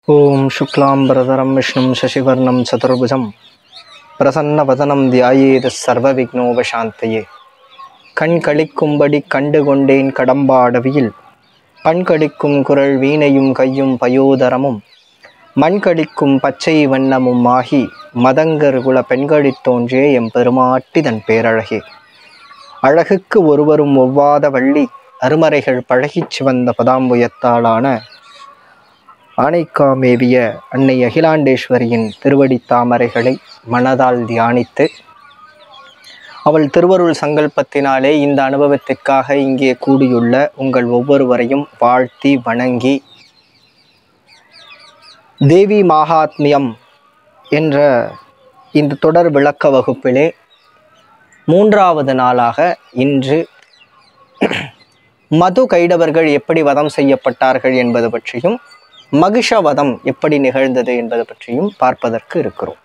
ஓம் சுக்லாம்பரதரம் விஷ்ணும் சசிவர்ணம் சதுர்புஜம் பிரசன்னவதனம் தியாயேத சர்வ விக்னோபசாந்தயே. கண் களிக்கும்படி கண்டு கொண்டேன் கடம்பாடவியில் பண்களிக்கும் குரல் வீணையும் கையும் பயோதரமும் மண்களிக்கும் பச்சை வண்ணமும் ஆகி மதங்கர் குல பெண்களிற் தோன்றே எம்பெருமாட்டி தன் பேரழகே. அழகுக்கு ஒருவரும் ஒவ்வாத வள்ளி அருமறைகள் பழகிச் சிவந்த பதாம்புயத்தாலான ஆனைக்காமேவிய அன்னை அகிலாண்டேஸ்வரியின் திருவடி தாமரைகளை மனதால் தியானித்து அவள் திருவருள் சங்கல்பத்தினாலே இந்த அனுபவத்திற்காக இங்கே கூடியுள்ள உங்கள் ஒவ்வொருவரையும் வாழ்த்தி வணங்கி தேவி மகாத்மியம் என்ற இந்த தொடர் விளக்க வகுப்பிலே மூன்றாவது நாளாக இன்று மது கைடவர்கள் எப்படி வதம் செய்யப்பட்டார்கள் என்பது பற்றியும் மகிஷவதம் எப்படி நிகழ்ந்தது என்பது பற்றியும் பார்ப்பதற்கு இருக்கிறோம்.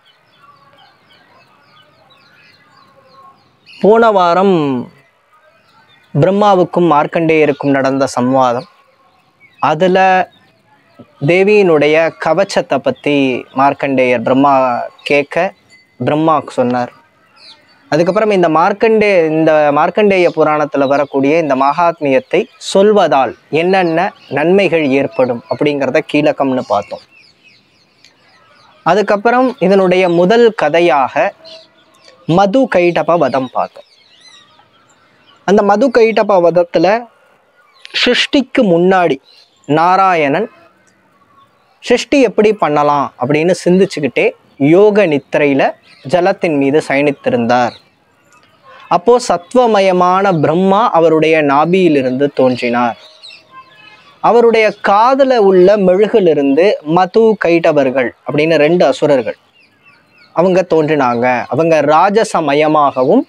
போன வாரம் பிரம்மாவுக்கும் மார்க்கண்டேயருக்கும் நடந்த சம்வாதம், அதில் தேவியினுடைய கவச்சத்தை பற்றி மார்க்கண்டேயர் பிரம்மா கேட்க பிரம்மாவுக்கு சொன்னார். அதுக்கப்புறம் இந்த மார்க்கண்டேய புராணத்தில் வரக்கூடிய இந்த மகாத்மியத்தை சொல்வதால் என்னென்ன நன்மைகள் ஏற்படும் அப்படிங்கிறத கீழக்கம்னு பார்த்தோம். அதுக்கப்புறம் இதனுடைய முதல் கதையாக மது கைடப வதம் பார்த்தோம். அந்த மது கைடப வதத்தில் சிருஷ்டிக்கு முன்னாடி நாராயணன் சிருஷ்டி எப்படி பண்ணலாம் அப்படின்னு சிந்திச்சுக்கிட்டே யோக நித்திரையில் ஜலத்தின் மீது சயனித்திருந்தார். அப்போ சத்வமயமான பிரம்மா அவருடைய நாபியிலிருந்து தோன்றினார். அவருடைய காதில் உள்ள மெழுகிலிருந்து மது கைடவர்கள் அப்படின்னு 2 அசுரர்கள் அவங்க தோன்றினாங்க. அவங்க ராஜசமயமாகவும்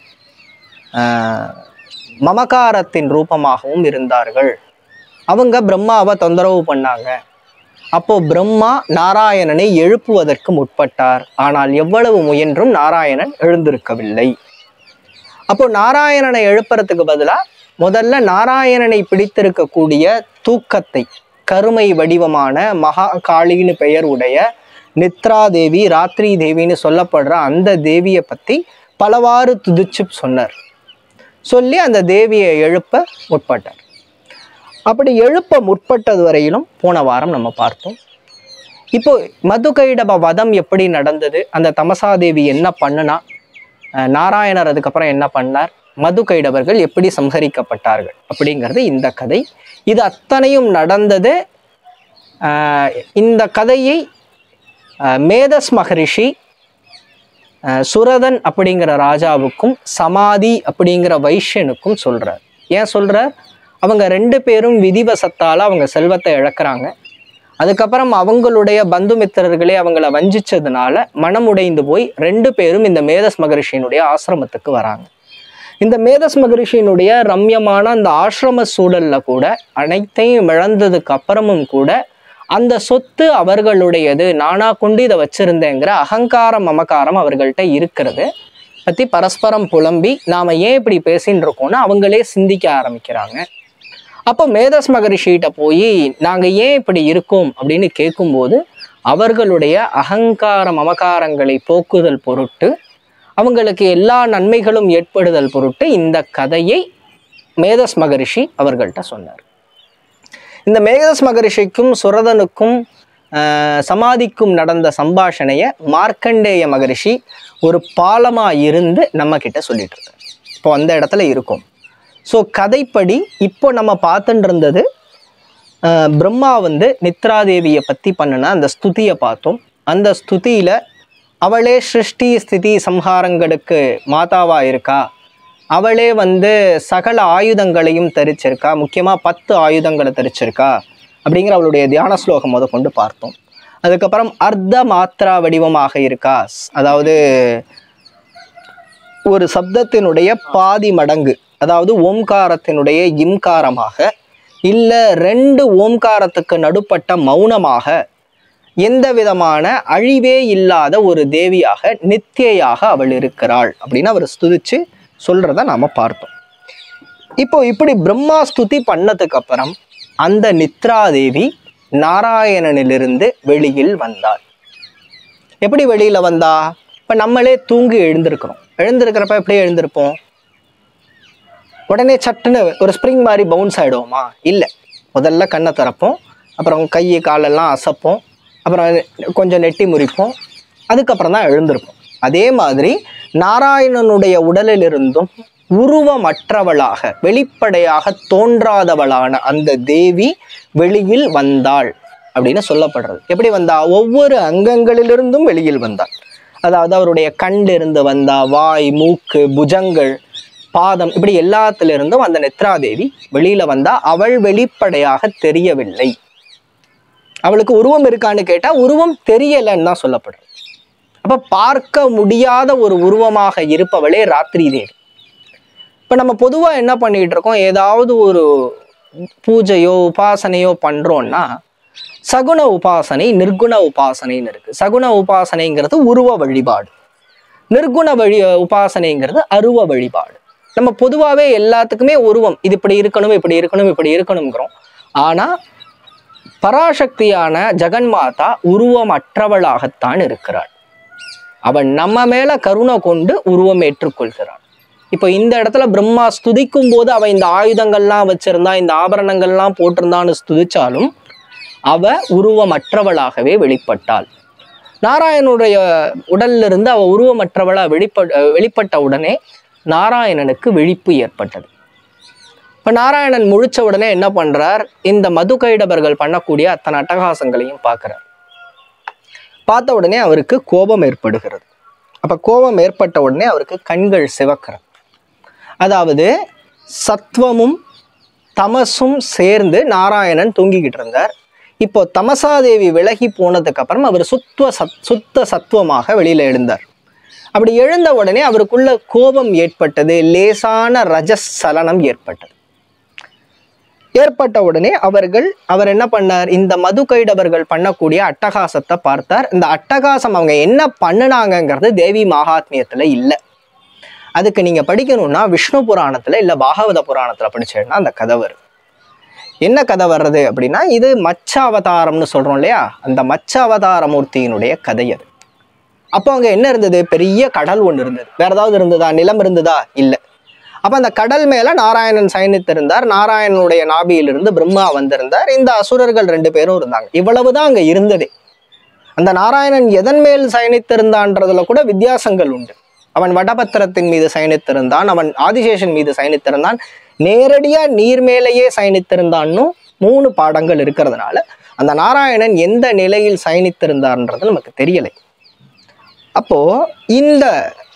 மமகாரத்தின் ரூபமாகவும் இருந்தார்கள். அவங்க பிரம்மாவை தொந்தரவு பண்ணாங்க. அப்போ பிரம்மா நாராயணனை எழுப்புவதற்கு முற்பட்டார். ஆனால் எவ்வளவு முயன்றும் நாராயணன் எழுந்திருக்கவில்லை. அப்போ நாராயணனை எழுப்புறதுக்கு பதிலாக முதல்ல நாராயணனை பிடித்திருக்கக்கூடிய தூக்கத்தை, கருமை வடிவமான மகா காளின்னு பெயர் உடைய நித்ரா தேவி, ராத்திரி தேவின்னு சொல்லப்படுற அந்த தேவியை பற்றி பலவாறு துதிச்சு சொன்னார். சொல்லி அந்த தேவியை எழுப்ப முற்பட்டார். அப்படி எழுப்ப முற்பட்டது வரையிலும் போன வாரம் நம்ம பார்த்தோம். இப்போ மது கைடப வதம் எப்படி நடந்தது, அந்த தமசாதேவி என்ன பண்ணுனா, நாராயணர் அதுக்கப்புறம் என்ன பண்ணார், மது கைடவர்கள் எப்படி சம்ஹரிக்கப்பட்டார்கள் அப்படிங்கிறது இந்த கதை. இது அத்தனையும் நடந்தது. இந்த கதையை மேதஸ் மகரிஷி சுரதன் அப்படிங்கிற ராஜாவுக்கும் சமாதி அப்படிங்கிற வைஷ்யனுக்கும் சொல்றார். ஏன் சொல்றார்? அவங்க 2 பேரும் விதிவசத்தால் அவங்க செல்வத்தை இழக்கிறாங்க. அதுக்கப்புறம் அவங்களுடைய பந்துமித்திரர்களே அவங்கள வஞ்சிச்சதுனால மனமுடைந்து போய் 2 பேரும் இந்த மேதஸ் மகரிஷியினுடைய ஆசிரமத்துக்கு வராங்க. இந்த மேதஸ் மகரிஷியினுடைய ரம்யமான அந்த ஆசிரம சூழல்ல கூட அனைத்தையும் இழந்ததுக்கு அப்புறமும் கூட அந்த சொத்து அவர்களுடையது, நானா கொண்டு இதை வச்சிருந்தேங்கிற அகங்காரம் மமகாரம் அவர்கள்ட்ட இருக்கிறது பற்றி பரஸ்பரம் புலம்பி நாம ஏன் இப்படி பேசின்னு இருக்கோம்னு அவங்களே சிந்திக்க ஆரம்பிக்கிறாங்க. அப்போ மேதஸ் மகரிஷிகிட்ட போய் நாங்கள் ஏன் இப்படி இருக்கோம் அப்படின்னு கேட்கும்போது அவர்களுடைய அகங்கார மமகாரங்களை போக்குதல் பொருட்டு, அவங்களுக்கு எல்லா நன்மைகளும் ஏற்படுதல் பொருட்டு இந்த கதையை மேதஸ் மகரிஷி அவர்கள்ட்ட சொன்னார். இந்த மேதஸ் மகரிஷிக்கும் சுரதனுக்கும் சமாதிக்கும் நடந்த சம்பாஷணையை மார்க்கண்டேய மகரிஷி ஒரு பாலமாக இருந்து நம்ம கிட்ட சொல்லிட்டு இருக்கார். இப்போ அந்த இடத்துல இருக்கும். ஸோ கதைப்படி இப்போ நம்ம பார்த்துட்டு இருந்தது பிரம்மா நித்ராதேவியை பற்றி பண்ணின அந்த ஸ்துதியை பார்த்தோம். அந்த ஸ்துதியில் அவளே சிருஷ்டி ஸ்திதி சம்ஹாரங்களுக்கு மாதாவாக இருக்கா, அவளே சகல ஆயுதங்களையும் தரிச்சிருக்கா, முக்கியமாக 10 ஆயுதங்களை தரிச்சிருக்கா அப்படிங்கிற அவளுடைய தியான ஸ்லோகம் கொண்டு பார்த்தோம். அதுக்கப்புறம் அர்த்த மாத்திரா வடிவமாக இருக்கா, அதாவது ஒரு சப்தத்தினுடைய பாதி மடங்கு, அதாவது ஓம்காரத்தினுடைய இம்காரமாக, இல்லை 2 ஓம்காரத்துக்கு நடுப்பட்ட மௌனமாக, எந்த விதமான அழிவே இல்லாத ஒரு தேவியாக நித்தியாக அவள் இருக்கிறாள் அப்படின்னு அவர் ஸ்துதிச்சு சொல்றத நாம பார்த்தோம். இப்போ இப்படி பிரம்மா ஸ்துதி பண்ணதுக்கு அப்புறம் அந்த நித்ரா தேவி நாராயணனிலிருந்து வெளியில் வந்தாள். எப்படி வெளியில வந்தா? இப்ப நம்மளே தூங்கி எழுந்திருக்கிறப்ப எப்படி எழுந்திருப்போம்? உடனே சட்டுன்னு ஒரு ஸ்ப்ரிங் மாதிரி பவுன்ஸ் ஆயிடுவோமா? இல்லை. முதல்ல கண்ணை திறப்போம், அப்புறம் கை காலெல்லாம் அசைப்போம், அப்புறம் கொஞ்சம் நெட்டி முறிப்போம், அதுக்கப்புறம் தான் எழுந்திருப்போம். அதே மாதிரி நாராயணனுடைய உடலிலிருந்தும் உருவமற்றவளாக வெளிப்படையாக தோன்றாதவளான அந்த தேவி வெளியில் வந்தாள் அப்படின்னு சொல்லப்படுறது. எப்படி வந்தா? ஒவ்வொரு அங்கங்களிலிருந்தும் வெளியில் வந்தாள். அதாவது அவருடைய கண்ணிலிருந்து வந்தா, வாய், மூக்கு, புஜங்கள், பாதம், இப்படி எல்லாத்திலிருந்தும் அந்த நெத்ராதேவி வெளியில வந்தா. அவள் வெளிப்படையாக தெரியவில்லை. அவளுக்கு உருவம் இருக்கான்னு கேட்டா உருவம் தெரியலன்னு தான் சொல்லப்படுறது. அப்ப பார்க்க முடியாத ஒரு உருவமாக இருப்பவளே ராத்திரி தேவி. இப்ப நம்ம பொதுவா என்ன பண்ணிட்டு இருக்கோம்? ஏதாவது ஒரு பூஜையோ உபாசனையோ பண்றோம்னா சகுண உபாசனை, நிர்குண உபாசனைன்னு இருக்கு. சகுண உபாசனைங்கிறது உருவ வழிபாடு, நிர்குண உபாசனைங்கிறது அருவ வழிபாடு. நம்ம பொதுவாகவே எல்லாத்துக்குமே உருவம், இது இப்படி இருக்கணும், இப்படி இருக்கணும், இப்படி இருக்கணுங்கிறோம். ஆனா பராசக்தியான ஜெகன்மாதா உருவமற்றவளாகத்தான் இருக்கிறாள். அவன் நம்ம மேல கருணை கொண்டு உருவம் ஏற்றுக்கொள்கிறான். இப்போ இந்த இடத்துல பிரம்மா ஸ்துதிக்கும் போது அவ இந்த ஆயுதங்கள்லாம் வச்சிருந்தா, இந்த ஆபரணங்கள்லாம் போட்டிருந்தான்னு ஸ்துதிச்சாலும் அவ உருவமற்றவளாகவே வெளிப்பட்டாள். நாராயணனுடைய உடல்ல இருந்து அவ உருவமற்றவளா வெளிப்பட்ட உடனே நாராயணனுக்கு விழிப்பு ஏற்பட்டது. இப்ப நாராயணன் முழிச்ச உடனே என்ன பண்றார்? இந்த மதுகைடவர்கள் பண்ணக்கூடிய அத்தனை அட்டகாசங்களையும் பார்க்கிறார். பார்த்த உடனே அவருக்கு கோபம் ஏற்படுகிறது. அப்ப கோபம் ஏற்பட்ட உடனே அவருக்கு கண்கள் சிவக்கிறது. அதாவது சத்வமும் தமசும் சேர்ந்து நாராயணன் தூங்கிக்கிட்டு இருந்தார். இப்போ தமசாதேவி விலகி போனதுக்கு அப்புறம் அவர் சுத்த சத்துவமாக வெளியில எழுந்தார். அப்படி எழுந்த உடனே அவருக்குள்ள கோபம் ஏற்பட்டது, லேசான ரஜசலனம் ஏற்பட்டது. ஏற்பட்ட உடனே அவர் என்ன பண்ணார்? இந்த மதுகைடவர்கள் பண்ணக்கூடிய அட்டகாசத்தை பார்த்தார். இந்த அட்டகாசம் அவங்க என்ன பண்ணினாங்கிறது தேவி மகாத்மியத்துல இல்லை. அதுக்கு நீங்க படிக்கணும்னா விஷ்ணு புராணத்துல இல்ல பாகவத புராணத்துல படிச்சேன்னா அந்த கதை வரும். என்ன கதை வர்றது அப்படின்னா, இது மச்ச அவதாரம்னு சொல்றோம் இல்லையா, அந்த மச்ச அவதார மூர்த்தியினுடைய கதை அது. அப்போ அங்க என்ன இருந்தது? பெரிய கடல் ஒன்று இருந்தது. வேற ஏதாவது இருந்ததா? நிலம் இருந்ததா? இல்லை. அப்ப அந்த கடல் மேல நாராயணன் சயனித்திருந்தார். நாராயணனுடைய நாபியிலிருந்து பிரம்மா வந்திருந்தார். இந்த அசுரர்கள் 2 பேரும் இருந்தாங்க. இவ்வளவுதான் அங்க இருந்ததே. அந்த நாராயணன் எதன் மேல் சயனித்திருந்தான்றதுல கூட வித்தியாசங்கள் உண்டு. அவன் வடபத்திரத்தின் மீது சயனித்திருந்தான், அவன் ஆதிசேஷன் மீது சயனித்திருந்தான், நேரடியா நீர் மேலேயே சயனித்திருந்தான்னு 3 பாடங்கள் இருக்கிறதுனால அந்த நாராயணன் எந்த நிலையில் சயனித்திருந்தார்ன்றது நமக்கு தெரியலை. அப்போ இந்த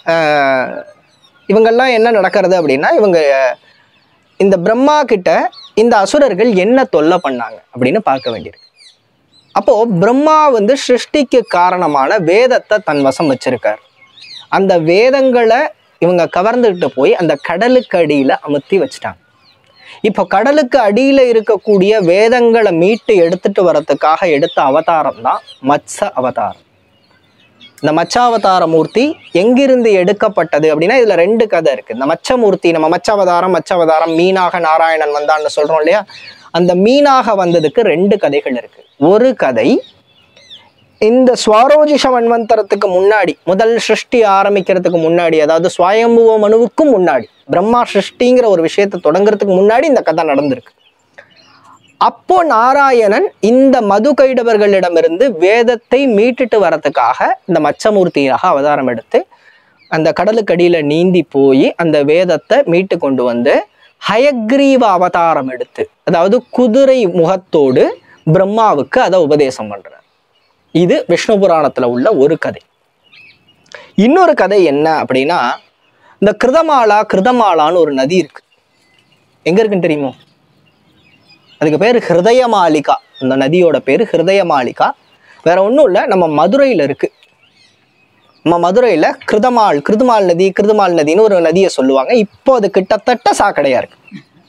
இவங்கெல்லாம் என்ன நடக்கிறது அப்படின்னா, இவங்க இந்த பிரம்மா கிட்ட இந்த அசுரர்கள் என்ன தொல்லை பண்ணாங்க அப்படின்னு பார்க்க வேண்டியிருக்கு. அப்போ பிரம்மா சிருஷ்டிக்கு காரணமான வேதத்தை தன் வசம் வச்சிருக்கார். அந்த வேதங்களை இவங்க கவர்ந்துகிட்டு போய் அந்த கடலுக்கு அடியில அமுத்தி வச்சுட்டாங்க. இப்போ கடலுக்கு அடியில இருக்கக்கூடிய வேதங்களை மீட்டு எடுத்துட்டு வர்றதுக்காக எடுத்த அவதாரம் தான் மத்ஸ அவதாரம். இந்த மச்சாவதார மூர்த்தி எங்கிருந்து எடுக்கப்பட்டது அப்படின்னா, இதுல 2 கதை இருக்கு. இந்த மச்சமூர்த்தி, நம்ம மச்சாவதாரம் மீனாக நாராயணன் வந்தான்னு சொல்றோம் இல்லையா, அந்த மீனாக வந்ததுக்கு 2 கதைகள் இருக்கு. ஒரு கதை இந்த ஸ்வாரோஜிஷ மன்வந்தரத்துக்கு முன்னாடி, முதல் சிருஷ்டி ஆரம்பிக்கிறதுக்கு முன்னாடி, அதாவது ஸ்வயம்புவ மனுவுக்கும் முன்னாடி, பிரம்மா சிருஷ்டிங்கிற ஒரு விஷயத்தை தொடங்குறதுக்கு முன்னாடி இந்த கதை நடந்திருக்கு. அப்போ நாராயணன் இந்த மதுகைடவர்களிடமிருந்து வேதத்தை மீட்டுட்டு வரதுக்காக இந்த மச்சமூர்த்தியாக அவதாரம் எடுத்து அந்த கடலுக்கடியில நீந்தி போய் அந்த வேதத்தை மீட்டு கொண்டு வந்து ஹயக்ரீவ அவதாரம் எடுத்து, அதாவது குதிரை முகத்தோடு பிரம்மாவுக்கு அதை உபதேசம் பண்றார். இது விஷ்ணு புராணத்துல உள்ள ஒரு கதை. இன்னொரு கதை என்ன அப்படின்னா, இந்த கிருதமாலான்னு ஒரு நதி இருக்கு. எங்க இருக்குன்னு தெரியுமோ? அதுக்கு பேர் ஹிருதயமாலிகா. அந்த நதியோட பேரு ஹிருதயமாலிகா. வேற ஒன்றும் இல்லை, நம்ம மதுரையில் இருக்கு. நம்ம மதுரையில் கிருதுமால் நதின்னு ஒரு நதியை சொல்லுவாங்க. இப்போ அது கிட்டத்தட்ட சாக்கடையா இருக்கு.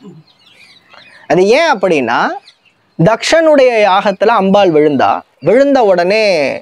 அது ஏன் அப்படின்னா, தக்ஷனுடைய யாகத்துல அம்பாள் விழுந்த உடனே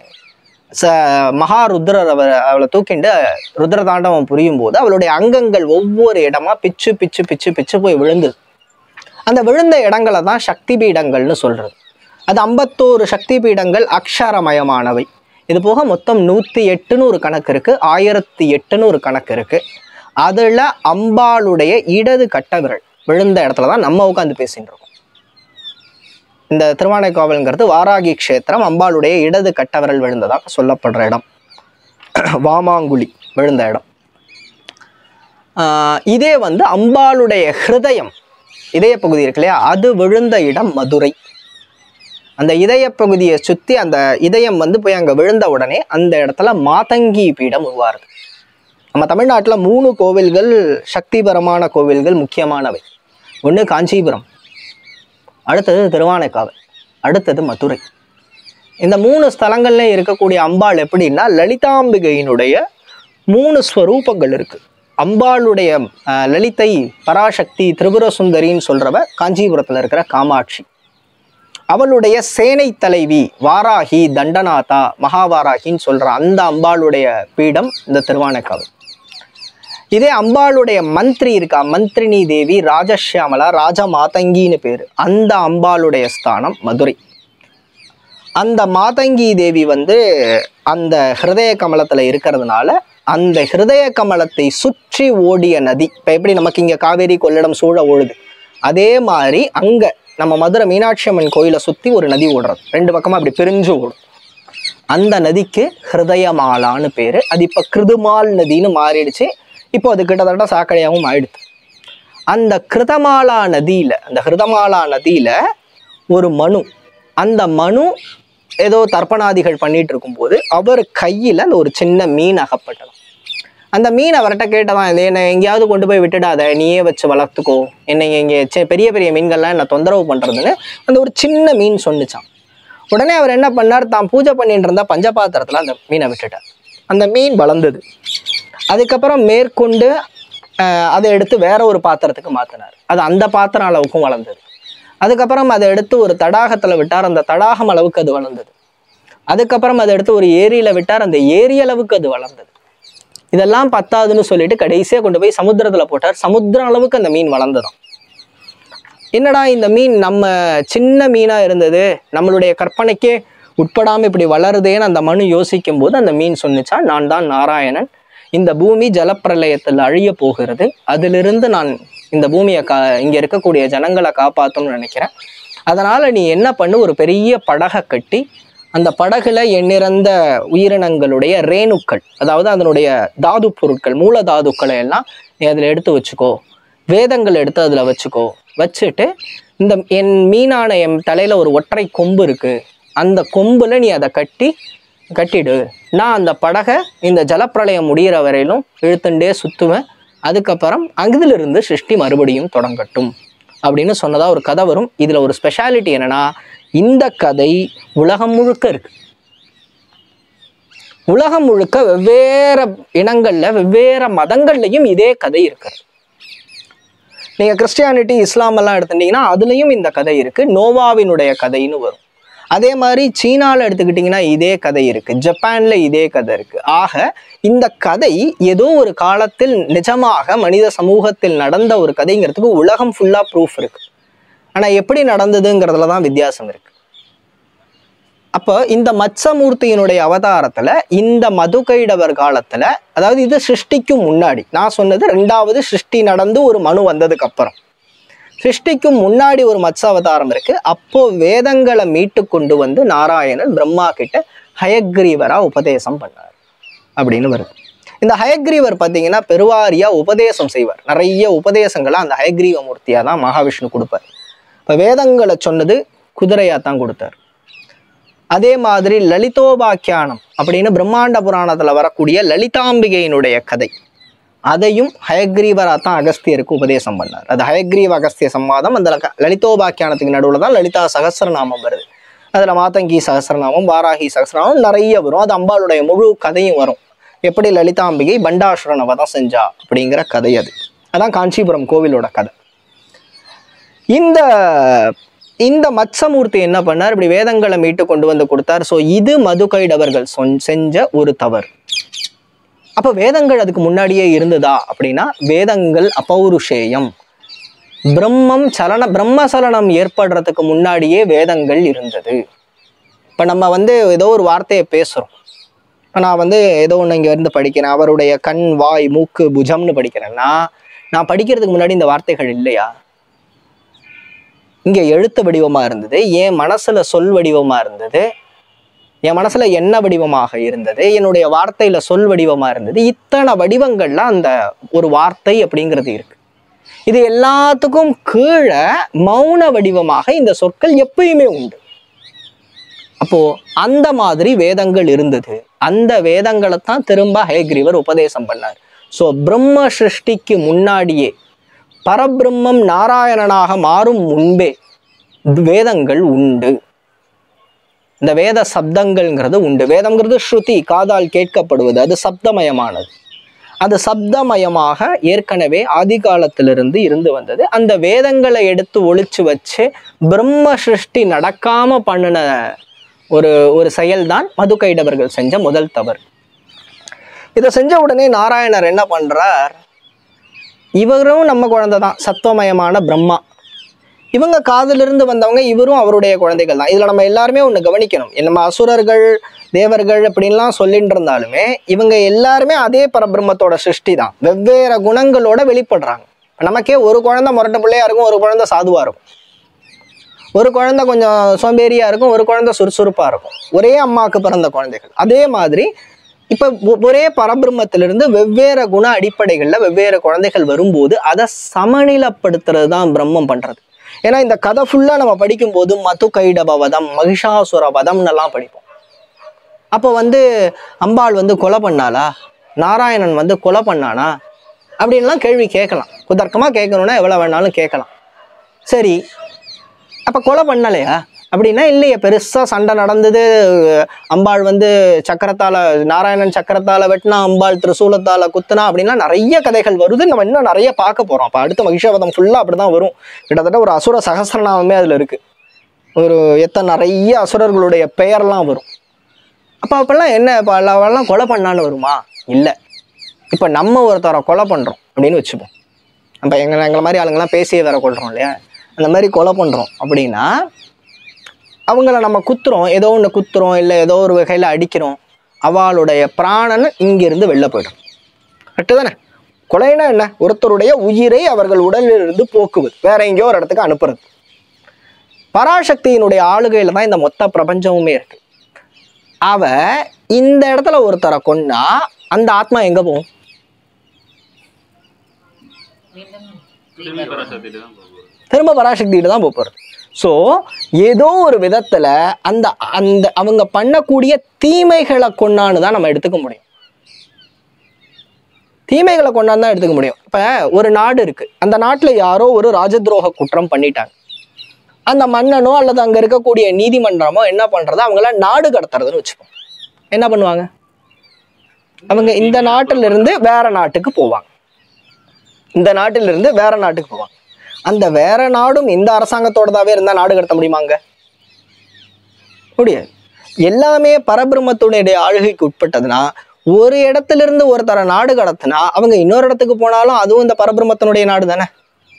மகா ருத்ரர் அவளை தூக்கிண்டு ருத்ர தாண்டவம் புரியும் போது அவளுடைய அங்கங்கள் ஒவ்வொரு இடமா பிச்சு பிச்சு பிச்சு பிச்சு போய் விழுந்தது. அந்த விழுந்த இடங்களை தான் சக்தி பீடங்கள்னு சொல்றது. அது 51 சக்தி பீடங்கள் அக்ஷரமயமானவை. இது போக மொத்தம் 108ன்னு ஒரு கணக்கு இருக்குது, 1008ன்னு ஒரு கணக்கு இருக்குது. அதில் அம்பாளுடைய இடது கட்ட விரல் விழுந்த இடத்துல தான் நம்ம உட்காந்து பேசிட்டு இருக்கோம். இந்த திருவானைக்காவல்ங்கிறது வாராகி க்ஷேத்திரம், அம்பாளுடைய இடது கட்ட விரல் விழுந்ததாக சொல்லப்படுற இடம், வாமாங்குழி விழுந்த இடம். இதே வந்து அம்பாளுடைய ஹிருதயம், இதய பகுதி இருக்கு இல்லையா, அது விழுந்த இடம் மதுரை. அந்த இதய பகுதியை சுற்றி அந்த இதயம் வந்து போய் அங்கே விழுந்த உடனே அந்த இடத்துல மாதங்கி பீடம் உருவாருது. நம்ம தமிழ்நாட்டில் 3 கோவில்கள் சக்திபரமான கோவில்கள் முக்கியமானவை. ஒன்று காஞ்சிபுரம், அடுத்தது திருவானைக்காவல், அடுத்தது மதுரை. இந்த 3 ஸ்தலங்கள்ல இருக்கக்கூடிய அம்பாள் எப்படின்னா லலிதாம்பிகையினுடைய 3 ஸ்வரூபங்கள் இருக்கு. அம்பாளுடைய லலிதை, பராசக்தி, திரிபுர சுந்தரின்னு சொல்றவ காஞ்சிபுரத்தில் இருக்கிற காமாட்சி. அவளுடைய சேனை தலைவி வாராகி, தண்டநாதா, மகாவாராகின்னு சொல்ற அந்த அம்பாளுடைய பீடம் இந்த திருவானைக்காவல். இதே அம்பாளுடைய மந்திரி இருக்கா, மந்திரினி தேவி, ராஜஷ்யாமலா, ராஜ மாதங்கின்னு பேரு, அந்த அம்பாளுடைய ஸ்தானம் மதுரை. அந்த மாதங்கி தேவி வந்து அந்த ஹிருதய கமலத்துல இருக்கிறதுனால அந்த ஹிருதய கமலத்தை சுற்றி ஓடிய நதி, இப்போ எப்படி நமக்கு இங்கே காவேரி கொள்ளிடம் சூழ ஓடுது, அதே மாதிரி அங்கே நம்ம மதுரை மீனாட்சி அம்மன் கோயிலை சுற்றி ஒரு நதி ஓடுறது, 2 பக்கமாக அப்படி பிரிஞ்சு ஓடும். அந்த நதிக்கு ஹிருதயமாலான்னு பேர். அது இப்போ கிருதுமால் நதின்னு மாறிடுச்சு. இப்போ அது கிட்டத்தட்ட சாக்கடையாகவும் ஆயிடுது. அந்த கிருதமாலா நதியில், அந்த ஹிருதமாலா நதியில் ஒரு மனு, அந்த மனு ஏதோ தர்ப்பணாதிகள் பண்ணிட்டு இருக்கும்போது அவர் கையில் அந்த ஒரு சின்ன மீன் அகப்பட்டது. அந்த மீன் அவர்கிட்ட கேட்டதான், என்னை எங்கேயாவது கொண்டு போய் விட்டுடாத, நீயே வச்சு வளர்த்துக்கோ, என்னை இங்கே பெரிய பெரிய மீன்கள்லாம் என்னை தொந்தரவு பண்ணுறதுன்னு அந்த ஒரு சின்ன மீன் சொன்னிச்சான். உடனே அவர் என்ன பண்ணார், தான் பூஜை பண்ணிட்டு இருந்தால் பஞ்சபாத்திரத்தில் அந்த மீனை விட்டுட்டார். அந்த மீன் வளர்ந்தது. அதுக்கப்புறம் மேற்கொண்டு அதை எடுத்து வேற ஒரு பாத்திரத்துக்கு மாற்றினார். அது அந்த பாத்திரம் அளவுக்கும் வளர்ந்தது. அதுக்கப்புறம் அதை எடுத்து ஒரு தடாகத்தில் விட்டார், அந்த தடாகம் அளவுக்கு அது வளர்ந்தது. அதுக்கப்புறம் அதை எடுத்து ஒரு ஏரியில் விட்டார், அந்த ஏரி அளவுக்கு அது வளர்ந்தது. இதெல்லாம் பத்தாதுன்னு சொல்லிட்டு கடைசியாக கொண்டு போய் சமுத்திரத்தில் போட்டார். சமுத்திரம் அளவுக்கு அந்த மீன் வளர்ந்ததாம். என்னடா இந்த மீன் நம்ம சின்ன மீனாக இருந்தது, நம்மளுடைய கற்பனைக்கே உட்படாமல் இப்படி வளருதேன்னு அந்த மனு யோசிக்கும் போது அந்த மீன் சொன்னிச்சா, நான் தான் நாராயணன், இந்த பூமி ஜலப்பிரளயத்தில் அழிய போகிறது, அதிலிருந்து நான் இந்த பூமியை இங்கே இருக்கக்கூடிய ஜனங்களை காப்பாற்றணும்னு நினைக்கிறேன். அதனால் நீ என்ன பண்ணு, ஒரு பெரிய படகை கட்டி அந்த படகுல எண்ணிறந்த உயிரினங்களுடைய ரேணுக்கள், அதாவது அதனுடைய தாது பொருட்கள், மூல தாதுக்களை எல்லாம் நீ அதில் எடுத்து வச்சுக்கோ, வேதங்கள் எடுத்து அதில் வச்சுக்கோ, வச்சுட்டு இந்த என் மீனான என் தலையில் ஒரு ஒற்றை கொம்பு இருக்குது, அந்த கொம்பில் நீ அதை கட்டிடு, நான் அந்த படகை இந்த ஜலப்பிரளயம் முடிகிற வரையிலும் இழுத்துண்டே சுற்றுவேன், அதுக்கப்புறம் அங்கிலிருந்து சிருஷ்டி மறுபடியும் தொடங்கட்டும் அப்படின்னு சொன்னதா ஒரு கதை வரும். இதில் ஒரு ஸ்பெஷாலிட்டி என்னன்னா, இந்த கதை உலகம் முழுக்க இருக்கு. உலகம் முழுக்க வெவ்வேறு இனங்கள்ல வெவ்வேறு மதங்கள்லையும் இதே கதை இருக்கு. நீங்க கிறிஸ்டியானிட்டி, இஸ்லாம் எல்லாம் எடுத்துட்டீங்கன்னா அதுலயும் இந்த கதை இருக்கு. நோவாவினுடைய கதைன்னு வரும். அதே மாதிரி சீனால எடுத்துக்கிட்டிங்கன்னா இதே கதை இருக்கு, ஜப்பான்ல இதே கதை இருக்கு. ஆக இந்த கதை ஏதோ ஒரு காலத்தில் நிஜமாக மனித சமூகத்தில் நடந்த ஒரு கதைங்கிறதுக்கு உலகம் ஃபுல்லா ப்ரூஃப் இருக்கு. ஆனா எப்படி நடந்ததுங்கிறதுல தான் வித்தியாசம் இருக்கு. அப்போ இந்த மத்சமூர்த்தியினுடைய அவதாரத்துல இந்த மதுகைடவர் காலத்துல, அதாவது இது சிருஷ்டிக்கும் முன்னாடி, நான் சொன்னது 2வது சிருஷ்டி நடந்து ஒரு மனு வந்ததுக்கு அப்புறம், சிருஷ்டிக்கும் முன்னாடி ஒரு மத்ச அவதாரம் இருக்கு. அப்போ வேதங்களை மீட்டு கொண்டு வந்து நாராயணன் பிரம்மா கிட்ட ஹயக்ரீவரா உபதேசம் பண்ணார் அப்படின்னு வருது. இந்த ஹயக்ரீவர் பார்த்தீங்கன்னா பெருவாரியா உபதேசம் செய்வார். நிறைய உபதேசங்களை அந்த ஹயக்ரீவ மூர்த்தியா தான் மகாவிஷ்ணு கொடுப்பார். இப்போ வேதங்களை சொன்னது குதிரையா தான் கொடுத்தார். அதே மாதிரி லலிதோபாக்கியானம் அப்படின்னு பிரம்மாண்ட புராணத்துல வரக்கூடிய லலிதாம்பிகையினுடைய கதை, அதையும் ஹயக்ரீவரா தான் அகஸ்தியருக்கு உபதேசம் பண்ணார். அது ஹயக்ரீவ அகஸ்திய சம்வாதம். அந்த லலிதோபாக்கியானத்துக்கு நடுவில் தான் லலிதா சகஸ்ரநாமம் வருது. அதில் மாதங்கி சகஸ்ரநாமம், வாராகி சகஸ்ரநாமம் நிறைய வரும். அது அம்பாளுடைய முழு கதையும் வரும். எப்படி லலிதாம்பிகை பண்டாசுரனை வதம் செஞ்சா அப்படிங்கிற கதை அது. அதான் காஞ்சிபுரம் கோவிலோட கதை. இந்த மத்சமூர்த்தி என்ன பண்ணார், இப்படி வேதங்களை மீட்டு கொண்டு வந்து கொடுத்தார். ஸோ இது மதுகைடவர்கள் செஞ்ச ஒரு தவறு. அப்போ வேதங்கள் அதுக்கு முன்னாடியே இருந்ததா அப்படின்னா, வேதங்கள் அபௌருஷேயம், பிரம்மசலனம் ஏற்படுறதுக்கு முன்னாடியே வேதங்கள் இருந்தது. இப்போ நம்ம ஏதோ ஒரு வார்த்தையை பேசுகிறோம். இப்போ நான் ஏதோ ஒன்று இங்கே இருந்து படிக்கிறேன், அவருடைய கண் வாய் மூக்கு புஜம்னு படிக்கிறேன்னா, நான் படிக்கிறதுக்கு முன்னாடி இந்த வார்த்தைகள் இல்லையா? இங்கே எழுத்து வடிவமாக இருந்தது, என் மனசுல சொல் வடிவமாக இருந்தது, என் மனசுல என்ன வடிவமாக இருந்தது, என்னுடைய வார்த்தையில சொல் வடிவமாக இருந்தது. இத்தனை வடிவங்கள்ல அந்த ஒரு வார்த்தை அப்படிங்கிறது இருக்கு. இது எல்லாத்துக்கும் கீழே மௌன வடிவமாக இந்த சொற்கள் எப்பயுமே உண்டு. அப்போ அந்த மாதிரி வேதங்கள் இருந்தது. அந்த வேதங்களை தான் திரும்ப ஹயக்ரீவர் உபதேசம் பண்ணார். ஸோ பிரம்ம சிருஷ்டிக்கு முன்னாடியே, பரபிரம்மம் நாராயணனாக மாறும் முன்பே வேதங்கள் உண்டு. இந்த வேத சப்தங்கள்ங்கிறது உண்டு. வேதம்ங்கிறது ஸ்ருதி, காதால் கேட்கப்படுவது, அது சப்தமயமானது. அது சப்தமயமாக ஏற்கனவே ஆதி காலத்திலிருந்து இருந்து வந்தது. அந்த வேதங்களை எடுத்து ஒழிச்சு வச்சு பிரம்ம சிருஷ்டி நடக்காம பண்ணின ஒரு செயல்தான் மதுகைடவர்கள் செஞ்ச முதல் தவறு. இதை செஞ்ச உடனே நாராயணர் என்ன பண்றார், இவரும் நம்ம குழந்தை தான், சத்துவமயமான பிரம்மா. இவங்க காதிலிருந்து வந்தவங்க, இவரும் அவருடைய குழந்தைகள் தான். இதுல நம்ம எல்லாருமே ஒண்ணு கவனிக்கணும். நம்ம அசுரர்கள் தேவர்கள் அப்படின்லாம் சொல்லிட்டு இருந்தாலுமே இவங்க எல்லாருமே அதே பரபிரம்மத்தோட சிருஷ்டி தான். வெவ்வேறு குணங்களோட வெளிப்படுறாங்க. நமக்கே ஒரு குழந்தை முரட்டு பிள்ளையா இருக்கும், ஒரு குழந்தை சாதுவா இருக்கும், ஒரு குழந்தை கொஞ்சம் சோம்பேறியா இருக்கும், ஒரு குழந்தை சுறுசுறுப்பா இருக்கும். ஒரே அம்மாவுக்கு பிறந்த குழந்தைகள். அதே மாதிரி இப்ப ஒரே பரபிரம்மத்திலிருந்து வெவ்வேறு குண அடிப்படைகள்ல வெவ்வேறு குழந்தைகள் வரும்போது அதை சமநிலைப்படுத்துறது தான் பிரம்மம் பண்றது. ஏன்னா இந்த கதை ஃபுல்லா நம்ம படிக்கும்போது மதுகைடப வதம், மகிஷாசுர வதம்னு எல்லாம் படிப்போம். அப்போ அம்பாள் கொலை பண்ணாளா, நாராயணன் கொலை பண்ணானா அப்படின்லாம் கேள்வி கேட்கலாம். குதர்க்கமா கேட்கணும்னா எவ்வளவு வேணாலும் கேட்கலாம். சரி, அப்ப கொலை பண்ணலையா அப்படின்னா இல்லையே, பெருசா சண்டை நடந்தது. அம்பாள் சக்கரத்தால, நாராயணன் சக்கரத்தால வெட்டினா, அம்பாள் திரிசூலத்தால குத்துனா அப்படின்னா நிறைய கதைகள் வருது. நம்ம இன்னும் நிறைய பார்க்க போறோம். அப்ப அடுத்த மகிஷாவதம் ஃபுல்லா அப்படிதான் வரும். கிட்டத்தட்ட ஒரு அசுர சகஸ்ரநாமமே அதுல இருக்கு. ஒரு நிறைய அசுரர்களுடைய பெயர்லாம் வரும். அப்பெல்லாம் என்ன, அவெல்லாம் கொலை பண்ணான்னு வருமா? இல்லை. இப்ப நம்ம ஒருத்தரை கொலை பண்றோம் அப்படின்னு வச்சுப்போம். அப்ப எங்களை மாதிரி ஆளுங்கெல்லாம் பேசியே வேற கொள்றோம் இல்லையா? அந்த மாதிரி கொலை பண்றோம் அப்படின்னா அவங்கள நம்ம குத்துறோம், ஏதோ ஒன்று குத்துறோம், இல்லை ஏதோ ஒரு வகையில் அடிக்கிறோம், அவளுடைய பிராணன் இங்கிருந்து வெளில போயிடும். கரெக்டு தானே? கொலைனா என்ன? ஒருத்தருடைய உயிரை அவர்கள் உடலில் இருந்து போக்குவது, வேற எங்கேயோ ஒரு இடத்துக்கு அனுப்புறது. பராசக்தியினுடைய ஆளுகையில தான் இந்த மொத்த பிரபஞ்சமுமே இருக்கு. அவ இந்த இடத்துல ஒருத்தரை கொன்னா அந்த ஆத்மா எங்க போகும்? திரும்ப பராசக்தியில தான் போறது. ஸோ ஏதோ ஒரு விதத்துல அந்த அந்த அவங்க பண்ணக்கூடிய தீமைகளை கொண்டான்னு தான் நம்ம எடுத்துக்க முடியும். தீமைகளை கொண்டாந்து தான் எடுத்துக்க முடியும். இப்ப ஒரு நாடு இருக்கு, அந்த நாட்டுல யாரோ ஒரு ராஜதுரோக குற்றம் பண்ணிட்டாங்க. அந்த மன்னனோ அல்லது அங்க இருக்கக்கூடிய நீதிமன்றமோ என்ன பண்றது, அவங்கள நாடு கடத்துறதுன்னு வச்சுப்போம். என்ன பண்ணுவாங்க? அவங்க இந்த நாட்டில இருந்து வேற நாட்டுக்கு போவாங்க. இந்த நாட்டில இருந்து வேற நாட்டுக்கு போவாங்க. அந்த வேற நாடும் இந்த அரசாங்கத்தோடதாவே இருந்தா நாடு கடத்த முடியுமாங்க? முடியாது. எல்லாமே பரபிரம்மத்துடைய ஆளுகைக்கு உட்பட்டதுன்னா ஒரு இடத்துல இருந்து ஒருத்தர நாடு கடத்தினா அவங்க இன்னொரு இடத்துக்கு போனாலும் அதுவும் இந்த பரபிரம்மத்தினுடைய நாடு தானே.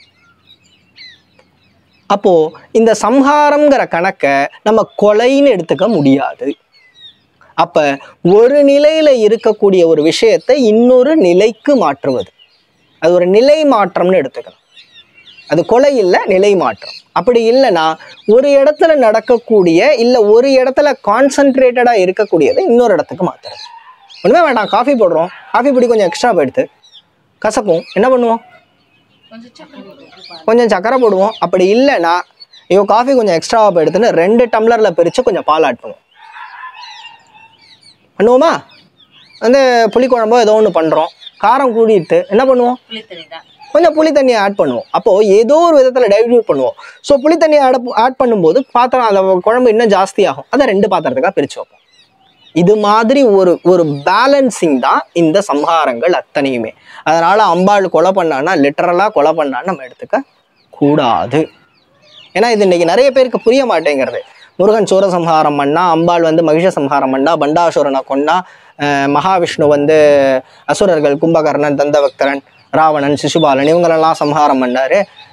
அப்போ இந்த சம்ஹாரம்ங்கிற கணக்கை நம்ம கொலைன்னு எடுத்துக்க முடியாது. அப்ப ஒரு நிலையில இருக்கக்கூடிய ஒரு விஷயத்தை இன்னொரு நிலைக்கு மாற்றுவது, அது ஒரு நிலை மாற்றம்னு எடுத்துக்கணும். அது கொலை இல்லை, நிலை மாற்றம். அப்படி இல்லைன்னா ஒரு இடத்துல நடக்கக்கூடிய இல்லை ஒரு இடத்துல கான்சென்ட்ரேட்டடா இருக்கக்கூடியதை இன்னொரு இடத்துக்கு மாத்துறது. ஒண்ணுமே வேண்டாம், காஃபி போடுறோம், காஃபி பொடி கொஞ்சம் எக்ஸ்ட்ரா போயிடுத்து கசக்கும், என்ன பண்ணுவோம்? கொஞ்சம் சக்கரை போடுவோம். அப்படி இல்லைன்னா ஐயோ காஃபி கொஞ்சம் எக்ஸ்ட்ராவா போயிடுத்துன்னு 2 டம்ளர்ல பிரிச்சு கொஞ்சம் பால் ஆட் பண்ணுவோம். பண்ணுவோமா? புளிக்குழம்போ ஏதோ ஒன்று பண்றோம், காரம் கூடிட்டு என்ன பண்ணுவோம்? கொஞ்சம் புளி தண்ணியை ஆட் பண்ணுவோம். அப்போ ஏதோ ஒரு விதத்துல டைல்யூட் பண்ணுவோம். ஸோ புளி தண்ணியை ஆட் பண்ணும்போது பாத்திரம் அந்த குழம்பு இன்னும் ஜாஸ்தி ஆகும். அதை 2 பாத்திரத்துக்காக பிரிச்சு வைப்போம். இது மாதிரி ஒரு பேலன்சிங் தான் இந்த சம்ஹாரங்கள் அத்தனையுமே. அதனால அம்பாள் கொலை பண்ணான்னா லிட்டரலா கொலை பண்ணான்னு நம்ம எடுத்துக்க கூடாது. ஏன்னா இது இன்னைக்கு நிறைய பேருக்கு புரிய மாட்டேங்கிறது. முருகன் சூரசம்ஹாரம் பண்ணா, அம்பாள் மகிஷ சம்ஹாரம் பண்ணா, பண்டாசுரனை கொன்னா, மகாவிஷ்ணு அசுரர்கள் கும்பகர்ணன், தந்தவக்தரன், ராவணன், சிசுபாலன் இவங்களெல்லாம் சம்ஹாரம் பண்ணாரு.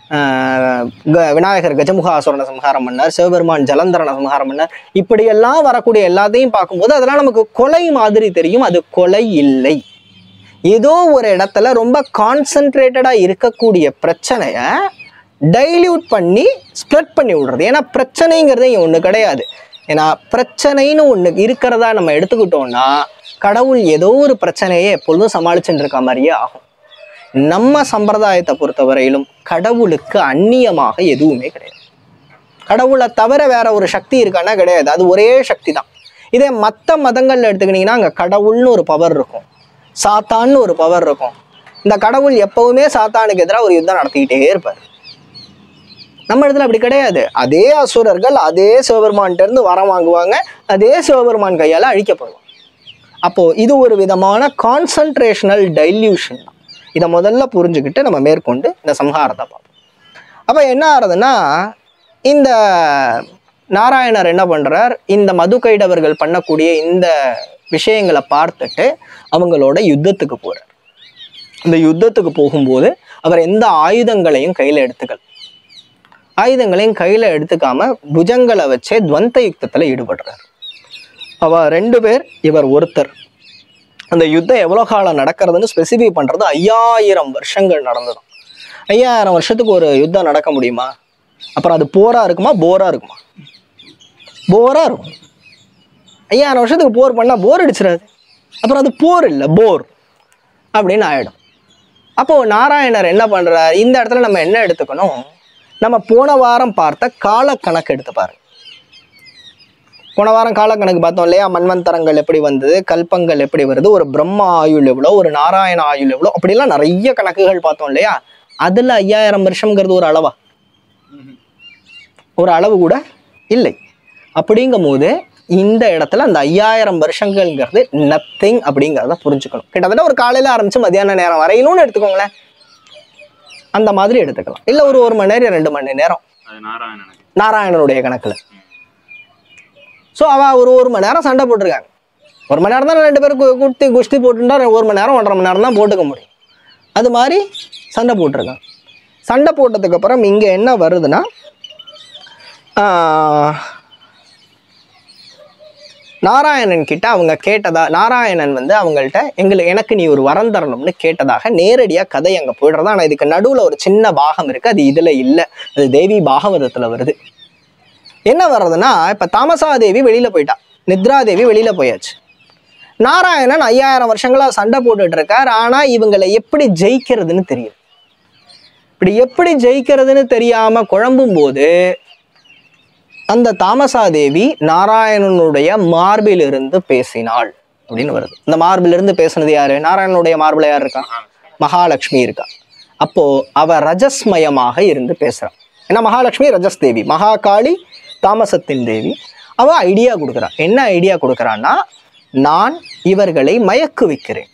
விநாயகர் கஜமுகாசுரனை சம்ஹாரம் பண்ணார், சிவபெருமான் ஜலந்தரனை சம்ஹாரம் பண்ணார். இப்படியெல்லாம் வரக்கூடிய எல்லாத்தையும் பார்க்கும்போது அதெல்லாம் நமக்கு கொலை மாதிரி தெரியும். அது கொலை இல்லை. ஏதோ ஒரு இடத்துல ரொம்ப கான்சென்ட்ரேட்டடாக இருக்கக்கூடிய பிரச்சனையை டைல்யூட் பண்ணி ஸ்ப்ரெட் பண்ணி விடுறது. ஏன்னா பிரச்சனைங்கிறது இங்கே ஒன்று கிடையாது. ஏன்னா பிரச்சனைன்னு ஒன்று இருக்கிறதா நம்ம எடுத்துக்கிட்டோம்னா கடவுள் ஏதோ ஒரு பிரச்சனையை எப்பொழுதும் சமாளிச்சுட்டு இருக்க மாதிரியே ஆகும். நம்ம சம்பிரதாயத்தை பொறுத்தவரையிலும் கடவுளுக்கு அந்நியமாக எதுவுமே கிடையாது. கடவுளை தவிர வேற ஒரு சக்தி இருக்கான்னா கிடையாது. அது ஒரே சக்தி தான். இதே மற்ற மதங்கள்ல எடுத்துக்கிட்டிங்கன்னா அங்கே கடவுள்னு ஒரு பவர் இருக்கும், சாத்தான்னு ஒரு பவர் இருக்கும். இந்த கடவுள் எப்பவுமே சாத்தானுக்கு எதிராக ஒரு யுத்தம் நடத்திக்கிட்டே இருப்பார். நம்ம இடத்துல அப்படி கிடையாது. அதே அசுரர்கள் அதே சிவபெருமான்கிட்ட இருந்து வரம் வாங்குவாங்க, அதே சிவபெருமான் கையால் அழிக்கப்படுவாங்க. அப்போ இது ஒரு விதமான கான்சன்ட்ரேஷனல் டைல்யூஷன் தான். இதை முதல்ல புரிஞ்சுக்கிட்டு நம்ம மேற்கொண்டு இந்த சம்ஹாரத்தை பார்ப்போம். அப்போ என்ன ஆகுதுன்னா, இந்த நாராயணர் என்ன பண்ணுறார், இந்த மதுக்கைடவர்கள் பண்ணக்கூடிய இந்த விஷயங்களை பார்த்துட்டு அவங்களோட யுத்தத்துக்கு போகிறார். இந்த யுத்தத்துக்கு போகும்போது அவர் எந்த ஆயுதங்களையும் கையில் எடுத்துக்காம புஜங்களை வச்சே துவந்த யுத்தத்தில் ஈடுபடுறார். அவ 2 பேர், இவர் ஒருத்தர். அந்த யுத்தம் எவ்வளோ காலம் நடக்கிறதுன்னு ஸ்பெசிஃபை பண்ணுறது 5000 வருஷங்கள் நடந்ததும். 5000 வருஷத்துக்கு ஒரு யுத்தம் நடக்க முடியுமா? அப்புறம் அது போராக இருக்குமா, போராக இருக்குமா? போராக இருக்கும். 5000 வருஷத்துக்கு போர் பண்ணால் போர் அடிச்சிடாது. அப்புறம் அது போர் இல்லை, போர் அப்படின்னு ஆகிடும். அப்போது நாராயணர் என்ன பண்ணுறார், இந்த இடத்துல நம்ம என்ன எடுத்துக்கணும், நம்ம போன வாரம் பார்த்த காலக்கணக்கு எடுத்து பாருங்க. போன வாரம் காலக்கணக்கு பார்த்தோம் இல்லையா? மன்வந்தரங்கள் எப்படி வந்தது, கல்பங்கள் எப்படி வருது, ஒரு பிரம்ம ஆயுள் எவ்வளோ, ஒரு நாராயண ஆயுள் எவ்வளோ, அப்படிலாம் நிறைய கணக்குகள் பார்த்தோம் இல்லையா? அதில் 5000 வருஷங்கிறது ஒரு அளவா? ஒரு அளவு கூட இல்லை. அப்படிங்கும் போது இந்த இடத்துல அந்த 5000 வருஷங்கள்ங்கிறது நத்திங் அப்படிங்கிறத புரிஞ்சுக்கணும். கிட்டத்தட்ட ஒரு காலையில் ஆரம்பித்து மத்தியான நேரம் வரையிலும்னு எடுத்துக்கோங்களேன். அந்த மாதிரி எடுத்துக்கலாம். இல்லை ஒரு மணி நேரம் 2 மணி நேரம் நாராயணனுடைய கணக்கில். ஸோ அவள் ஒரு மணி நேரம் சண்டை போட்டிருக்காங்க. 1 மணி நேரம் தான் 2 பேரும் குஸ்தி போட்டுட்டா 1 மணி நேரம் 1.5 மணி நேரம் தான் போட்டுக்க முடியும். அது மாதிரி சண்டை போட்டிருக்காங்க. சண்டை போட்டதுக்கப்புறம் இங்கே என்ன வருதுன்னா, நாராயணன் கிட்ட அவங்க கேட்டதா, நாராயணன் வந்து அவங்கள்ட்ட எனக்கு நீ ஒரு வரம் தரணும்னு கேட்டதாக நேரடியாக கதை அங்கே போயிடுறதா. ஆனால் இதுக்கு நடுவில் ஒரு சின்ன பாகம் இருக்குது, அது இதில் இல்லை, அது தேவி பாகவதத்தில் வருது. என்ன வர்றதுன்னா, இப்போ தாமசாதேவி வெளியில் போயிட்டா, நித்ராதேவி வெளியில் போயாச்சு. நாராயணன் 5000 வருஷங்களாக சண்டை போட்டுட்டு இருக்கார். ஆனால் இவங்களை எப்படி ஜெயிக்கிறதுன்னு தெரியும். இப்படி எப்படி ஜெயிக்கிறதுன்னு தெரியாமல் குழம்பும் போது அந்த தாமசாதேவி நாராயணனுடைய மார்பிலிருந்து பேசினாள் அப்படின்னு வருது. இந்த மார்பிலிருந்து பேசுனது யாரு? நாராயணனுடைய மார்பில் யார் இருக்கா? மகாலட்சுமி இருக்கா. அப்போ அவ ரஜஸ்மயமாக இருந்து பேசுறான். ஏன்னா மகாலட்சுமி ரஜஸ் தேவி, மகாகாளி தாமசத்தின் தேவி. அவ ஐடியா கொடுக்குறா. என்ன ஐடியா கொடுக்குறான்னா, நான் இவர்களை மயக்குவிக்கிறேன்.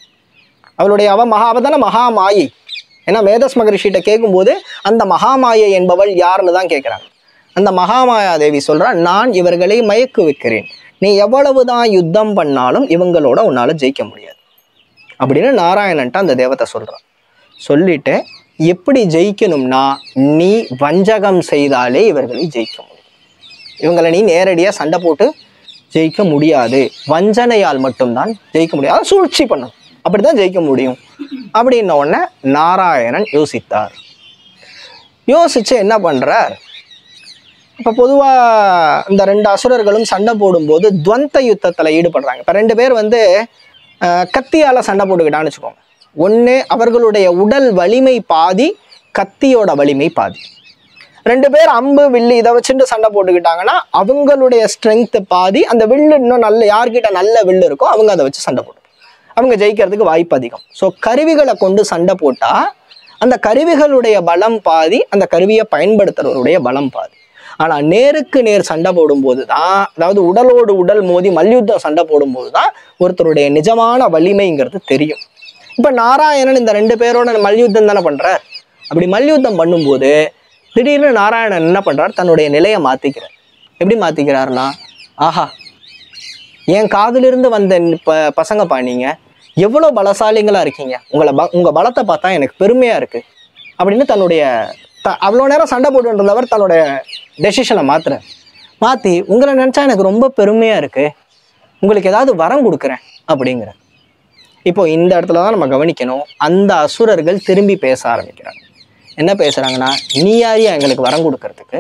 அவதான மகாமாயை. ஏன்னா மேதஸ் மகரிஷிட்ட கேட்கும்போது அந்த மகாமாயை என்பவள் யாருன்னு தான் கேட்குறாங்க. அந்த மகாமாயா தேவி சொல்றா, நான் இவர்களை மயக்குவிக்கிறேன், நீ எவ்வளவுதான் யுத்தம் பண்ணாலும் இவங்களோட உன்னால ஜெயிக்க முடியாது அப்படின்னு நாராயணன்ட்ட அந்த தேவதை சொல்றான். சொல்லிட்டு எப்படி ஜெயிக்கணும்னா, நீ வஞ்சகம் செய்தாலே இவர்களை ஜெயிக்க முடியும், இவங்களை நீ நேரடியாக சண்டை போட்டு ஜெயிக்க முடியாது, வஞ்சனையால் மட்டும்தான் ஜெயிக்க முடியும், அதை சூழ்ச்சி பண்ணும், அப்படிதான் ஜெயிக்க முடியும் அப்படின்ன உடனே நாராயணன் யோசித்தார். யோசிச்சு என்ன பண்றார், இப்போ பொதுவாக இந்த 2 அசுரர்களும் சண்டை போடும்போது துவந்த யுத்தத்தில் ஈடுபடுறாங்க. இப்போ 2 பேர் வந்து கத்தியால் சண்டை போட்டுக்கிட்டான்னு வச்சுக்கோங்க. ஒன்று அவர்களுடைய உடல் வலிமை பாதி, கத்தியோட வலிமை பாதி. 2 பேர் அம்பு வில்லு இதை வச்சுட்டு சண்டை போட்டுக்கிட்டாங்கன்னா அவங்களுடைய ஸ்ட்ரென்த்து பாதி, அந்த வில்லு இன்னும் நல்ல யார்கிட்ட நல்ல வில்லு இருக்கோ அவங்க அதை வச்சு சண்டை போட்டு அவங்க ஜெயிக்கிறதுக்கு வாய்ப்பு அதிகம். ஸோ கருவிகளை கொண்டு சண்டை போட்டால் அந்த கருவிகளுடைய பலம் பாதி, அந்த கருவியை பயன்படுத்துறவருடைய பலம் பாதி. ஆனால் நேருக்கு நேர் சண்டை போடும்போது தான், அதாவது உடலோடு உடல் மோதி மல்யுத்தம் சண்டை போடும்போது தான் ஒருத்தருடைய நிஜமான வலிமைங்கிறது தெரியும். இப்போ நாராயணன் இந்த 2 பேரோட மல்யுத்தம் தானே பண்ணுறார். அப்படி மல்யுத்தம் பண்ணும்போது திடீர்னு நாராயணன் என்ன பண்ணுறார், தன்னுடைய நிலையை மாற்றிக்கிறார். எப்படி மாற்றிக்கிறாருன்னா, ஆஹா என் காதிலிருந்து வந்த பசங்கப்பா நீங்கள் எவ்வளோ பலசாலிங்களாக இருக்கீங்க, உங்கள் பலத்தை பார்த்தா எனக்கு பெருமையாக இருக்குது அப்படின்னு தன்னுடைய அவ்வளோ நேரம் சண்டை போட்டுன்றவர் தன்னோட டெசிஷனை மாற்றி உங்களை நினச்சா எனக்கு ரொம்ப பெருமையாக இருக்குது, உங்களுக்கு ஏதாவது வரம் கொடுக்குறேன் அப்படிங்கிற. இப்போ இந்த இடத்துல தான் நம்ம கவனிக்கணும். அந்த அசுரர்கள் திரும்பி பேச ஆரம்பிக்கிறாங்க. என்ன பேசுகிறாங்கன்னா, நீ யாரியா எங்களுக்கு வரம் கொடுக்கறதுக்கு?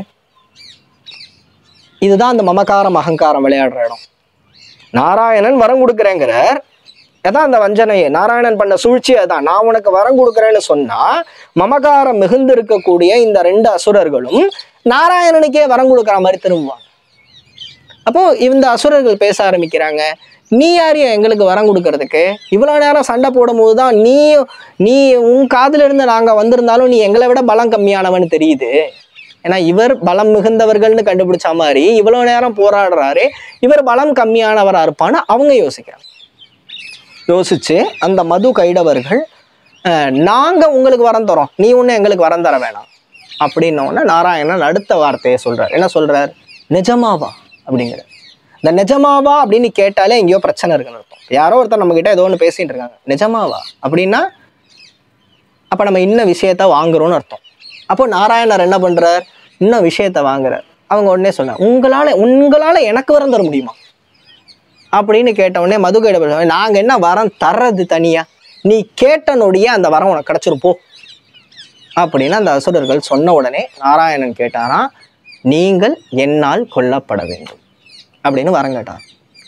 இதுதான் அந்த மமகாரம் அகங்காரம் விளையாடுற இடம். நாராயணன் வரம் கொடுக்குறேங்கிறார். அதான் அந்த வஞ்சனையே, நாராயணன் பண்ண சூழ்ச்சி அதான். நான் உனக்கு வரம் கொடுக்குறேன்னு சொன்னா மமகாரம் மிகுந்து இருக்கக்கூடிய இந்த 2 அசுரர்களும் நாராயணனுக்கே வரம் கொடுக்குற மாதிரி திரும்புவாங்க. அப்போ இந்த அசுரர்கள் பேச ஆரம்பிக்கிறாங்க, நீ யாரையா எங்களுக்கு வரம் கொடுக்கறதுக்கு? இவ்வளோ நேரம் சண்டை போடும் போது தான் நீ உன் காதுல இருந்து நாங்கள் வந்திருந்தாலும் நீ எங்களை விட பலம் கம்மியானவன்னு தெரியுது. ஏன்னா இவர் பலம் மிகுந்தவர்கள்னு கண்டுபிடிச்ச மாதிரி இவ்வளோ நேரம் போராடுறாரு, இவர் பலம் கம்மியானவராக இருப்பான்னு அவங்க யோசிக்கிறாங்க. யோசிச்சு அந்த மது கைடவர்கள், நாங்கள் உங்களுக்கு வரம் தரோம், நீ ஒன்று எங்களுக்கு வரம் தர வேணாம் அப்படின்னோடனே நாராயணன் அடுத்த வார்த்தையை சொல்றார். என்ன சொல்றார்? நிஜமாவா அப்படிங்கிற. இந்த நிஜமாவா அப்படின்னு கேட்டாலே எங்கேயோ பிரச்சனை இருக்குன்னு இருக்கும். யாரோ ஒருத்தர் நம்ம கிட்ட ஏதோ ஒன்று பேசிட்டு இருக்காங்க, நிஜமாவா அப்படின்னா அப்போ நம்ம இன்னும் விஷயத்த வாங்குறோம்னு அர்த்தம். அப்போ நாராயணர் என்ன பண்றார்? இன்னும் விஷயத்த வாங்குறார். அவங்க உடனே சொன்னாங்க, உங்களால எனக்கு வரம் தர முடியுமா அப்படின்னு கேட்ட உடனே மதுகைட, நாங்க என்ன வரம் தர்றது தனியா, நீ கேட்ட நொடியே அந்த வரம் உனக்கு கிடைச்சிருப்போ அப்படின்னு அந்த அசுரர்கள் சொன்ன உடனே நாராயணன் கேட்டாராம், நீங்கள் என்னால் கொல்லப்பட வேண்டும் அப்படின்னு வரம் கேட்டார்.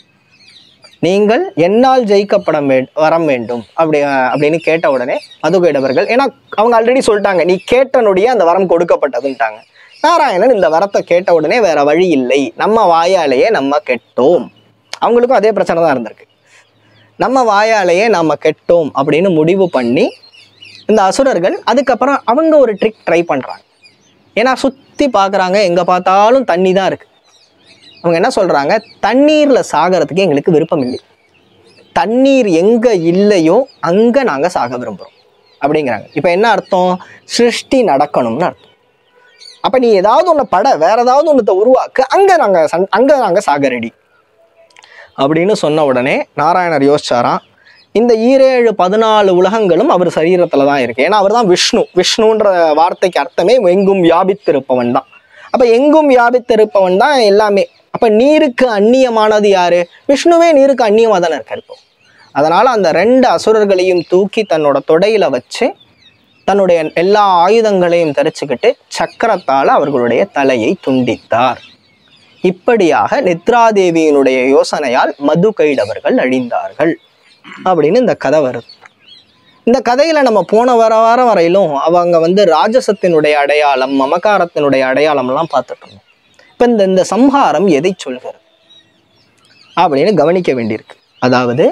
நீங்கள் என்னால் ஜெயிக்கப்பட வரம் வேண்டும் அப்படின்னு கேட்ட உடனே மதுகைடவர்கள், ஏன்னா அவங்க ஆல்ரெடி சொல்லிட்டாங்க நீ கேட்ட நொடியே அந்த வரம் கொடுக்கப்பட்டதுன்ட்டாங்க. நாராயணன் இந்த வரத்தை கேட்ட உடனே வேற வழி இல்லை, நம்ம வாயாலேயே நம்ம கெட்டோம். அவங்களுக்கும் அதே பிரச்சனை தான் இருந்திருக்கு. நம்ம வாயாலேயே நம்ம கெட்டோம் அப்படின்னு முடிவு பண்ணி இந்த அசுரர்கள் அதுக்கப்புறம் அவங்க ஒரு ட்ரிக் ட்ரை பண்ணுறாங்க. ஏன்னா சுற்றி பார்க்குறாங்க, எங்கே பார்த்தாலும் தண்ணி தான் இருக்குது. அவங்க என்ன சொல்கிறாங்க, தண்ணீரில் சாகிறதுக்கு எங்களுக்கு விருப்பம் இல்லை, தண்ணீர் எங்கே இல்லையோ அங்கே நாங்கள் சாக விரும்புகிறோம் அப்படிங்கிறாங்க. இப்போ என்ன அர்த்தம்? சிருஷ்டி நடக்கணும்னு அர்த்தம். அப்போ நீ ஏதாவது ஒன்று வேற ஏதாவது ஒன்றத்தை உருவாக்கு, அங்கே நாங்கள் சாக ரெடி அப்படின்னு சொன்ன உடனே நாராயணர் யோசிச்சாராம், இந்த 14 உலகங்களும் அவர் சரீரத்தில் தான் இருக்கு. ஏன்னா அவர் தான் விஷ்ணுன்ற வார்த்தைக்கு அர்த்தமே எங்கும் வியாபித்திருப்பவன் தான். அப்போ எங்கும் வியாபித்திருப்பவன் தான் எல்லாமே. அப்போ நீருக்கு அந்நியமானது யாரு? விஷ்ணுவே நீருக்கு அந்நியமாக தானே இருக்கார் இப்போ. அதனால அந்த 2 அசுரர்களையும் தூக்கி தன்னோட தொடையில வச்சு தன்னுடைய எல்லா ஆயுதங்களையும் தரிச்சுக்கிட்டு சக்கரத்தால் அவர்களுடைய தலையை துண்டித்தார். இப்படியாக நித்ராதேவியினுடைய யோசனையால் மது கைடவர்கள் அழிந்தார்கள் அப்படின்னு இந்த கதை வருது. இந்த கதையில நம்ம போன வாரம் வரையிலும் அவங்க ராஜசத்தினுடைய அடையாளம், மமகாரத்தினுடைய அடையாளம்லாம் பார்த்துட்டு இருந்தோம். இப்போ இந்த சம்ஹாரம் எதை சொல்கிறது அப்படின்னு கவனிக்க வேண்டியிருக்கு. அதாவது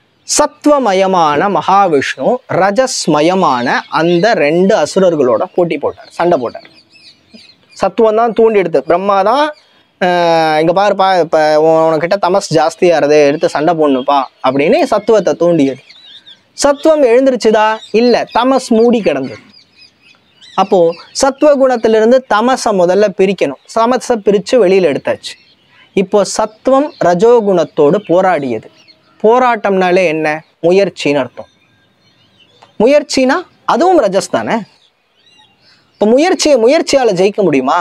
சத்வமயமான மகாவிஷ்ணு ரஜஸ்மயமான அந்த 2 அசுரர்களோட சண்டை போட்டார். சத்துவம் தான் தூண்டி எடுத்து, பிரம்மா தான் இங்கே பாருப்பா இப்போ உனக்கிட்ட தமஸ் ஜாஸ்தியாகிறது, எடுத்து சண்டை போடணுப்பா அப்படின்னு சத்துவத்தை தூண்டியது. சத்துவம் எழுந்திருச்சுதா? இல்லை, தமஸ் மூடி கிடந்தது. அப்போது சத்துவ குணத்திலிருந்து தமஸை முதல்ல பிரிக்கணும். தமஸை பிரித்து வெளியில் எடுத்தாச்சு. இப்போ சத்துவம் ரஜோகுணத்தோடு போராடியது. போராட்டம்னாலே என்ன? முயற்சின்னு அர்த்தம். முயற்சினா அதுவும் ரஜஸ் தானே. இப்போ முயற்சியால் ஜெயிக்க முடியுமா?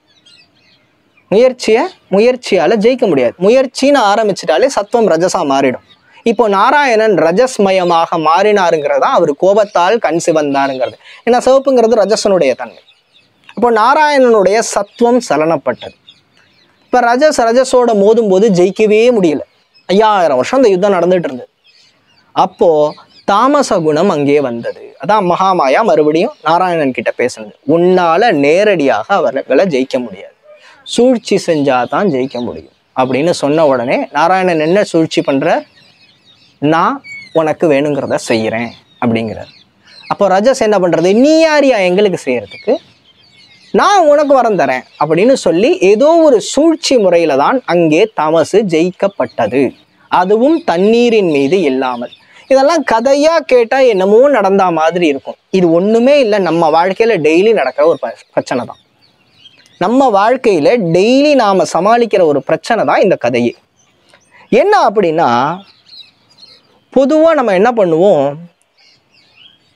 முயற்சியால் ஜெயிக்க முடியாது. முயற்சின்னு ஆரம்பிச்சிட்டாலே சத்துவம் ரஜஸா மாறிடும். இப்போ நாராயணன் ரஜஸ்மயமாக மாறினாருங்கிறதா அவர் கோபத்தால் கண் சிவந்தாருங்கிறது. ஏன்னா சிவப்புங்கிறது ரஜசனுடைய தன்மை. இப்போ நாராயணனுடைய சத்துவம் சலனப்பட்டது. இப்போ ரஜஸோட மோதும் போது ஜெயிக்கவே முடியல. 5000 வருஷம் இந்த யுத்தம் நடந்துட்டு இருந்தது. அப்போ தாமச குணம் அங்கே வந்தது. அதான் மகாமாயா மறுபடியும் நாராயணன் கிட்ட பேசுனது, உன்னால நேரடியாக அவர்களை ஜெயிக்க முடியாது, சூழ்ச்சி செஞ்சாதான் ஜெயிக்க முடியும் அப்படின்னு சொன்ன உடனே நாராயணன் என்ன சூழ்ச்சி பண்ற, நான் உனக்கு வேணுங்கிறத செய்யறேன் அப்படிங்கிறார். அப்போ ரஜஸ் என்ன பண்றது, நீ யாரியா எங்களுக்கு செய்யறதுக்கு, நான் உனக்கு வரம் தரேன் அப்படின்னு சொல்லி ஏதோ ஒரு சூழ்ச்சி முறையில தான் அங்கே தமசு ஜெயிக்கப்பட்டது. அதுவும் தண்ணீரின் மீது இல்லாமல். இதெல்லாம் கதையா கேட்டா என்னமோ நடந்தா மாதிரி இருக்கும். இது ஒண்ணுமே இல்லை, நம்ம வாழ்க்கையில டெய்லி நடக்கிற ஒரு பிரச்சனை தான். நம்ம வாழ்க்கையில டெய்லி நாம சமாளிக்கிற ஒரு பிரச்சனை தான் இந்த கதையே. என்ன அப்படின்னா, பொதுவா நம்ம என்ன பண்ணுவோம்,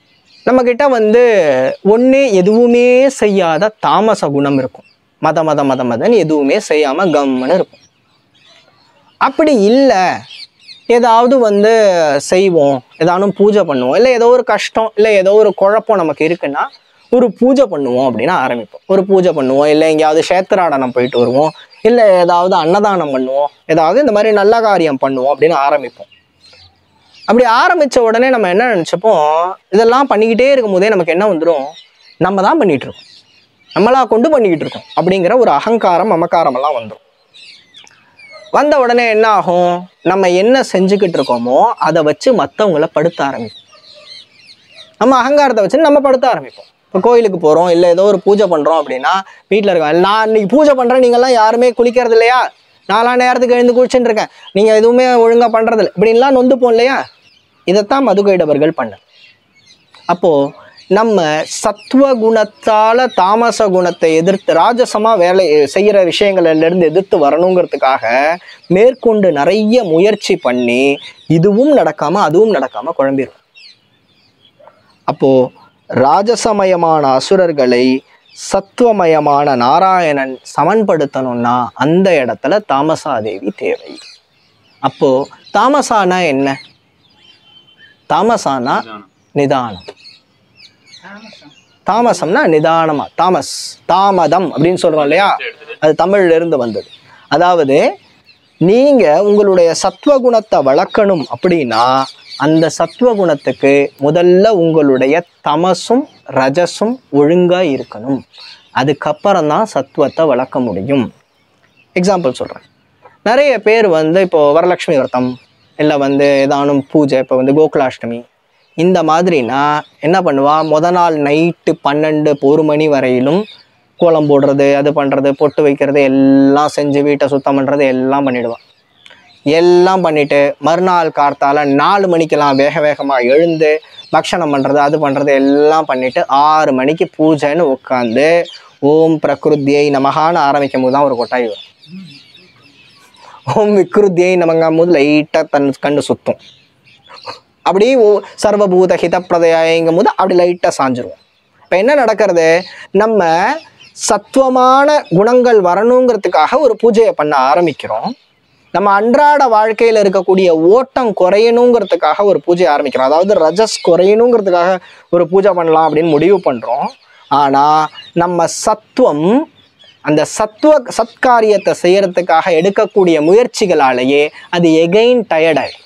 நம்மக்கிட்ட வந்து ஒன்று எதுவுமே செய்யாத தாமச குணம் இருக்கும். மதன்னு எதுவுமே செய்யாமல் கம்முன்னு இருக்கும். அப்படி இல்லை, ஏதாவது வந்து செய்வோம், ஏதானும் பூஜை பண்ணுவோம், இல்லை ஏதோ ஒரு கஷ்டம் இல்லை ஏதோ ஒரு குழப்பம் நமக்கு இருக்குன்னா ஒரு பூஜை பண்ணுவோம் அப்படின்னு ஆரம்பிப்போம். ஒரு பூஜை பண்ணுவோம், இல்லை எங்கேயாவது சேத்திராடனம் போயிட்டு வருவோம், இல்லை ஏதாவது அன்னதானம் பண்ணுவோம், ஏதாவது இந்த மாதிரி நல்ல காரியம் பண்ணுவோம் அப்படின்னு ஆரம்பிப்போம். அப்படி ஆரம்பித்த உடனே நம்ம என்ன நினச்சப்போம், இதெல்லாம் பண்ணிக்கிட்டே இருக்கும் போதே நமக்கு என்ன வந்துடும், நம்ம தான் பண்ணிகிட்டு இருக்கோம், நம்மளா கொண்டு பண்ணிக்கிட்டு இருக்கோம் அப்படிங்கிற ஒரு அகங்காரம் மமக்காரமெல்லாம் வந்துடும். வந்த உடனே என்ன ஆகும், நம்ம என்ன செஞ்சுக்கிட்டு இருக்கோமோ அதை வச்சு மற்றவங்கள படுத்த ஆரம்பிப்போம். நம்ம அகங்காரத்தை வச்சு நம்ம படுத்த ஆரம்பிப்போம். இப்போ கோயிலுக்கு போகிறோம், இல்லை ஏதோ ஒரு பூஜை பண்ணுறோம் அப்படின்னா வீட்டில் இருக்கோம், நான் இன்னைக்கு பூஜை பண்ணுறேன், நீங்கள்லாம் யாருமே குளிக்கிறது இல்லையா, நாலாம் நேரத்துக்கு எழுந்து குளிச்சுட்டு இருக்கேன், நீங்கள் எதுவுமே ஒழுங்காக பண்ணுறதில்ல, இப்படின்லாம் நொந்துப்போம் இல்லையா. இதைத்தான் மதுகைடவர்கள் பண்ண. அப்போது நம்ம சத்துவ குணத்தால் தாமச குணத்தை எதிர்த்து ராஜசமாக வேலை செய்கிற விஷயங்கள்லேருந்து எதிர்த்து வரணுங்கிறதுக்காக மேற்கொண்டு நிறைய முயற்சி பண்ணி இதுவும் நடக்காமல் அதுவும் நடக்காமல் குழம்பிடும். அப்போது ராஜசமயமான அசுரர்களை சத்துவமயமான நாராயணன் சமன்படுத்தணும்னா அந்த இடத்துல தாமசாதேவி தேவை. அப்போது தாமசானா என்ன, தாமசானா நிதானம், தாமசம்னா நிதானமா, தாமதம் அப்படின்னு சொல்றோம் இல்லையா, அது தமிழ்ல இருந்து வந்தது. அதாவது நீங்க உங்களுடைய சத்துவகுணத்தை வளர்க்கணும் அப்படின்னா அந்த சத்துவகுணத்துக்கு முதல்ல உங்களுடைய தமசும் ரஜசும் ஒழுங்கா இருக்கணும், அதுக்கப்புறம் தான் சத்துவத்தை வளர்க்க முடியும். எக்ஸாம்பிள் சொல்றேன். நிறைய பேர் வந்து இப்போ வரலட்சுமி விரதம் இல்லை வந்து ஏதானும் பூஜை, இப்போ வந்து கோகுலாஷ்டமி இந்த மாதிரினா என்ன பண்ணுவா, நாள் நைட்டு 12-1 மணி வரையிலும் கோலம் போடுறது, அது பண்ணுறது, பொட்டு வைக்கிறது எல்லாம் செஞ்சு வீட்டை சுத்தம் பண்ணுறது எல்லாம் பண்ணிடுவான். எல்லாம் பண்ணிவிட்டு மறுநாள் கார்த்தால 4 மணிக்கெல்லாம் வேகமாக எழுந்து பக்ஷணம் பண்ணுறது, அது பண்ணுறது எல்லாம் பண்ணிவிட்டு 6 மணிக்கு பூஜைன்னு உட்காந்து ஓம் பிரகிருத்தியை நமகான்னு ஆரம்பிக்கும் போது தான் ஒரு கொட்டாய் வரும். ஓம் விக்ருத்தியை நமங்கும் போது லைட்டாக கண்ணு சுத்தும். அப்படி சர்வபூத ஹித பிரதயாங்கும் போது அப்படி லைட்டாக சாஞ்சிருவோம். இப்போ என்ன நடக்கிறது, நம்ம சத்துவமான குணங்கள் வரணுங்கிறதுக்காக ஒரு பூஜையை பண்ண ஆரம்பிக்கிறோம். நம்ம அன்றாட வாழ்க்கையில் இருக்கக்கூடிய ஓட்டம் குறையணுங்கிறதுக்காக ஒரு பூஜை ஆரம்பிக்கிறோம். அதாவது ரஜஸ் குறையணுங்கிறதுக்காக ஒரு பூஜை பண்ணலாம் அப்படின்னு முடிவு பண்ணுறோம். ஆனால் நம்ம சத்துவம் அந்த சத்காரியத்தை செய்யறதுக்காக எடுக்கக்கூடிய முயற்சிகளாலேயே அது எகைன் டயர்டாயிடும்.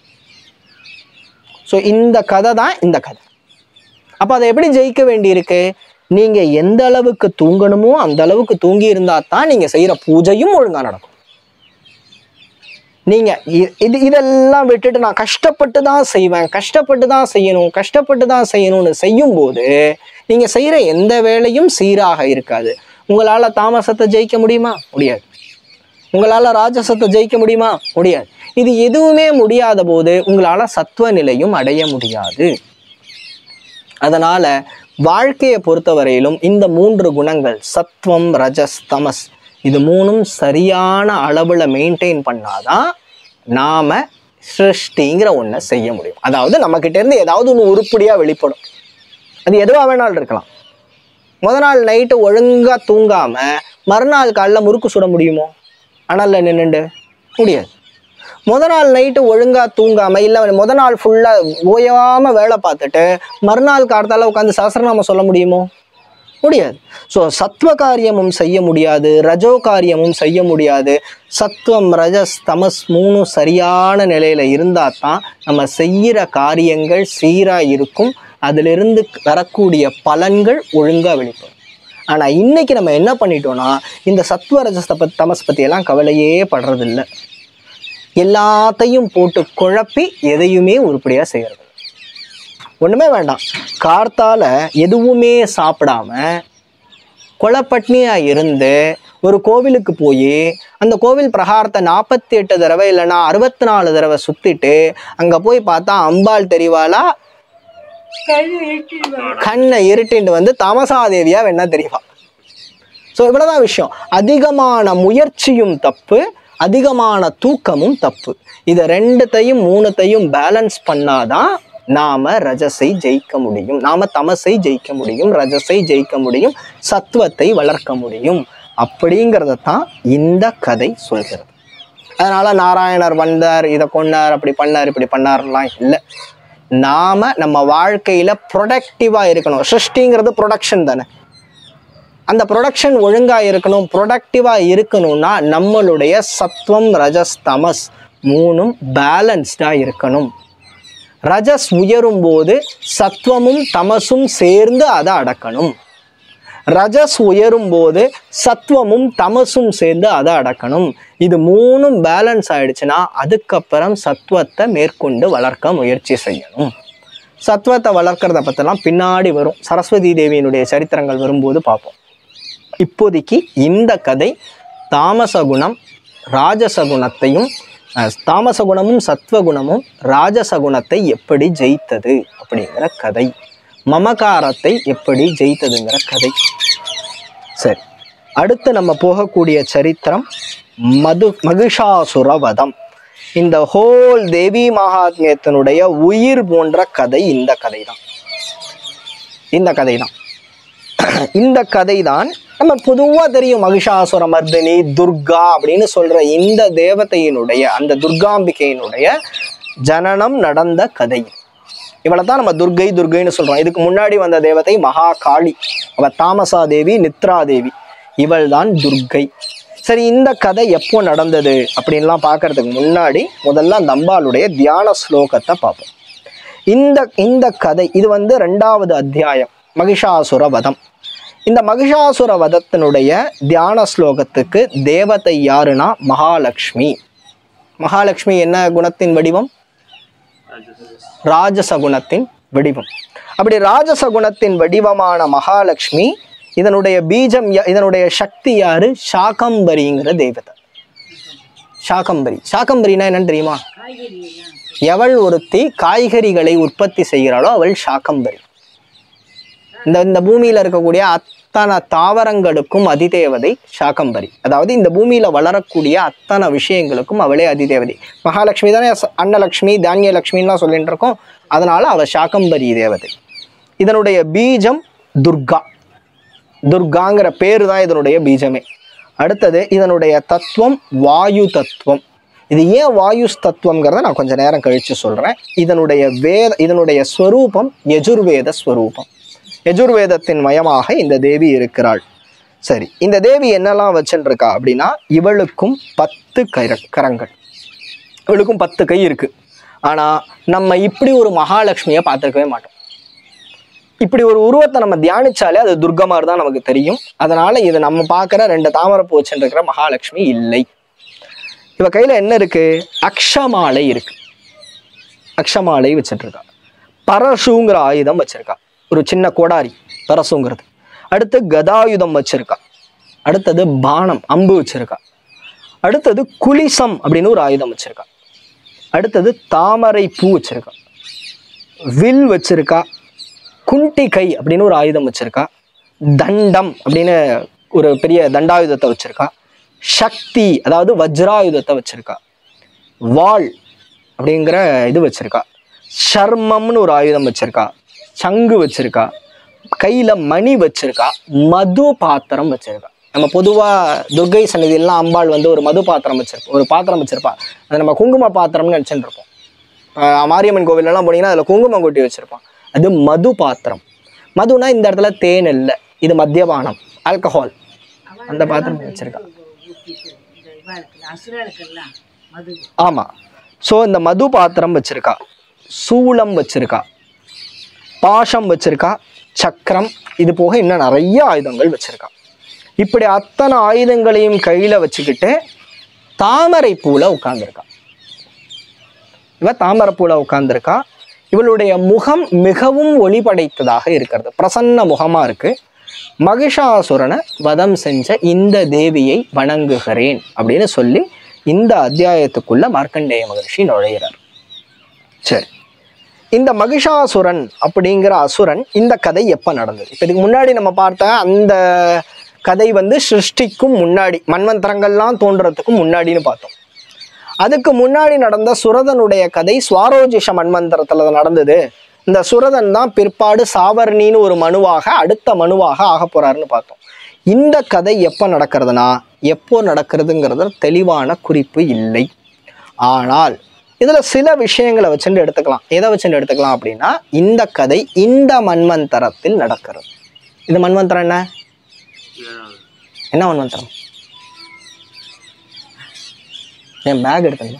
ஸோ இந்த கதை தான் இந்த கதை. அப்போ அதை எப்படி ஜெயிக்க வேண்டியிருக்கு, நீங்கள் எந்த அளவுக்கு தூங்கணுமோ அந்த அளவுக்கு தூங்கி இருந்தால் தான் நீங்கள் செய்கிற பூஜையும் ஒழுங்காக நடக்கும். நீங்கள் இதெல்லாம் விட்டுட்டு நான் கஷ்டப்பட்டு தான் செய்வேன், கஷ்டப்பட்டு தான் செய்யணும்னு செய்யும்போது நீங்கள் செய்கிற எந்த வேலையும் சீராக இருக்காது. உங்களால் தாமசத்தை ஜெயிக்க முடியுமா? முடியாது. உங்களால் ராஜசத்தை ஜெயிக்க முடியுமா? முடியாது. இது எதுவுமே முடியாத போது உங்களால் சத்துவ நிலையும் அடைய முடியாது. அதனால் வாழ்க்கையை பொறுத்தவரையிலும் இந்த 3 குணங்கள் சத்துவம் ரஜஸ் தமஸ் இது 3ம் சரியான அளவில் மெயின்டைன் பண்ணாதான் நாம் சிருஷ்டிங்கிற ஒன்றை செய்ய முடியும். அதாவது நம்மக்கிட்டேருந்து ஏதாவது ஒன்று உருப்படியாக வெளிப்படும். அது எதுவாக வேணாலும் இருக்கலாம். நாள் நைட்டு ஒழுங்காக தூங்காமல் மறுநாள் காலையில் முறுக்கு சுட முடியுமோ? அனலில் நின்றுண்டு முடியாது. நாள் நைட்டு ஒழுங்காக தூங்காமல் இல்லை நாள் ஃபுல்லாக ஓயாமல் வேலை பார்த்துட்டு மறுநாள் காலத்தால் உட்காந்து சஹஸ்ரநாமம் சொல்ல முடியுமோ? முடியாது. ஸோ சத்துவ காரியமும் செய்ய முடியாது, ரஜோ காரியமும் செய்ய முடியாது. சத்துவம் ரஜஸ் தமஸ் 3ம் சரியான நிலையில் இருந்தால் தான் நம்ம செய்கிற காரியங்கள் சீராக இருக்கும், அதிலிருந்து வரக்கூடிய பலன்கள் ஒழுங்காக வெளிப்படும். ஆனால் இன்றைக்கி நம்ம என்ன பண்ணிட்டோன்னா இந்த சத்துவ ரஜஸ் தமஸ் பற்றியெல்லாம் கவலையே படுறதில்லை. எல்லாத்தையும் போட்டு குழப்பி எதையுமே உருப்படியாக செய்கிறது. ஒன்றுமே வேண்டாம், கார்த்தால எதுவுமே சாப்பிடாம கொலப்பட்னியாக இருந்து ஒரு கோவிலுக்கு போய் அந்த கோவில் பிரகாரத்தை 48 தடவை இல்லைன்னா 64 தடவை சுற்றிட்டு அங்கே போய் பார்த்தா அம்பாள் தெரிவாளா, கண்ணை இருட்டின்னு வந்து தமசாதேவியா வேணா தெரிவா. ஸோ இவ்வளோதான் விஷயம். அதிகமான முயற்சியும் தப்பு, அதிகமான தூக்கமும் தப்பு. இதை 2த்தையும் 3த்தையும் பேலன்ஸ் பண்ணாதான் நாம ரஜஸை ஜெயிக்க முடியும், நாம தமசை ஜெயிக்க முடியும், ரஜஸை ஜெயிக்க முடியும், சத்துவத்தை வளர்க்க முடியும் அப்படிங்கிறத தான் இந்த கதை சொல்கிறது. அதனால நாராயணர் வந்தார், இதை கொண்டார், அப்படி பண்ணார், இப்படி பண்ணார்லாம் இல்லை. நாம நம்ம வாழ்க்கையில ப்ரொடக்டிவா இருக்கணும். சிருஷ்டிங்கிறது ப்ரொடக்ஷன் தானே. அந்த ப்ரொடக்ஷன் ஒழுங்கா இருக்கணும், ப்ரொடக்டிவா இருக்கணும்னா நம்மளுடைய சத்வம் ரஜஸ் தமஸ் மூணும் பேலன்ஸ்டா இருக்கணும். ரஜஸ் உயரும் போது சத்வமும் தமசும் சேர்ந்து அதை அடக்கணும். ரஜஸ் உயரும் போது சத்வமும் தமசும் சேர்ந்து அதை அடக்கணும். இது மூணும் பேலன்ஸ் ஆயிடுச்சுன்னா அதுக்கப்புறம் சத்வத்தை மேற்கொண்டு வளர்க்க முயற்சி செய்யணும். சத்வத்தை வளர்க்கறத பற்றிலாம் பின்னாடி வரும், சரஸ்வதி தேவியினுடைய சரித்திரங்கள் வரும்போது பார்ப்போம். இப்போதைக்கு இந்த கதை தாமசகுணம் ராஜசகுணத்தையும், தாமசகுணமும் சத்வகுணமும் ராஜசகுணத்தை எப்படி ஜெயித்தது அப்படிங்கிற கதை, மமகாரத்தை எப்படி ஜெயித்ததுங்கிற கதை. சரி, அடுத்து நம்ம போகக்கூடிய சரித்திரம் மகிஷாசுரவதம். இந்த ஹோல் தேவி மகாத்மியத்தினுடைய உயிர் போன்ற கதை இந்த கதை தான். இந்த கதை தான் நம்ம பொதுவாக தெரியும். மகிஷாசுர மர்தினி துர்கா அப்படின்னு சொல்ற இந்த தேவதையினுடைய, அந்த துர்காம்பிகையினுடைய ஜனனம் நடந்த கதை. இவளை தான் நம்ம துர்கைன்னு சொல்றோம். இதுக்கு முன்னாடி வந்த தேவதை மகா காளி, அவ தாமசா தேவி, நித்ரா தேவி, இவள் தான் துர்கை. சரி, இந்த கதை எப்போ நடந்தது அப்படின்லாம் பார்க்கறதுக்கு முன்னாடி முதல்ல அந்த அம்பாளுடைய தியான ஸ்லோகத்தை பார்ப்போம். இந்த கதை இது 2வது அத்தியாயம் மகிஷாசுர வதம். இந்த மகிஷாசுர வதத்தினுடைய தியான ஸ்லோகத்துக்கு தேவதை யாருன்னா மகாலட்சுமி. மகாலட்சுமி என்ன குணத்தின் வடிவம்? ராஜசகுணத்தின் வடிவம். அப்படி ராஜசகுணத்தின் வடிவமான மகாலட்சுமி, இதனுடைய பீஜம், இதனுடைய சக்தி யாரு? சாகம்பரிங்கிற தேவதை. சாகம்பரினா என்னன்னு தெரியுமா? எவள் ஒருத்தி காய்கறிகளை உற்பத்தி செய்கிறாளோ அவள் சாகம்பரி. இந்த பூமியில இருக்கக்கூடிய அத்தனை தாவரங்களுக்கும் அதிதேவதை சாகம்பரி. அதாவது இந்த பூமியில வளரக்கூடிய அத்தனை விஷயங்களுக்கும் அவளே அதிதேவதை. மகாலட்சுமி தானே அன்னலட்சுமி தானியலட்சுமின்லாம் சொல்லிட்டு இருக்கோம். அதனால அவ சாகம்பரி தேவதை. இதனுடைய பீஜம் துர்கா. துர்காங்கிற பேரு தான் இதனுடைய பீஜமே. அடுத்தது இதனுடைய தத்துவம் வாயு தத்துவம். இது ஏன் வாயு தத்துவம்ங்கிறத நான் கொஞ்சம் நேரம் கழிச்சு சொல்றேன். இதனுடைய ஸ்வரூபம் யஜுர்வேத ஸ்வரூபம். யஜுர்வேதத்தின் மயமாக இந்த தேவி இருக்கிறாள். சரி, இந்த தேவி என்னெல்லாம் வச்சுருக்கா அப்படின்னா, இவளுக்கும் 10 கரங்கள், இவளுக்கும் 10 கை இருக்கு. ஆனா நம்ம இப்படி ஒரு மகாலட்சுமியை பார்த்துருக்கவே மாட்டோம். இப்படி ஒரு உருவத்தை நம்ம தியானிச்சாலே அது துர்கமார் தான் நமக்கு தெரியும். அதனால இது நம்ம பார்க்குற 2 தாமரைப்பூ வச்சுருக்கிற மகாலட்சுமி இல்லை. இவ கையில என்ன இருக்கு? அக்ஷமாலை இருக்கு. அக்ஷமாலை வச்சுட்டு இருக்கா. பரசுங்கிற ஆயுதம் வச்சிருக்கா, ஒரு சின்ன கோடாரி, பரசுங்கிறது. அடுத்து கதாயுதம் வச்சிருக்கா. அடுத்தது பானம், அம்பு வச்சிருக்கா. அடுத்தது குலிசம் அப்படின்னு ஒரு ஆயுதம் வச்சிருக்கா. அடுத்தது தாமரை பூ வச்சிருக்கா. வில் வச்சிருக்கா. குண்டி கை அப்படின்னு ஒரு ஆயுதம் வச்சிருக்கா. தண்டம் அப்படின்னு ஒரு பெரிய தண்டாயுதத்தை வச்சிருக்கா. சக்தி அதாவது வஜ்ராயுதத்தை வச்சிருக்கா. வாள் அப்படிங்கிற இது வச்சிருக்கா. சர்மம்னு ஒரு ஆயுதம் வச்சிருக்கா. சங்கு வச்சிருக்கா. கையில மணி வச்சிருக்கா. மது பாத்திரம் வச்சிருக்கா. நம்ம பொதுவா துர்கை சன்னிதியெல்லாம் அம்பாள் ஒரு மது பாத்திரம் வச்சிருப்போம், ஒரு பாத்திரம் வச்சிருப்பா. அதை நம்ம குங்கும பாத்திரம்னு நினைச்சுட்டு இருப்போம். மாரியம்மன் கோவிலெல்லாம் போனீங்கன்னா அதில் குங்குமம் கொட்டி வச்சிருப்பான். அது மது பாத்திரம். மதுனா இந்த இடத்துல தேன் இல்லை, இது மத்தியபானம், ஆல்கஹால். அந்த பாத்திரம் வச்சிருக்கா. ஆமா. ஸோ இந்த மது பாத்திரம் வச்சிருக்கா. சூளம் வச்சிருக்கா. பாஷம் வச்சிருக்கா. சக்கரம், இது போக இன்னும் நிறைய ஆயுதங்கள் வச்சிருக்கா. இப்படி அத்தனை ஆயுதங்களையும் கையில வச்சுக்கிட்டு தாமரை பூல உட்கார்ந்துருக்கா. இவ தாமரை பூல உட்கார்ந்துருக்கா. இவளுடைய முகம் மிகவும் ஒளி படைத்ததாக இருக்கிறது, பிரசன்ன முகமா இருக்கு. மகிஷாசுரனை வதம் செஞ்ச இந்த தேவியை வணங்குகிறேன் அப்படின்னு சொல்லி இந்த அத்தியாயத்துக்குள்ள மார்க்கண்டேய மகர்ஷி நுழைகிறார். சரி, இந்த மகிஷாசுரன் அப்படிங்கிற அசுரன் இந்த கதை எப்ப நடந்தது? இப்ப இதுக்கு முன்னாடி நம்ம பார்த்த அந்த கதை சிருஷ்டிக்கும் முன்னாடி, மன்வந்தரங்கள்லாம் தோன்றதுக்கும் முன்னாடின்னு பார்த்தோம். அதுக்கு முன்னாடி நடந்த சுரதனுடைய கதை ஸ்வாரோஜிஷ மன்வந்தரத்துல நடந்தது. இந்த சுரதன் தான் பிற்பாடு சாவர்ணின்னு ஒரு மனுவாக அடுத்த மனுவாக ஆக போறாருன்னு பார்த்தோம். இந்த கதை எப்போ நடக்கிறதுனா எப்போ நடக்கிறதுங்கிறது தெளிவான குறிப்பு இல்லை. ஆனால் இதில் சில விஷயங்களை வச்சுட்டு எடுத்துக்கலாம். எதை வச்சுட்டு எடுத்துக்கலாம் அப்படின்னா, இந்த கதை இந்த மன்வந்தரத்தில் நடக்கிறது. இந்த மன்வந்தரம் என்ன என்ன மன்வந்தரம்? என் பேக் எடுத்துங்க.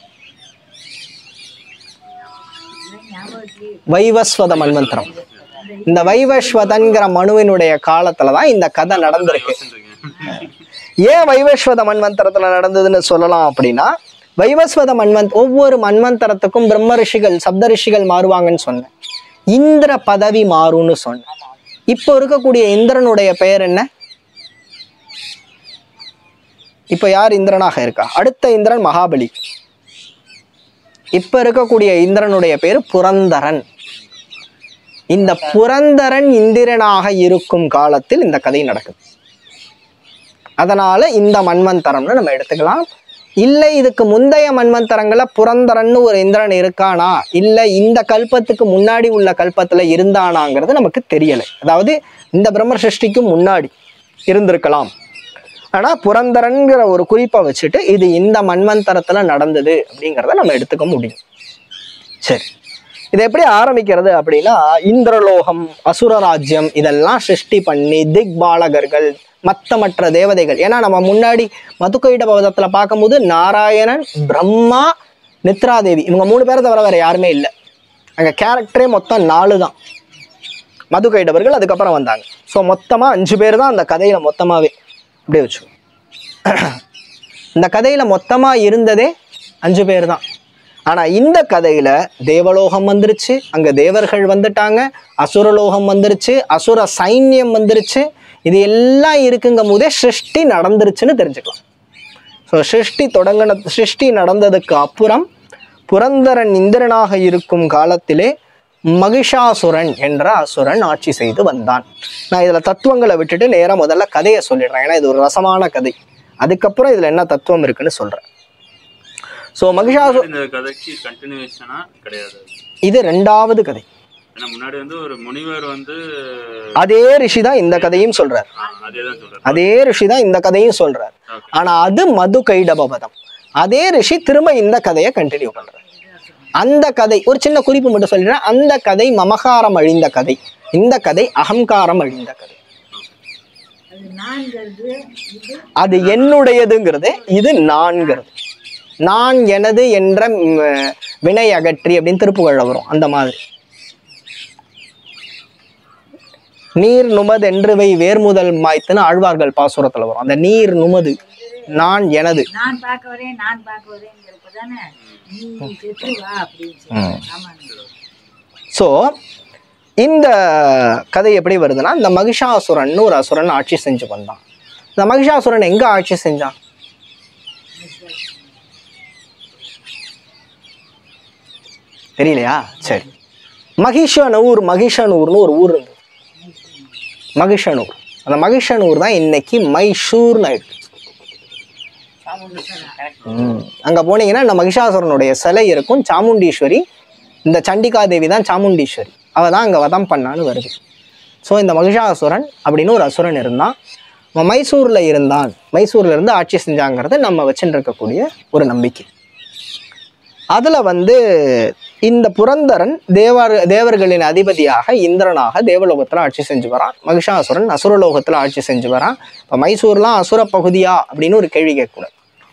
வைவஸ்வத மன்வந்தரம். இந்த வைவஸ்வதன்கிற மனுவினுடைய காலத்துலதான் இந்த கதை நடந்திருக்கு. ஏன் வைவஸ்வத மன்வந்தரத்துல நடந்ததுன்னு சொல்லலாம் அப்படின்னா, வைவஸ்வத ஒவ்வொரு மன்வந்தரத்துக்கும் பிரம்ம ரிஷிகள் சப்த ரிஷிகள் மாறுவாங்கன்னு சொன்னேன். இந்திர பதவி மாறும்னு சொன்னேன். இப்போ இருக்கக்கூடிய இந்திரனுடைய பெயர் என்ன? இப்ப யார் இந்திரனாக இருக்கா? அடுத்த இந்திரன் மகாபலி. இப்ப இருக்கக்கூடிய இந்திரனுடைய பேர் புரந்தரன். இந்த புரந்தரன் இந்திரனாக இருக்கும் காலத்தில் இந்த கதை நடக்குது. அதனால இந்த மன்வந்தரம்னு நம்ம எடுத்துக்கலாம். இல்லை இதுக்கு முந்தைய மன்வந்தரங்கள புரந்தரன்னு ஒரு இந்திரன் இருக்கானா, இல்லை இந்த கல்பத்துக்கு முன்னாடி உள்ள கல்பத்துல இருந்தானாங்கிறது நமக்கு தெரியலை. அதாவது இந்த பிரம்ம சிருஷ்டிக்கும் முன்னாடி இருந்திருக்கலாம். ஆனா புரந்தரன்கிற ஒரு குறிப்பை வச்சுட்டு இது இந்த மன்வந்தரத்துல நடந்தது அப்படிங்கிறத நம்ம எடுத்துக்க முடியும். சரி, இது எப்படி ஆரம்பிக்கிறது அப்படின்னா, இந்திரலோகம் அசுர ராஜ்யம் இதெல்லாம் சிருஷ்டி பண்ணி திக்பாலகர்கள் மற்ற தேவதைகள், ஏன்னா நம்ம முன்னாடி மதுக்கைட பவதத்துல பார்க்கும்போது நாராயணன் பிரம்மா நித்ராதேவி இவங்க 3 பேரை தவிர வேற யாருமே இல்லை. அங்க கேரக்டரே மொத்தம் 4 தான். மதுக்கைடவர்கள் அதுக்கப்புறம் வந்தாங்க. ஸோ மொத்தமா 5 பேர் தான் அந்த கதையில மொத்தமாவே. அப்படியே வச்சு இந்த கதையில மொத்தமா இருந்ததே 5 பேர் தான். ஆனா இந்த கதையில தேவலோகம் வந்துருச்சு, அங்க தேவர்கள் வந்துட்டாங்க, அசுரலோகம் வந்துருச்சு, அசுர சைன்யம் வந்துருச்சு. இது எல்லாம் இருக்குங்கும் போதே சிருஷ்டி நடந்துருச்சுன்னு தெரிஞ்சுக்கலாம். ஸோ சிருஷ்டி நடந்ததுக்கு அப்புறம் புரந்தரன் இந்திரனாக இருக்கும் காலத்திலே மகிஷாசுரன் என்ற அசுரன் ஆட்சி செய்து வந்தான். நான் இதுல தத்துவங்களை விட்டுட்டு நேரா முதல்ல கதையை சொல்லிடுறேன், ஏன்னா இது ஒரு ரசமான கதை. அதுக்கப்புறம் இதுல என்ன தத்துவம் இருக்குன்னு சொல்றேன். ஸோ மகிஷாசுரன் இது 2வது கதை. முன்னாடி வந்து ஒரு முனிவர் வந்து அதே ரிஷி தான் இந்த கதையும் சொல்றார். அதே ரிஷி தான் இந்த கதையும் சொல்றார். ஆனா அது மது கைடபவதம். அதே ரிஷி திரும்ப இந்த கதையை கண்டினியூ பண்றார். அந்த கதை ஒரு சின்ன குறிப்பு மட்டும் சொல்லிடுறேன். அந்த கதை மமகாரம் அழிந்த கதை, இந்த கதை அகங்காரம் அழிந்த கதை. அது என்னுடையதுங்கிறது, இது நான்கிறது. நான் எனது என்ற வினை அகற்றி அப்படின்னு திருப்புகழ்ல வரும். அந்த மாதிரி நீர் நுமது என்று வை வேர்முதல் மாய்த்துன்னு ஆழ்வார்கள் பாசுரத்துல வரும். அந்த நீர் நுமது நான் எனது. சோ இந்த கதை எப்படி வருதுன்னா, இந்த மகிஷாசுரன் ஒரு அசுரன் ஆட்சி செஞ்சு வந்தான். இந்த மகிஷாசுரன் எங்க ஆட்சி செஞ்சான்? தெரியலையா? சரி, மகிஷனூர்னு ஒரு ஊர் இருந்தது. மகிஷனூர். அந்த மகிஷனூர் தான் இன்னைக்கு மைசூர்னு ஆயிடுச்சு. அங்க போனீங்கன்னா இந்த மகிஷாசுரனுடைய சிலை இருக்கும். சாமுண்டீஸ்வரி, இந்த சண்டிகா தேவி தான் சாமுண்டீஸ்வரி. அவ தான் அங்க வதம் பண்ணான்னு வருது. ஸோ இந்த மகிஷாசுரன் அப்படின்னு ஒரு அசுரன் இருந்தான். மைசூர்ல இருந்தான். மைசூர்ல இருந்து ஆட்சி செஞ்சாங்கிறது நம்ம வச்சுட்டு இருக்கக்கூடிய ஒரு நம்பிக்கை. அதுல வந்து இந்த புரந்தரன் தேவர்களின் அதிபதியாக இந்திரனாக தேவலோகத்துல ஆட்சி செஞ்சு வரான். மகிஷாசுரன் அசுரலோகத்துல ஆட்சி செஞ்சு வரான். இப்ப மைசூர்லாம் அசுர பகுதியா அப்படின்னு ஒரு கேள்வி கேட்கக்கூடாது.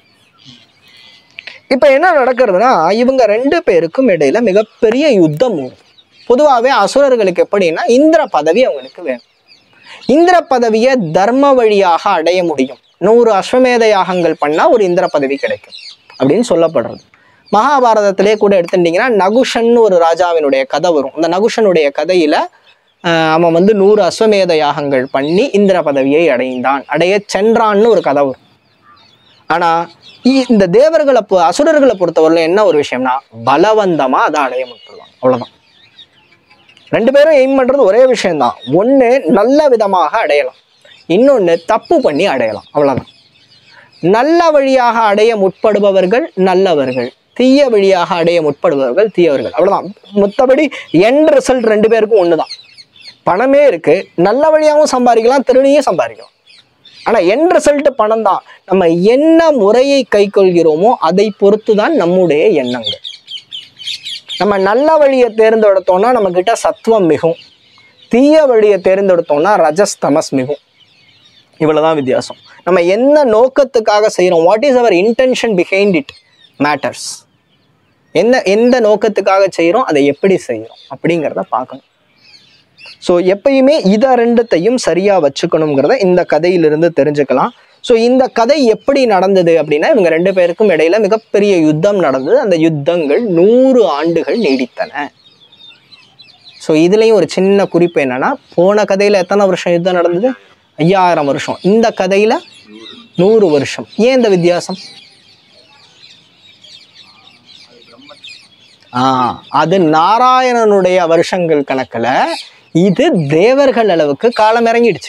இப்ப என்ன நடக்கிறதுனா, இவங்க 2 பேருக்கும் இடையில மிகப்பெரிய யுத்தம். பொதுவாகவே அசுரர்களுக்கு எப்படின்னா இந்திர பதவி அவங்களுக்கு வேணும். இந்திர பதவியை தர்ம வழியாக அடைய முடியும். 100 அஸ்வமேத யாகங்கள் பண்ணா ஒரு இந்திர பதவி கிடைக்கும் அப்படின்னு சொல்லப்படுறது. மகாபாரதத்திலே கூட எடுத்துட்டீங்கன்னா நகுஷன் ஒரு ராஜாவினுடைய கதை வரும். அந்த நகுஷனுடைய கதையில அவன் வந்து 100 அஸ்வமேத யாகங்கள் பண்ணி இந்திர பதவியை அடைய சென்றான்னு ஒரு கதை வரும். ஆனா இந்த தேவர்களை அசுரர்களை பொறுத்தவரையில என்ன ஒரு விஷயம்னா, பலவந்தமா அதை அடைய முடியும். அவ்வளவுதான். 2 பேரும் எய்ம் பண்றது ஒரே விஷயம்தான். ஒண்ணு நல்ல விதமாக அடையலாம், இன்னொன்னு தப்பு பண்ணி அடையலாம். அவ்வளவுதான். நல்ல வழியாக அடைய முற்படுபவர்கள் நல்லவர்கள், தீய வழியாக அடைய முற்படுபவர்கள் தீயவர்கள். அவ்வளவுதான். மொத்தபடி எண்ட் ரிசல்ட் ரெண்டு பேருக்கும் ஒண்ணுதான். பணமே இருக்கு, நல்ல வழியாகவும் சம்பாதிக்கலாம், திருடியும் சம்பாதிக்கலாம். ஆனா எண்ட் ரிசல்ட் பணம் தான். நம்ம என்ன முறையை கை கொள்கிறோமோ அதை பொறுத்து தான் நம்முடைய எண்ணங்கள். நம்ம நல்ல வழியை தேர்ந்தெடுத்தோம்னா நம்ம கிட்ட சத்துவம் மிகும், தீய வழியை தேர்ந்தெடுத்தோம்னா ரஜஸ் தமஸ் மிகும். இவ்வளவுதான் வித்தியாசம். நம்ம என்ன நோக்கத்துக்காக செய்யறோம், what is our intention behind it matters. எந்த நோக்கத்துக்காக செய்யறோம், அதை எப்படி செய்யறோம் அப்படிங்கிறத பார்க்கணும். ஸோ எப்பயுமே இதை ரெண்டுத்தையும் சரியா வச்சுக்கணுங்கிறத இந்த கதையிலிருந்து தெரிஞ்சுக்கலாம். ஸோ இந்த கதை எப்படி நடந்தது அப்படின்னா, இவங்க ரெண்டு பேருக்கும் இடையில மிகப்பெரிய யுத்தம் நடந்தது. அந்த யுத்தங்கள் 100 ஆண்டுகள் நீடித்தன. ஸோ இதுலயும் ஒரு சின்ன குறிப்பு என்னன்னா, போன கதையில எத்தனை வருஷம் யுத்தம் நடந்தது? 5000 வருஷம். இந்த கதையில 100 வருஷம். ஏன் இந்த வித்தியாசம்? அது நாராயணனுடைய வருஷங்கள் கணக்குல, இது தேவர்கள் அளவுக்கு காலம் இறங்கிடுச்சு.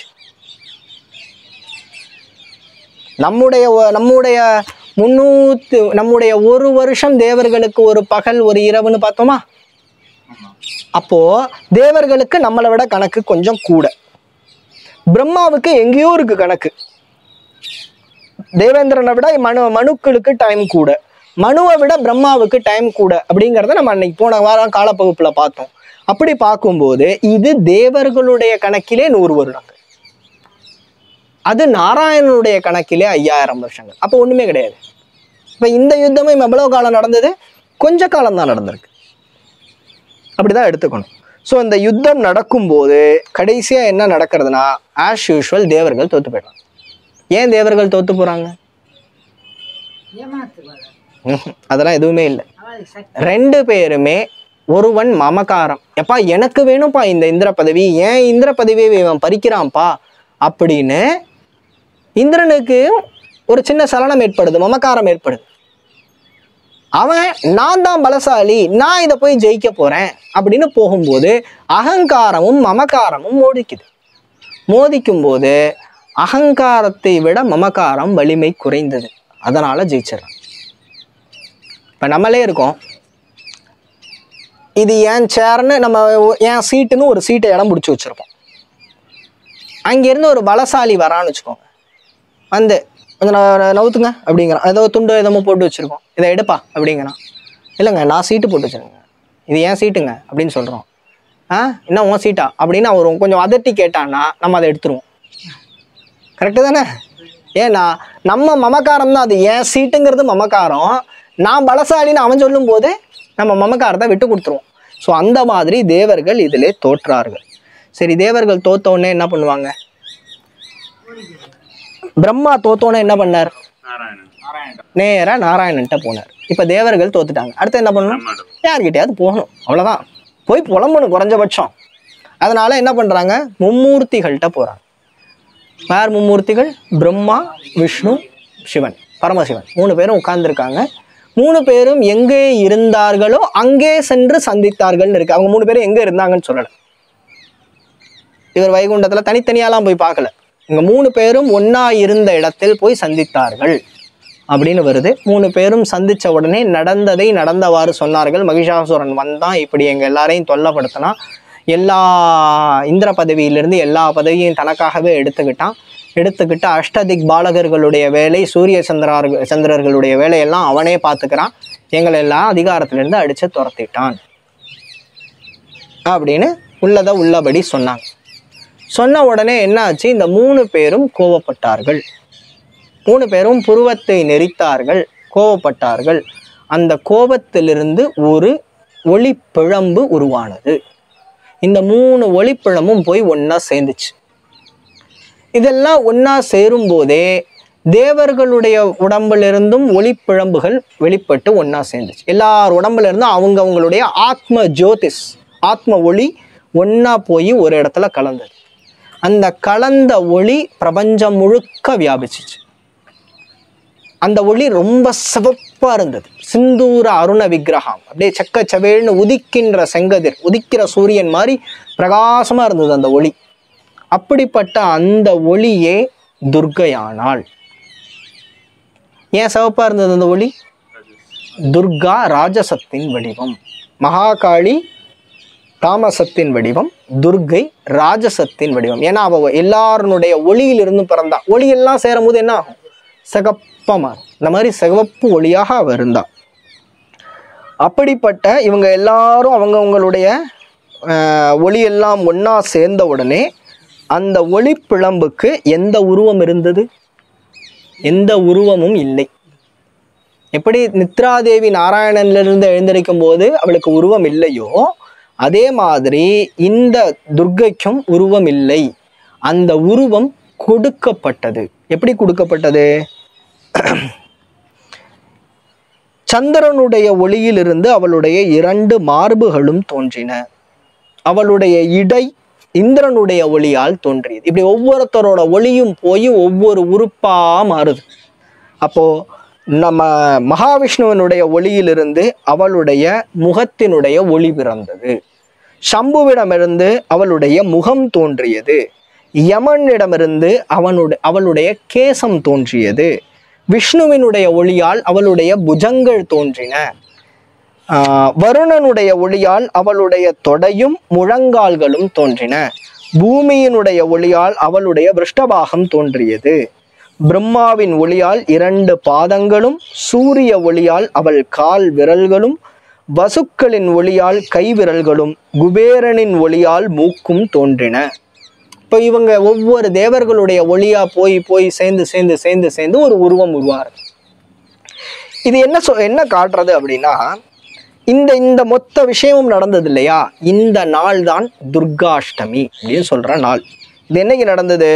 நம்முடைய ஒரு வருஷம் தேவர்களுக்கு ஒரு பகல் ஒரு இரவுன்னு பார்த்தோமா? அப்போ தேவர்களுக்கு நம்மளை விட கணக்கு கொஞ்சம் கூட. பிரம்மாவுக்கு எங்கேயோ இருக்கு கணக்கு. தேவேந்திரனை விட மனுக்களுக்கு டைம் கூட, மனுவை விட பிரம்மாவுக்கு டைம் கூட அப்படிங்கிறத நம்ம அன்னைக்கு போன வாரம் காலப்பகுப்புல பார்த்தோம். அப்படி பார்க்கும்போது இது தேவர்களுடைய கணக்கிலே 100 வருடங்கள், அது நாராயணனுடைய கணக்கிலே 5000 வருஷங்கள். அப்போ ஒண்ணுமே கிடையாது. இப்ப இந்த யுத்தமும் எவ்வளவு காலம் நடந்தது? கொஞ்ச காலம் தான் நடந்திருக்கு. அப்படிதான் எடுத்துக்கணும். ஸோ இந்த யுத்தம் நடக்கும்போது கடைசியா என்ன நடக்கிறதுனா, ஆஸ் யூஷுவல் தேவர்கள் தோத்து போயிடலாம். ஏன் தேவர்கள் தோத்து போறாங்க? அதெல்லாம் எதுவுமே இல்லை. ரெண்டு பேருமே, ஒருவன் மமகாரம், எப்பா எனக்கு வேணும்ப்பா இந்த இந்திர பதவி, ஏன் இந்திர பதவியை இவன் பறிக்கிறான்ப்பா அப்படின்னு இந்திரனுக்கு ஒரு சின்ன சலனம் ஏற்படுது, மமகாரம் ஏற்படுது. அவன் நான் தான் பலசாலி, நான் இதை போய் ஜெயிக்க போறேன் அப்படின்னு போகும்போது அகங்காரமும் மமகாரமும் மோதிக்கும் போது அகங்காரத்தை விட மமகாரம் வலிமை குறைந்தது, அதனால ஜெயிச்சிடறான். இப்ப நம்மளே இருக்கோம், இது என் சேர்னு நம்ம என் சீட்டுன்னு ஒரு சீட்டை இடம் பிடிச்சி வச்சிருப்போம். அங்கிருந்து ஒரு பலசாலி வரான்னு வச்சுக்கோங்க, வந்து கொஞ்சம் நவுத்துங்க அப்படிங்கிறான். ஏதோ துண்டு எதமோ போட்டு வச்சிருக்கோம், இதை எடுப்பா அப்படிங்கிறான். இல்லைங்க நான் சீட்டு போட்டு வச்சிருக்கேங்க, இது ஏன் சீட்டுங்க அப்படின்னு சொல்கிறோம். என்ன உன் சீட்டா அப்படின்னு அவர் கொஞ்சம் அதட்டி கேட்டான்னா நம்ம அதை எடுத்துருவோம். கரெக்டு தானே? ஏன்னா நம்ம மமக்காரம் தான் அது. ஏன் சீட்டுங்கிறது மமக்காரம், நான் பலசாலின்னு அவன் சொல்லும் போது நம்ம மமக்காரத்தை விட்டு கொடுத்துருவோம். ஸோ அந்த மாதிரி தேவர்கள் இதிலே தோற்றார்கள். சரி, தேவர்கள் தோத்தோடனே என்ன பண்ணுவாங்க? பிரம்மா தோத்தோன்னே என்ன பண்ணார்? நேரா நாராயணன்ட்ட போனார். இப்ப தேவர்கள் தோத்துட்டாங்க, அடுத்து என்ன பண்ணணும்? யார்கிட்டயாவது போகணும், அவ்வளவுதான். போய் புலம்பணும் குறைஞ்சபட்சம். அதனால என்ன பண்றாங்க? மும்மூர்த்திகள்கிட்ட போறாங்க. யார் மும்மூர்த்திகள்? பிரம்மா, விஷ்ணு, சிவன், பரமசிவன். 3 பேரும் உட்கார்ந்துருக்காங்க. 3 பேரும் எங்கே இருந்தார்களோ அங்கே சென்று சந்தித்தார்கள் இருக்கு. அவங்க 3 பேரும் எங்க இருந்தாங்கன்னு சொல்லல. இவர் வைகுண்டத்துல தனித்தனியாலாம் போய் பார்க்கல. இங்க 3 பேரும் ஒன்னா இருந்த இடத்தில் போய் சந்தித்தார்கள் அப்படின்னு வருது. 3 பேரும் சந்திச்ச உடனே நடந்ததை நடந்தவாறு சொன்னார்கள். மகிஷாசுரன் வந்தான், இப்படி எங்க எல்லாரையும் தொல்லப்படுத்தினா, எல்லா இந்திர பதவியிலிருந்து எல்லா பதவியும் தனக்காகவே எடுத்துக்கிட்டு அஷ்டதிக் பாலகர்களுடைய வேலை, சூரிய சந்திரர்களுடைய வேலையெல்லாம் அவனே பார்த்துக்கிறான், எங்களை எல்லாம் அதிகாரத்திலிருந்து அடிச்சு துரத்திட்டான் அப்படின்னு உள்ளதை உள்ளபடி சொன்னாங்க. சொன்ன உடனே என்ன ஆச்சு? இந்த 3 பேரும் கோபப்பட்டார்கள். 3 பேரும் புருவத்தை நெரித்தார்கள், கோபப்பட்டார்கள். அந்த கோபத்திலிருந்து ஒரு ஒளிப்பிழம்பு உருவானது. இந்த 3 ஒளிப்பிழம்பும் போய் ஒன்னா சேர்ந்துச்சு. இதெல்லாம் ஒன்னா சேரும் போதே தேவர்களுடைய உடம்புலிருந்தும் ஒளிப்பிழம்புகள் வெளிப்பட்டு ஒன்னா சேர்ந்துச்சு. எல்லார் உடம்புல இருந்தும் அவங்களுடைய ஆத்ம ஜோதிஷ், ஆத்ம ஒளி ஒன்னா போய் ஒரு இடத்துல கலந்தது. அந்த கலந்த ஒளி பிரபஞ்சம் முழுக்க வியாபிச்சிச்சு. அந்த ஒளி ரொம்ப சிவப்பா இருந்தது. சிந்தூர அருண விக்கிரகம், அப்படியே செக்க செவேல்னு உதிக்கின்ற செங்கதிர், உதிக்கிற சூரியன் மாதிரி பிரகாசமா இருந்தது அந்த ஒளி. அப்படிப்பட்ட அந்த ஒளியே துர்க்கையானாள். ஏன் சிவப்பாக இருந்தது அந்த ஒளி? துர்கா ராஜசத்தின் வடிவம், மகாகாளி தாமசத்தின் வடிவம், துர்கை ராஜசத்தின் வடிவம். ஏன்னா அவ எல்லாருடைய ஒளியிலிருந்து பிறந்தா. ஒளியெல்லாம் சேரும் போது என்ன ஆகும்? சிகப்பமா. இந்த மாதிரி சிவப்பு ஒளியாக அவ இருந்தா. அப்படிப்பட்ட இவங்க எல்லாரும் அவங்கவுங்களுடைய ஒளியெல்லாம் ஒன்றா சேர்ந்த உடனே அந்த ஒளி பிழம்புக்கு எந்த உருவம் இருந்தது? எந்த உருவமும் இல்லை. எப்படி நித்ராதேவி நாராயணனிலிருந்து எழுந்திருக்கும் போது அவளுக்கு உருவம் இல்லையோ, அதே மாதிரி இந்த துர்க்கைக்கும் உருவம் இல்லை. அந்த உருவம் கொடுக்கப்பட்டது. எப்படி கொடுக்கப்பட்டது? சந்திரனுடைய ஒளியிலிருந்து அவளுடைய 2 மார்புகளும் தோன்றின. அவளுடைய இடை இந்திரனுடைய ஒளியால் தோன்றியது. இப்படி ஒவ்வொருத்தரோட ஒளியும் போய் ஒவ்வொரு உறுப்பா மாறுது. அப்போ நம்ம மகாவிஷ்ணுவனுடைய ஒளியிலிருந்து அவளுடைய முகத்தினுடைய ஒளி பிறந்தது. சம்புவிடமிருந்து அவளுடைய முகம் தோன்றியது. யமனிடமிருந்து அவளுடைய கேசம் தோன்றியது. விஷ்ணுவினுடைய ஒளியால் அவளுடைய புஜங்கள் தோன்றின. வருணனுடைய ஒளியால் அவளுடைய தொடையும் முழங்கால்களும் தோன்றின. பூமியினுடைய ஒளியால் அவளுடைய விருஷ்டபாகம் தோன்றியது. பிரம்மாவின் ஒளியால் 2 பாதங்களும், சூரிய ஒளியால் அவள் கால் விரல்களும், வசுக்களின் ஒளியால் கை விரல்களும், குபேரனின் ஒளியால் மூக்கும் தோன்றின. இப்போ இவங்க ஒவ்வொரு தேவர்களுடைய ஒளியா போய் போய் சேர்ந்து ஒரு உருவம் உருவாரு. இது என்ன காட்டுறது அப்படின்னா, இந்த மொத்த விஷயமும் நடந்தது இல்லையா, இந்த நாள் தான் துர்காஷ்டமி அப்படின்னு சொல்ற நாள். இது என்னைக்கு நடந்தது?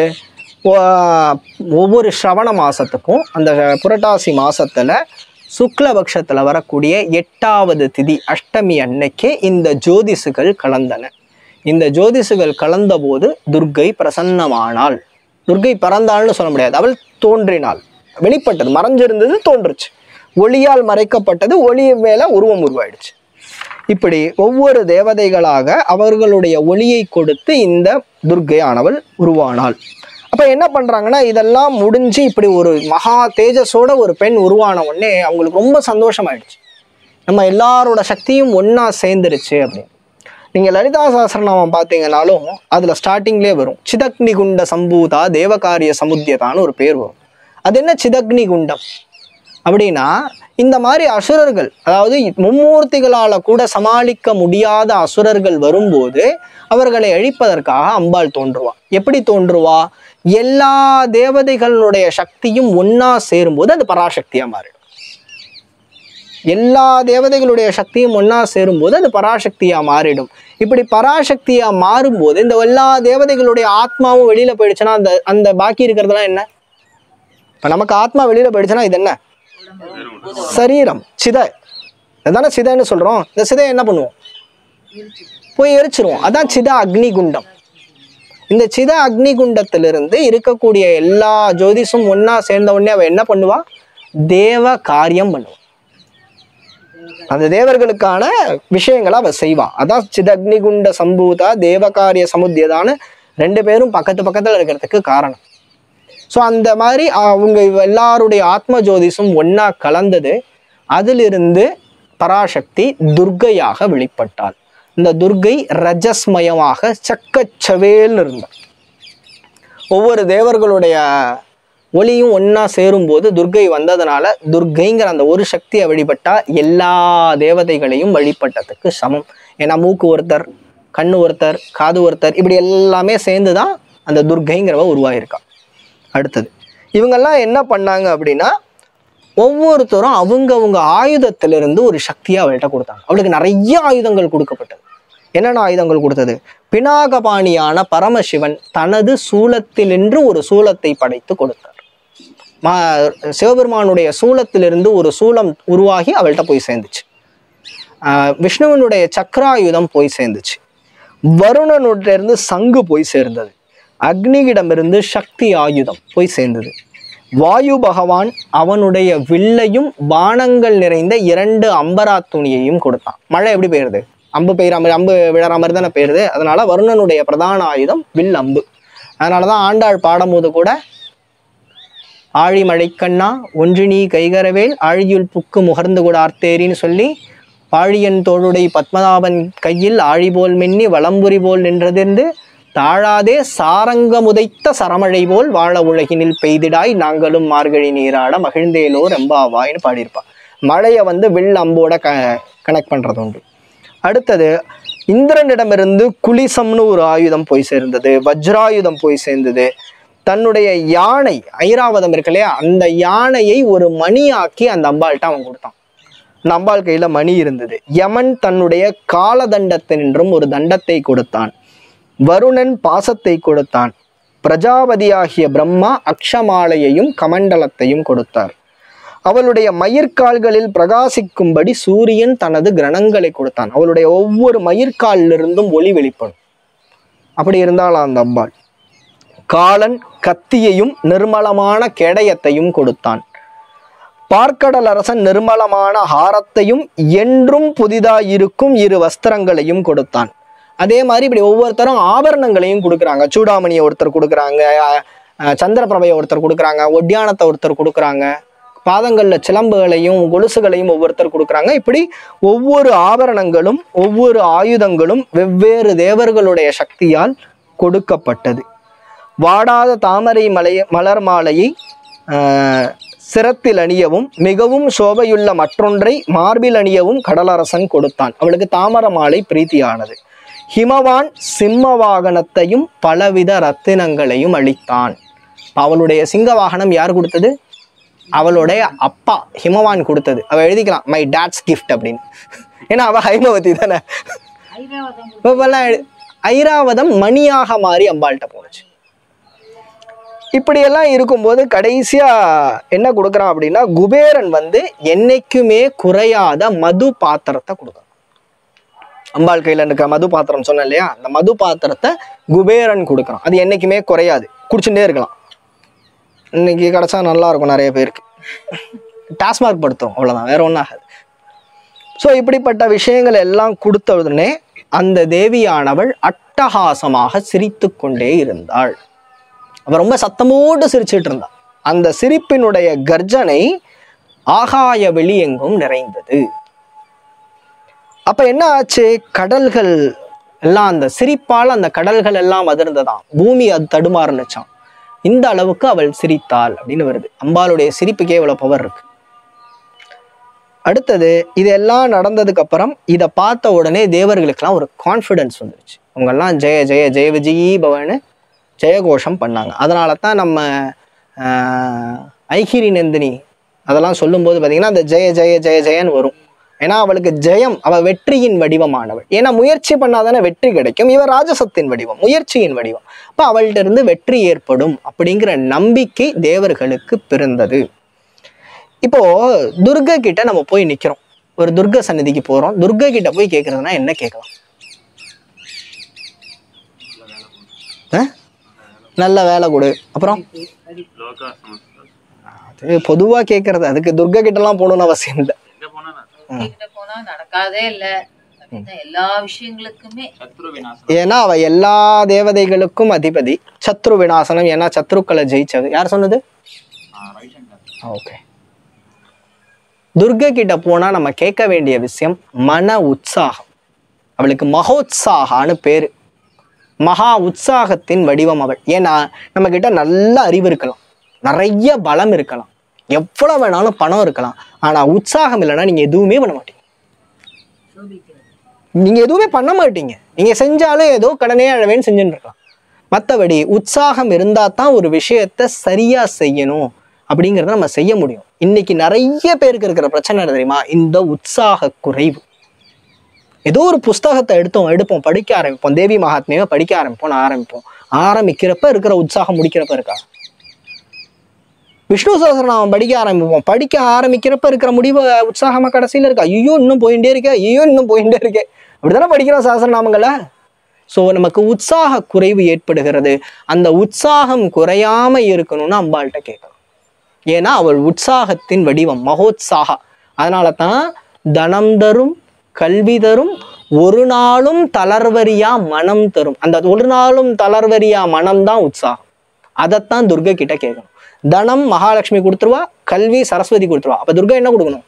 ஒவ்வொரு ஸ்ரவண மாசத்துக்கும் அந்த புரட்டாசி மாசத்துல சுக்லபக்ஷத்துல வரக்கூடிய 8வது திதி அஷ்டமி அன்னைக்கே இந்த ஜோதிஷுகள் கலந்தன. இந்த ஜோதிஷுகள் கலந்த போது துர்கை பிரசன்னமானாள். துர்கை பறந்தாள்னு சொல்ல முடியாது, அவள் தோன்றினாள். வெளிப்பட்டது, மறைஞ்சிருந்தது தோன்றுச்சு. ஒளியால் மறைக்கப்பட்டது, ஒளி மேல உருவம் உருவாயிடுச்சு. இப்படி ஒவ்வொரு தேவதைகளாக அவர்களுடைய ஒளியை கொடுத்து இந்த துர்கை ஆனவள் உருவானாள். அப்ப என்ன பண்றாங்கன்னா, இதெல்லாம் முடிஞ்சு இப்படி ஒரு மகா தேஜஸோட ஒரு பெண் உருவான உடனே அவங்களுக்கு ரொம்ப சந்தோஷமாயிடுச்சு. நம்ம எல்லாரோட சக்தியும் ஒன்னா சேர்ந்துருச்சு அப்படின்னு. நீங்க லலிதா சஹஸ்ரநாமம் பார்த்தீங்கன்னாலும் அதுல ஸ்டார்டிங்லேயே வரும் சிதக்னி குண்ட சம்பூதா தேவகாரிய சமுத்தியதான்னு ஒரு பேர் வரும். அது என்ன சிதக்னி குண்டம் அப்படின்னா, இந்த மாதிரி அசுரர்கள், அதாவது மும்மூர்த்திகளால கூட சமாளிக்க முடியாத அசுரர்கள் வரும்போது அவர்களை அழிப்பதற்காக அம்பாள் தோன்றுவா. எப்படி தோன்றுவா? எல்லா தேவதைகளுடைய சக்தியும் ஒன்னா சேரும்போது அது பராசக்தியா மாறிடும். எல்லா தேவதைகளுடைய சக்தியும் ஒன்னா சேரும்போது அது பராசக்தியா மாறிடும். இப்படி பராசக்தியா மாறும்போது இந்த எல்லா தேவதைகளுடைய ஆத்மாவும் வெளியில போயிடுச்சுன்னா அந்த பாக்கி இருக்கிறதுலாம் என்ன? இப்ப நமக்கு ஆத்மா வெளியில போயிடுச்சுன்னா இது என்ன? சரீரம், சிதை. அதான சிதைன்னு சொல்றோம். இந்த சிதையை என்ன பண்ணுவோம்? போய் எரிச்சிருவோம். அதான் சித அக்னி குண்டம். இந்த சித அக்னி குண்டத்திலிருந்து இருக்கக்கூடிய எல்லா ஜோதிஷும் ஒன்னா சேர்ந்த உடனே அவ என்ன பண்ணுவா? தேவ காரியம் பண்ணுவா. அந்த தேவர்களுக்கான விஷயங்களை அவ செய்வா. அதான் சிதக்னி குண்ட சம்பூதா தேவகாரிய சமுத்தியதான்னு 2 பேரும் பக்கத்துல இருக்கிறதுக்கு காரணம். ஸோ அந்த மாதிரி அவங்க எல்லாருடைய ஆத்ம ஜோதிஷும் ஒன்னா கலந்தது. அதிலிருந்து பராசக்தி துர்கையாக வெளிப்பட்டாள். இந்த துர்கை ரஜஸ்மயமாக சக்கச்சவேல்னு இருந்தார். ஒவ்வொரு தேவர்களுடைய ஒளியும் ஒன்னா சேரும்போது துர்கை வந்ததுனால துர்கைங்கிற அந்த ஒரு சக்தியை வழிபட்டா எல்லா தேவதைகளையும் வழிபட்டதுக்கு சமம். ஏன்னா மூக்கு ஒருத்தர், கண்ணு ஒருத்தர், காது ஒருத்தர், இப்படி எல்லாமே சேர்ந்துதான் அந்த துர்கைங்கிறவ உருவாயிருக்கா. அடுத்தது இவங்கெல்லாம் என்ன பண்ணாங்க அப்படின்னா, ஒவ்வொருத்தரும் அவங்க ஆயுதத்திலிருந்து ஒரு சக்தியை அவள்கிட்ட கொடுத்தாங்க. அவளுக்கு நிறைய ஆயுதங்கள் கொடுக்கப்பட்டது. என்னென்ன ஆயுதங்கள் கொடுத்தது? பினாகபாணியான பரமசிவன் தனது சூலத்தினின்று ஒரு சூலத்தை படைத்து கொடுத்தார். சிவபெருமானுடைய சூலத்திலிருந்து ஒரு சூலம் உருவாகி அவள்கிட்ட போய் சேர்ந்துச்சு. விஷ்ணுவனுடைய சக்கராயுதம் போய் சேர்ந்துச்சு. வருணனுட்டிலிருந்து சங்கு போய் சேர்ந்தது. அக்னியிடமிருந்து சக்தி ஆயுதம் போய் சேர்ந்தது. வாயு பகவான் அவனுடைய வில்லையும் பானங்கள் நிறைந்த 2 அம்பரா துணியையும் கொடுத்தான். மழை எப்படி பெய்யுறது? அம்பு பெய்கிற மாதிரி, அம்பு விழற மாதிரி தானே பெய்யுறது. அதனால வருணனுடைய பிரதான ஆயுதம் வில் அம்பு. அதனாலதான் ஆண்டாள் பாடும்போது கூட ஆழிமழைக்கண்ணா ஒன்று நீ கைகரவேல் ஆழியுள் புக்கு முகர்ந்து கூட ஆர்த்தேரின்னு சொல்லி பாழியன் தோளுடை பத்மநாபன் கையில் ஆழி போல் மின்னி வலம்புரி போல் நின்றதிருந்து தாழாதே சாரங்கமுதைத்த சரமழை போல் வாழ உலகினில் பெய்திடாய் நாங்களும் மார்கழி நீராட மகிழ்ந்தேலோ ரெம்பாவாய்னு பாடியிருப்பான். மழையை வில் அம்போட கனெக்ட் பண்ணுறது உண்டு. அடுத்தது இந்திரனிடமிருந்து குலிசம்னு ஒரு ஆயுதம் போய் சேர்ந்தது, வஜ்ராயுதம் போய் சேர்ந்தது. தன்னுடைய யானை ஐராவதம் இருக்கு இல்லையா, அந்த யானையை ஒரு மணியாக்கி அந்த அம்பாள்கிட்ட அவன் கொடுத்தான். அந்த அம்பாள் கையில மணி இருந்தது. யமன் தன்னுடைய காலதண்டத்தினின்றும் ஒரு தண்டத்தை கொடுத்தான். வருணன் பாசத்தை கொடுத்தான். பிரஜாபதியாகிய பிரம்மா அக்ஷமாலையையும் கமண்டலத்தையும் கொடுத்தார். அவளுடைய மயிர்கால்களில் பிரகாசிக்கும்படி சூரியன் தனது கிரணங்களை கொடுத்தான். அவளுடைய ஒவ்வொரு மயிர்காலிலிருந்தும் ஒளி வெளிப்படும். அப்படி இருந்தாலும் அந்த அம்பாள் காலன் கத்தியையும் நிர்மலமான கேடயத்தையும் கொடுத்தான். பார்க்கடல் அரசன் நிர்மலமான ஹாரத்தையும் என்றும் புதிதாயிருக்கும் 2 வஸ்திரங்களையும் கொடுத்தான். அதே மாதிரி இப்படி ஒவ்வொருத்தரும் ஆபரணங்களையும் கொடுக்குறாங்க. சூடாமணியை ஒருத்தர் கொடுக்குறாங்க, சந்திரபிரபையை ஒருத்தர் கொடுக்குறாங்க, ஒட்டியானத்தை ஒருத்தர் கொடுக்குறாங்க, பாதங்களில் சிலம்புகளையும் கொலுசுகளையும் ஒவ்வொருத்தர் கொடுக்குறாங்க. இப்படி ஒவ்வொரு ஆபரணங்களும் ஒவ்வொரு ஆயுதங்களும் வெவ்வேறு தேவர்களுடைய சக்தியால் கொடுக்கப்பட்டது. வாடாத தாமரை மலர் மாலையை சிரத்தில் அணியவும் மிகவும் சோபையுள்ள மற்றொன்றை மார்பில் அணியவும் கடலரசன் கொடுத்தான். அவளுக்கு தாமர மாலை பிரீத்தியானது. ஹிமவான் சிம்ம வாகனத்தையும் பலவித ரத்தினங்களையும் அளித்தான். அவளுடைய சிங்க வாகனம் யார் கொடுத்தது? அவளுடைய அப்பா ஹிமவான் கொடுத்தது. அவள் எழுதிக்கலாம் மை டாட்ஸ் கிஃப்ட் அப்படின்னு. ஏன்னா அவள் ஹைமவதி தானே. ஐராவதம் மணியாக மாறி அம்பாள்கிட்ட போனுச்சு. இப்படியெல்லாம் இருக்கும்போது கடைசியா என்ன கொடுக்குறான் அப்படின்னா, குபேரன் என்னைக்குமே குறையாத மது பாத்திரத்தை கொடுக்குறான். அம்பாள் கையில இருக்க மது பாத்திரம் சொன்ன இல்லையா, அந்த மது பாத்திரத்தை குபேரன் கொடுக்குறான். அது என்னைக்குமே குறையாது, குடிச்சுட்டே இருக்கலாம். இன்னைக்கு கிடைச்சா நல்லா இருக்கும் நிறைய பேருக்கு. டாஸ்மார்க் படுத்தும், அவ்வளவுதான், வேற ஒன்றும் ஆகாது. ஸோ இப்படிப்பட்ட விஷயங்கள் எல்லாம் கொடுத்த உடனே அந்த தேவியானவள் அட்டகாசமாக சிரித்து கொண்டே இருந்தாள். அவள் ரொம்ப சத்தமோடு சிரிச்சிட்டு இருந்தாள். அந்த சிரிப்பினுடைய கர்ஜனை ஆகாய வெளி எங்கும் நிறைந்தது. அப்ப என்ன ஆச்சு? கடல்கள் எல்லாம் அந்த சிரிப்பால் அந்த கடல்கள் எல்லாம் அதிர்ந்ததாம். பூமி அது தடுமாறுனுச்சான். இந்த அளவுக்கு அவள் சிரித்தாள் அப்படின்னு வருது. அம்பாளுடைய சிரிப்புக்கே இவ்வளவு பவர் இருக்கு. அடுத்தது இதெல்லாம் நடந்ததுக்கு அப்புறம் இதை பார்த்த உடனே தேவர்களுக்கெல்லாம் ஒரு கான்ஃபிடன்ஸ் வந்துருச்சு. அவங்கெல்லாம் ஜெய ஜெய ஜெய விஜயி பவன்னு ஜெயகோஷம் பண்ணாங்க. அதனால தான் நம்ம ஐகிரி நந்தினி அதெல்லாம் சொல்லும்போது பார்த்தீங்கன்னா அந்த ஜெய ஜெய ஜெய ஜெயன்னு வரும். ஏன்னா அவளுக்கு ஜெயம், அவள் வெற்றியின் வடிவமானவள். ஏன்னா முயற்சி பண்ணாதானே வெற்றி கிடைக்கும். இவ ராஜசத்தின் வடிவம், முயற்சியின் வடிவம். அப்போ அவள்கிட்ட இருந்து வெற்றி ஏற்படும் அப்படிங்கிற நம்பிக்கை தேவர்களுக்கு பிறந்தது. இப்போ துர்கா கிட்ட நம்ம போய் நிக்கிறோம். ஒரு துர்கா சன்னதிக்கு போறோம். துர்கா கிட்ட போய் கேட்கறதுனா என்ன கேட்கலாம்? நல்ல வேலை கொடு. அப்புறம் அது பொதுவா கேட்கறது. அதுக்கு துர்கா கிட்ட எல்லாம் போகணும்னு அவசியம் இல்லை. நடக்காதே இல்ல எல்லா விஷயங்களுக்குமே. ஏன்னா அவ எல்லா தேவதைகளுக்கும் அதிபதி. சத்ரு விநாசனம், ஏன்னா சத்ருக்களை ஜெயிச்சது யார் சொன்னது? ஓகே. துர்கா கிட்ட போனா நம்ம கேட்க வேண்டிய விஷயம் மன உற்சாகம். அவளுக்கு மகோத்சாகான்னு பேரு. மகா உற்சாகத்தின் வடிவம் அவள். ஏன்னா நம்ம கிட்ட நல்ல அறிவு இருக்கலாம், நிறைய பலம் இருக்கலாம், எவ்வளவு வேணாலும் பணம் இருக்கலாம். ஆனா உற்சாகம் இல்லைன்னா நீங்க எதுவுமே பண்ண மாட்டீங்க. நீங்க எதுவுமே பண்ண மாட்டீங்க. நீங்க செஞ்சாலும் ஏதோ கடனே அழவேன்னு செஞ்சுட்டு இருக்கலாம். மற்றபடி உற்சாகம் இருந்தா தான் ஒரு விஷயத்த சரியா செய்யணும் அப்படிங்கிறத நம்ம செய்ய முடியும். இன்னைக்கு நிறைய பேருக்கு இருக்கிற பிரச்சனை தெரியுமா? இந்த உற்சாக குறைவு. ஏதோ ஒரு புஸ்தகத்தை எடுப்போம், படிக்க ஆரம்பிப்போம், தேவி மகாத்மியை படிக்க ஆரம்பிப்போம். ஆரம்பிக்கிறப்ப இருக்கிற உற்சாகம் முடிக்கிறப்ப இருக்கா? விஷ்ணு சஹஸ்ரநாமம் படிக்க ஆரம்பிக்கிறப்ப இருக்கிற முடிவு உற்சாகமா கடைசியில இருக்கா? ஐயோ இன்னும் போயிட்டே இருக்கே. அப்படித்தானே படிக்கிறோம் சஹஸ்ரநாமங்களை. ஸோ நமக்கு உற்சாக குறைவு ஏற்படுகிறது. அந்த உற்சாகம் குறையாம இருக்கணும்னு அம்பாள்கிட்ட கேட்கலாம். ஏன்னா அவள் உற்சாகத்தின் வடிவம், மகோத்சாகா. அதனால தான் தனம் தரும், கல்வி தரும், ஒரு நாளும் தளர்வரியா மனம் தரும். அந்த ஒரு நாளும் தளர்வரியா மனம் தான் உற்சாகம். அதைத்தான் துர்கா கிட்ட கேட்கணும். தனம் மகாலட்சுமி கொடுத்துருவா, கல்வி சரஸ்வதி கொடுத்துருவா. அப்ப துர்கா என்ன கொடுக்கணும்?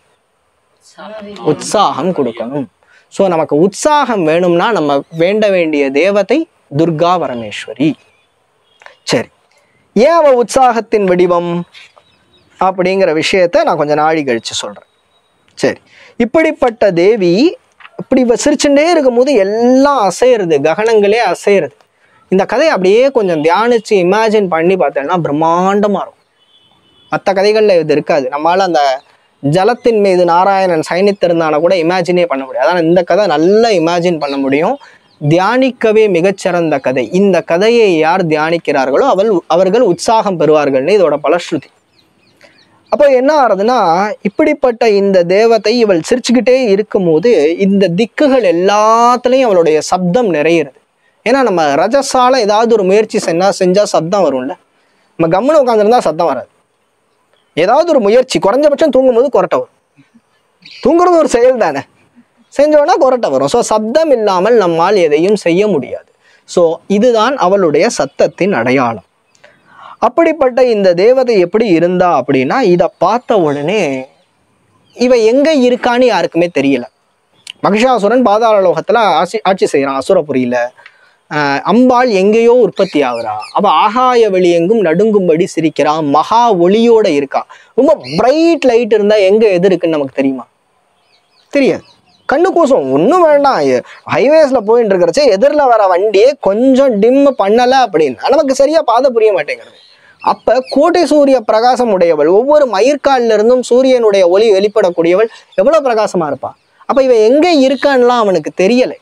உற்சாகம் கொடுக்கணும். ஸோ நமக்கு உற்சாகம் வேணும்னா நம்ம வேண்ட வேண்டிய தேவதை துர்கா பரமேஸ்வரி. சரி, ஏன் அவ உற்சாகத்தின் வடிவம் அப்படிங்கிற விஷயத்த நான் கொஞ்சம் நாழி கழிச்சு சொல்றேன். சரி, இப்படிப்பட்ட தேவி இப்படி சிரிச்சுட்டே இருக்கும்போது எல்லாம் அசைறது, ககனங்களே அசைறது. இந்த கதையை அப்படியே கொஞ்சம் தியானிச்சு இமேஜின் பண்ணி பார்த்தோம்னா பிரம்மாண்டமா இருக்கும். மற்ற கதைகள்ல இது இருக்காது. நம்மளால அந்த ஜலத்தின் மீது நாராயணன் சயனித்திருந்தான கூட இமேஜினே பண்ண முடியாது. ஆனால் இந்த கதை நல்லா இமேஜின் பண்ண முடியும். தியானிக்கவே மிகச்சிறந்த கதை. இந்த கதையை யார் தியானிக்கிறார்களோ அவர்கள் உற்சாகம் பெறுவார்கள்னு இதோட பலஸ்ருதி. அப்போ என்ன ஆகுதுன்னா, இப்படிப்பட்ட இந்த தேவதை இவள் சிரிச்சுக்கிட்டே இருக்கும்போது இந்த திக்குகள் எல்லாத்துலேயும் அவளுடைய சப்தம் நிறையிறது. ஏன்னா நம்ம ரஜசால ஏதாவது ஒரு முயற்சி செஞ்சா சப்தம் வரும்ல. நம்ம கம்முன்னு உட்காந்துருந்தா சத்தம் வராது. ஏதாவது ஒரு முயற்சி, குறைஞ்சபட்சம் தூங்கும்போது கொரட்டை வரும். தூங்குறது ஒரு செயல் தானே, செஞ்சோன்னா கொரட்டை வரும். ஸோ சப்தம் இல்லாமல் நம்மால் எதையும் செய்ய முடியாது. ஸோ இதுதான் அவளுடைய சத்தத்தின் அடையாளம். அப்படிப்பட்ட இந்த தேவதை எப்படி இருந்தா அப்படின்னா, இதை பார்த்த உடனே இவ எங்க இருக்கான்னு யாருக்குமே தெரியல. மகிஷாசுரன் பாதாள லோகத்துல ஆட்சி செய்யறான், அசுரபுரியில. அம்பாள் எங்கேயோ உற்பத்தி ஆகுறா. அவ ஆகாய வெளி எங்கும் நடுங்கும்படி சிரிக்கிறான், மகா ஒளியோட இருக்கா. ரொம்ப பிரைட் லைட் இருந்தா எங்க எது இருக்குன்னு நமக்கு தெரியுமா? தெரியாது. கண்ணு கூசம். ஒன்றும் வேண்டாம், ஹைவேஸ்ல போயிட்டு இருக்கிறச்சே எதிரில் வர வண்டியே கொஞ்சம் டிம் பண்ணலை அப்படின்னா நமக்கு சரியா பாதை புரிய மாட்டேங்கிறது. அப்ப கோட்டை சூரிய பிரகாசம் உடையவள், ஒவ்வொரு மயிர்காலில இருந்தும் சூரியனுடைய ஒளி வெளிப்படக்கூடியவள் எவ்வளவு பிரகாசமா இருப்பா. அப்ப இவ எங்க இருக்கான்லாம் அவனுக்கு தெரியலை.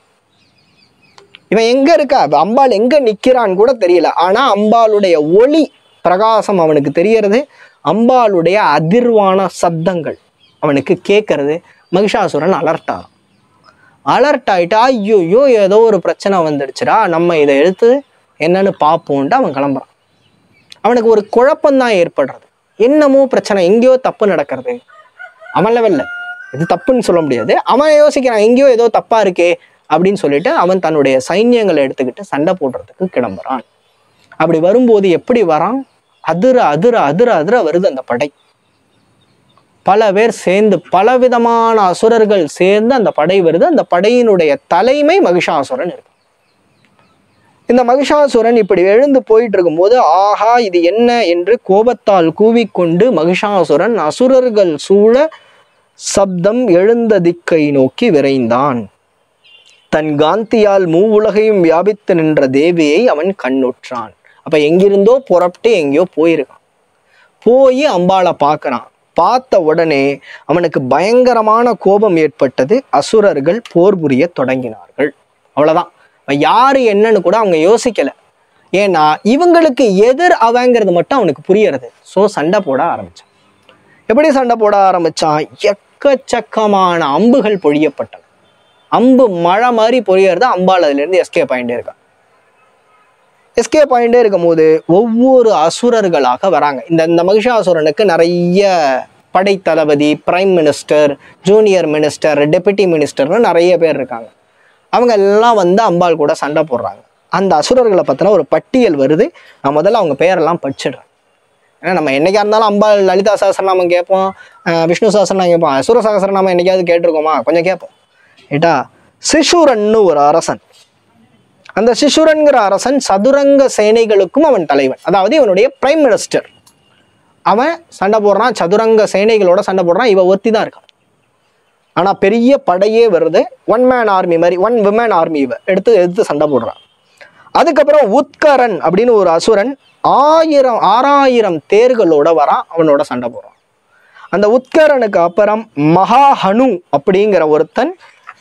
இவன் எங்க இருக்கா, அம்பாள் எங்க நிக்கிறான்னு கூட தெரியல. ஆனா அம்பாளுடைய ஒளி பிரகாசம் அவனுக்கு தெரியறது. அம்பாளுடைய அதிர்வான சப்தங்கள் அவனுக்கு கேட்கறது. மகிஷாசுரன் அலர்ட் ஆயிட்டா, ஐயோ ஏதோ ஒரு பிரச்சனை வந்துடுச்சுடா, நம்ம இதை எடுத்து என்னன்னு பார்ப்போன்ட்டு அவன் கிளம்புறான். அவனுக்கு ஒரு குழப்பம்தான் ஏற்படுறது. என்னமோ பிரச்சனை, எங்கேயோ தப்பு நடக்கிறது. அவன் லெவல்ல இது தப்புன்னு சொல்ல முடியாது. அவன் யோசிக்கிறான், எங்கேயோ ஏதோ தப்பா இருக்கே அப்படின்னு சொல்லிட்டு அவன் தன்னுடைய சைன்யங்களை எடுத்துக்கிட்டு சண்டை போடுறதுக்கு கிளம்புறான். அப்படி வரும்போது எப்படி வரான்? அதிர அதிர அதிர அதிர வருது அந்த படை. பல பேர் சேர்ந்து, பலவிதமான அசுரர்கள் சேர்ந்து அந்த படை வருது. அந்த படையினுடைய தலைமை மகிஷாசுரன் இருக்கு. இந்த மகிஷாசுரன் இப்படி எழுந்து போயிட்டு இருக்கும்போது, ஆஹா இது என்ன என்று கோபத்தால் கூவிக்கொண்டு மகிஷாசுரன் அசுரர்கள் சூழ சப்தம் எழுந்த திக்கை நோக்கி விரைந்தான். தன் காந்தியால் மூவுலகையும் வியாபித்து நின்ற தேவியை அவன் கண்ணுற்றான். அப்ப எங்கிருந்தோ புறப்பட்டு எங்கேயோ போயிருக்கான். போய் அம்பாளை பார்க்கறான். பார்த்த உடனே அவனுக்கு பயங்கரமான கோபம் ஏற்பட்டது. அசுரர்கள் போர் புரிய தொடங்கினார்கள். அவ்வளவுதான். யாரு என்னன்னு கூட அவங்க யோசிக்கல. ஏன்னா இவங்களுக்கு எதிர் அவங்கிறது மட்டும் அவனுக்கு புரியறது. ஸோ சண்டை போட ஆரம்பிச்சான். எப்படி சண்டை போட ஆரம்பிச்சான்? எக்கச்சக்கமான அம்புகள் பொழியப்பட்டன. அம்பு மழை மாதிரி பொழியறது. அம்பாள் அதுல இருந்து எஸ்கேப் ஆயிட்டே இருக்கான். எஸ்கேப் ஆயிட்டே இருக்கும் போது ஒவ்வொரு அசுரர்களாக வராங்க. இந்த மகிஷாசுரனுக்கு நிறைய படை தளபதி, prime minister, junior minister, deputy மினிஸ்டர்னு நிறைய பேர் இருக்காங்க. அவங்க எல்லாம் வந்து அம்பாள் கூட சண்டை போடுறாங்க. அந்த அசுரர்களை பத்தின ஒரு பட்டியல் வருது. நான் முதல்ல அவங்க பெயரெல்லாம் படிச்சிடுறேன். ஏன்னா நம்ம என்னைக்கா இருந்தாலும் அம்பாள் லலிதா சகஸ்ரநாமம் கேட்போம், விஷ்ணு சகஸ்ரநாமம் கேட்போம். அசுர சகஸ்ரநாமம் என்னைக்காவது கேட்டிருக்கோமா? கொஞ்சம் கேட்போம். ஏட்டா, சிசுரன்னு ஒரு அரசன். அந்த சிசுரன்கிற அரசன் சதுரங்க சேனைகளுக்கும் அவன் தலைவன். அதாவது இவனுடைய பிரைம் மினிஸ்டர். அவன் சண்டை போடுறான், சதுரங்க சேனைகளோட சண்டை போடுறான். இவ ஒருத்தி தான் இருக்கான். ஆனா பெரிய படையே வருது. ஒன் மேன் ஆர்மி மாதிரி, ஒன் விமன் ஆர்மி இவ எடுத்து சண்டை போடுறான். அதுக்கப்புறம் உத்கரன் அப்படின்னு ஒரு அசுரன் 6000 தேர்களோட வரான். அவனோட சண்டை போடுறான். அந்த உத்கரனுக்கு அப்புறம் மகாஹனு அப்படிங்கிற ஒருத்தன்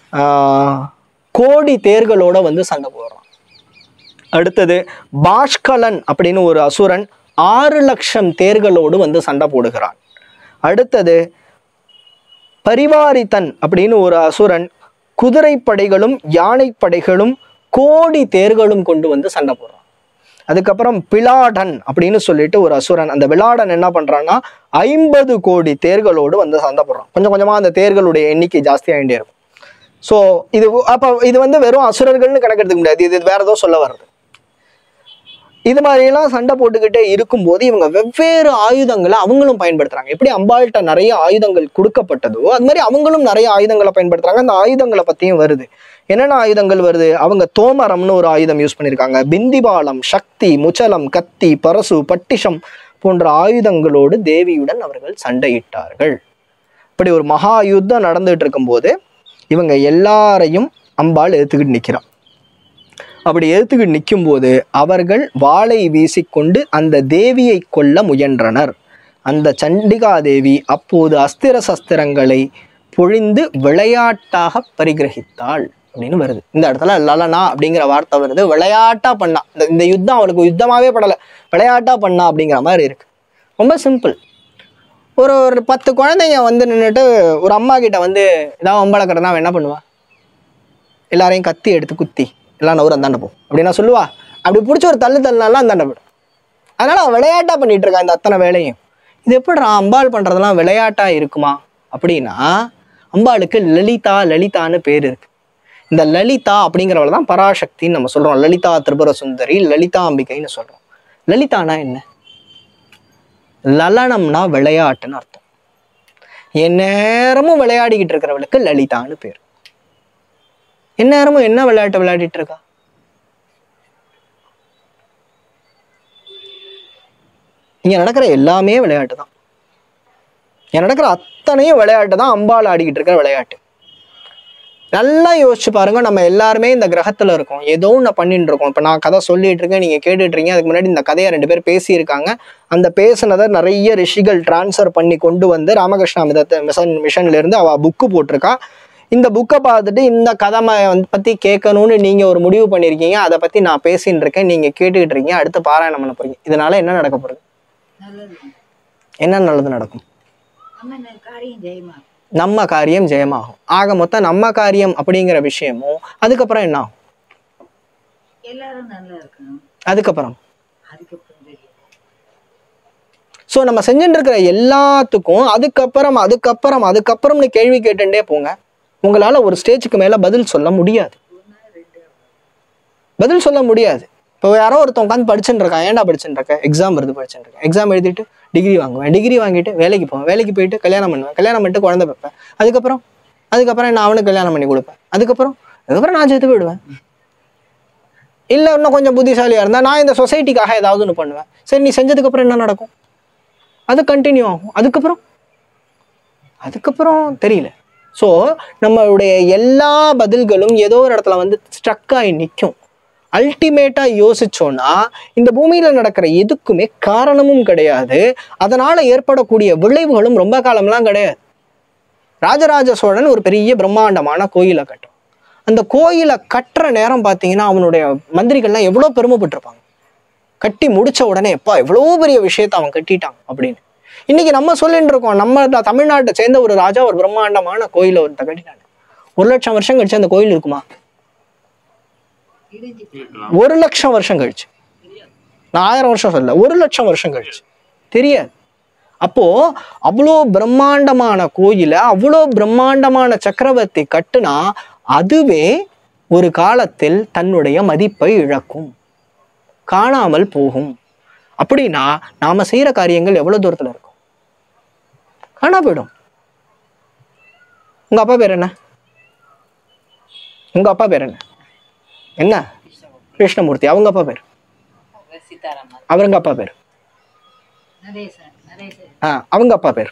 கோடி தேர்களோட வந்து சண்டை போடுறான். அடுத்தது பாஷ்கலன் அப்படின்னு ஒரு அசுரன் 6,00,000 தேர்களோடு வந்து சண்டை போடுகிறான். அடுத்தது பரிவாரித்தன் அப்படின்னு ஒரு அசுரன் குதிரைப்படைகளும் யானைப்படைகளும் கோடி தேர்களும் கொண்டு வந்து சண்டை போடுறான். அதுக்கப்புறம் பிலாடன் அப்படின்னு சொல்லிட்டு ஒரு அசுரன். அந்த பிலாடன் என்ன பண்றான்னா 50 கோடி தேர்களோடு வந்து சண்டை போடுறான். கொஞ்சம் கொஞ்சமா அந்த தேர்களுடைய எண்ணிக்கை ஜாஸ்தியாகிட்டே இருக்கும். ஸோ இது வந்து வெறும் அசுரர்கள்னு கணக்கெடுத்துக்க முடியாது. இது வேற ஏதோ சொல்ல வர்றது. இது மாதிரியெல்லாம் சண்டை போட்டுக்கிட்டே இருக்கும்போது இவங்க வெவ்வேறு ஆயுதங்களை அவங்களும் பயன்படுத்துறாங்க. எப்படி அம்பாள்கிட்ட நிறைய ஆயுதங்கள் கொடுக்கப்பட்டதோ அது மாதிரி அவங்களும் நிறைய ஆயுதங்களை பயன்படுத்துறாங்க. அந்த ஆயுதங்களை பத்தியும் வருது. என்னென்ன ஆயுதங்கள் வருது? அவங்க தோமரம்னு ஒரு ஆயுதம் யூஸ் பண்ணியிருக்காங்க. பிந்திபாலம், சக்தி, முச்சலம், கத்தி, பரசு, பட்டிஷம் போன்ற ஆயுதங்களோடு தேவியுடன் அவர்கள் சண்டையிட்டார்கள். இப்படி ஒரு மகா யுத்தம் நடந்துட்டு இருக்கும்போது இவங்க எல்லாரையும் அம்பாள் எதிர்த்துக்கிட்டு நிற்கிறான். அப்படி எதிர்த்துக்கிட்டு நிற்கும் போது அவர்கள் வாளை வீசிக்கொண்டு அந்த தேவியை கொல்ல முயன்றனர். அந்த சண்டிகா தேவி அப்போது அஸ்திர சஸ்திரங்களை பொழிந்து விளையாட்டாக பரிகிரகித்தாள் அப்படின்னு வருது. இந்த இடத்துல லலனா அப்படிங்கிற வார்த்தை வருது. விளையாட்டா பண்ணா. இந்த யுத்தம் அவளுக்கு யுத்தமாவே படலை, விளையாட்டா பண்ணா அப்படிங்கிற மாதிரி இருக்கு. ரொம்ப சிம்பிள். ஒரு 10 குழந்தைங்க வந்து நின்றுட்டு ஒரு அம்மா கிட்ட வந்து ஏதாவது ஒம்பளக்கிறதா அவன் என்ன பண்ணுவா? எல்லாரையும் கத்தி எடுத்து குத்தி எல்லாம் நவுறு அந்தாண்ட போ அப்படின்னா சொல்லுவா? அப்படி பிடிச்ச ஒரு தள்ளுனாலாம் அந்தாண்ட போயிடும். அதனால அவன் விளையாட்டா பண்ணிட்டு இருக்கான் இந்த அத்தனை வேலையும். இது எப்படி அம்பாள் பண்றதெல்லாம் விளையாட்டா இருக்குமா அப்படின்னா, அம்பாளுக்கு லலிதா லலிதான்னு பேர் இருக்கு. இந்த லலிதா அப்படிங்கிறவள தான் பராசக்தின்னு நம்ம சொல்றோம். லலிதா திரிபுர சுந்தரி, லலிதா அம்பிகைன்னு சொல்றோம். லலிதானா என்ன? லலனம்னா விளையாட்டுன்னு அர்த்தம். எந்நேரமும் விளையாடிக்கிட்டு இருக்கிறவளுக்கு லலிதான்னு பேர். எந்நேரமும் என்ன விளையாட்டு விளையாடிட்டு இருக்கா? இங்க நடக்கிற எல்லாமே விளையாட்டு தான். இங்க நடக்கிற அத்தனையும் விளையாட்டு தான். அம்பாள் ஆடிக்கிட்டு இருக்கிற விளையாட்டு. நல்லா யோசிச்சு பாருங்க. நம்ம எல்லாருமே இந்த கிரகத்துல இருக்கோம், ஏதோ ஒன்று பண்ணிட்டு இருக்கோம். இப்போ நான் கதை சொல்லிட்டு இருக்கேன், நீங்க கேட்டுட்டு இருக்கீங்க. அதுக்கு முன்னாடி இந்த கதையை 2 பேர் பேசியிருக்காங்க. அந்த பேசினதை நிறைய ரிஷிகள் டிரான்ஸ்ஃபர் பண்ணி கொண்டு வந்து ராமகிருஷ்ணா மிஷன்ல இருந்து அவ புக்கு போட்டிருக்கா. இந்த புக்கை பார்த்துட்டு இந்த கதை பத்தி கேட்கணும்னு நீங்க ஒரு முடிவு பண்ணிருக்கீங்க. அதை பத்தி நான் பேசின்னு இருக்கேன், நீங்க கேட்டுக்கிட்டு இருக்கீங்க. அடுத்து பாராயணம் பண்ண போறீங்க. இதனால என்ன நடக்க போறது? என்ன நல்லது நடக்கும்? நம்ம காரியம் ஜெயமாகும். ஆக மொத்தம் நம்ம காரியம் அப்படிங்கிற விஷயமும் அதுக்கப்புறம் என்ன ஆகும்? அதுக்கப்புறம் சோ நம்ம செஞ்சுட்டு இருக்கிற எல்லாத்துக்கும் அதுக்கப்புறம்னு கேள்வி கேட்டுட்டே போங்க. உங்களால ஒரு ஸ்டேஜுக்கு மேல பதில் சொல்ல முடியாது. இப்போ யாரோ ஒருத்தன் உட்காந்து படிச்சுட்டு இருக்கான். ஏன்டா படிச்சுட்டு இருக்க? எக்ஸாம் வருது, படிச்சுட்டு இருக்கேன். எக்ஸாம் எழுதிட்டு டிகிரி வாங்குவேன், டிகிரி வாங்கிட்டு வேலைக்கு போவேன், வேலைக்கு போயிட்டு கல்யாணம் பண்ணுவேன், கல்யாணம் பண்ணிட்டு குழந்தை வைப்பேன். அதுக்கப்புறம் நான் அவனுக்கு கல்யாணம் பண்ணி கொடுப்பேன். அதுக்கப்புறம் நான் செத்து போயிடுவேன். இல்லை இன்னும் கொஞ்சம் புத்திசாலியா இருந்தா நான் இந்த சொசைட்டிக்காக ஏதாவது ஒன்று பண்ணுவேன். சரி, நீ செஞ்சதுக்கு அப்புறம் என்ன நடக்கும்? அது கண்டினியூ ஆகும். அதுக்கப்புறம் தெரியல. ஸோ நம்மளுடைய எல்லா பதில்களும் ஏதோ ஒரு இடத்துல வந்து ஸ்ட்ரக் ஆகி நிற்கும். அல்டிமேட்டா யோசிச்சோம்னா இந்த பூமியில நடக்கிற எதுக்குமே காரணமும் கிடையாது, அதனால ஏற்படக்கூடிய விளைவுகளும் ரொம்ப காலம்லாம் கிடையாது. ராஜராஜ சோழன் ஒரு பெரிய பிரம்மாண்டமான கோயிலை கட்டும். அந்த கோயிலை கட்டுற நேரம் பார்த்தீங்கன்னா அவனுடைய மந்திரிகள்லாம் எவ்வளோ பெருமைப்பட்டிருப்பாங்க. கட்டி முடிச்ச உடனே எப்பா எவ்வளோ பெரிய விஷயத்த அவன் கட்டிட்டான் அப்படின்னு. இன்னைக்கு நம்ம சொல்லிட்டு இருக்கோம், நம்ம தமிழ்நாட்டை சேர்ந்த ஒரு ராஜா ஒரு பிரம்மாண்டமான கோயிலை ஒருத்த கட்டிட்டாங்க. 1,00,000 வருஷம் கழிச்சு அந்த கோயில் இருக்குமா? 1,00,000 வருஷம் கழிச்சு. நான் 1000 வருஷம் சொல்ல, 1,00,000 வருஷம் கழிச்சு தெரியாது. அப்போ அவ்வளோ பிரம்மாண்டமான கோயில அவ்வளோ பிரம்மாண்டமான சக்கரவர்த்தி கட்டுனா அதுவே ஒரு காலத்தில் தன்னுடைய மதிப்பை இழக்கும், காணாமல் போகும். அப்படின்னா நாம செய்யற காரியங்கள் எவ்வளவு தூரத்துல இருக்கும்? காணா போயிடும். உங்க அப்பா பேர் என்ன? என்ன? கிருஷ்ணமூர்த்தி. அவங்க அப்பா பேர்? அவருங்க அப்பா பேர்? அவங்க அப்பா பேர்?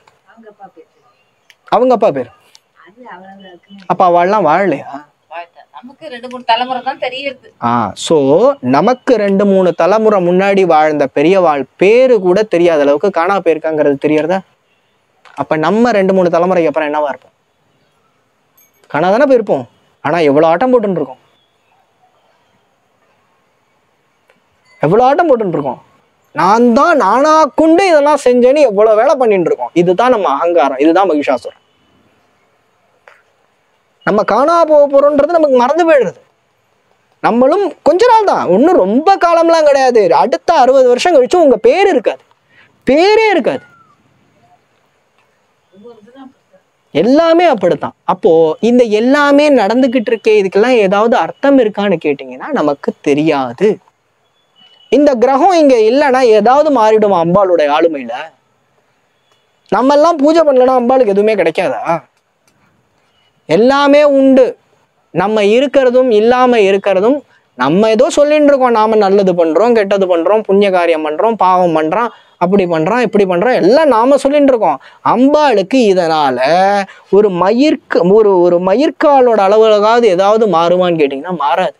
அப்ப அவள்லாம் வாழலையா? நமக்கு 2-3 தலைமுறை தான் தெரியுது. சோ நமக்கு 2-3 தலைமுறை முன்னாடி வாழ்ந்த பெரியவாள் பேரு கூட தெரியாத அளவுக்கு காணா போயிருக்காங்கிறது தெரியறதா? அப்ப நம்ம 2-3 தலைமுறைக்கு அப்புறம் என்னவா இருப்போம்? காணாதானே போயிருப்போம். ஆனா எவ்வளவு ஆட்டம் போட்டு இருக்கோம், நானா கொண்டு இதெல்லாம் செஞ்சேன்னு எவ்வளவு வேலை பண்ணிட்டு இருக்கோம். இதுதான் நம்ம அகங்காரம், இதுதான் மகிஷாசுரன். நம்ம காணா போறோம்ன்றது நமக்கு மறந்து போயிடுறது. நம்மளும் கொஞ்ச நாள் தான், ஒன்றும் ரொம்ப காலம்லாம் கிடையாது. அடுத்த 60 வருஷம் கழிச்சு உங்க பேர் இருக்காது, பேரே இருக்காது. எல்லாமே அப்படித்தான். அப்போ இந்த எல்லாமே நடந்துகிட்டு இருக்கே, இதுக்கெல்லாம் ஏதாவது அர்த்தம் இருக்கான்னு கேட்டீங்கன்னா நமக்கு தெரியாது. இந்த கிரகம் இங்க இல்லைன்னா ஏதாவது மாறிடுமா அம்பாளுடைய ஆளுமையில? நம்ம எல்லாம் பூஜை பண்ணலன்னா அம்பாளுக்கு எதுவுமே கிடைக்காதா? எல்லாமே உண்டு. நம்ம இருக்கிறதும் இல்லாம இருக்கிறதும், நம்ம ஏதோ சொல்லிட்டு இருக்கோம், நாம நல்லது பண்றோம், கெட்டது பண்றோம், புண்ணிய காரியம் பண்றோம், பாவம் பண்றோம், அப்படி பண்றோம், இப்படி பண்றோம், எல்லாம் நாம சொல்லிட்டு இருக்கோம். அம்பாளுக்கு இதனால ஒரு ஒரு மயிர்காலோட அளவுலகாவது ஏதாவது மாறுமான்னு கேட்டீங்கன்னா மாறாது.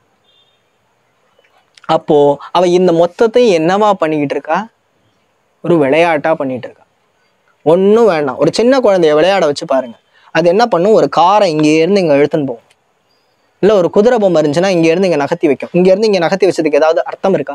அப்போ அவ இந்த மொத்தத்தையும் என்னவா பண்ணிக்கிட்டு இருக்கா? ஒரு விளையாட்டா பண்ணிட்டு இருக்கா. ஒன்றும் வேண்டாம், ஒரு சின்ன குழந்தைய விளையாட வச்சு பாருங்க. அது என்ன பண்ணும்? ஒரு காரை இங்கே இருந்து இங்க இழுத்துன்னு போகும். இல்லை ஒரு குதிரை பொம்மை இருந்துச்சுன்னா இங்க இருந்து இங்க நகர்த்தி வைக்கும். இங்க இருந்து இங்க நகர்த்தி வச்சதுக்கு ஏதாவது அர்த்தம் இருக்கா?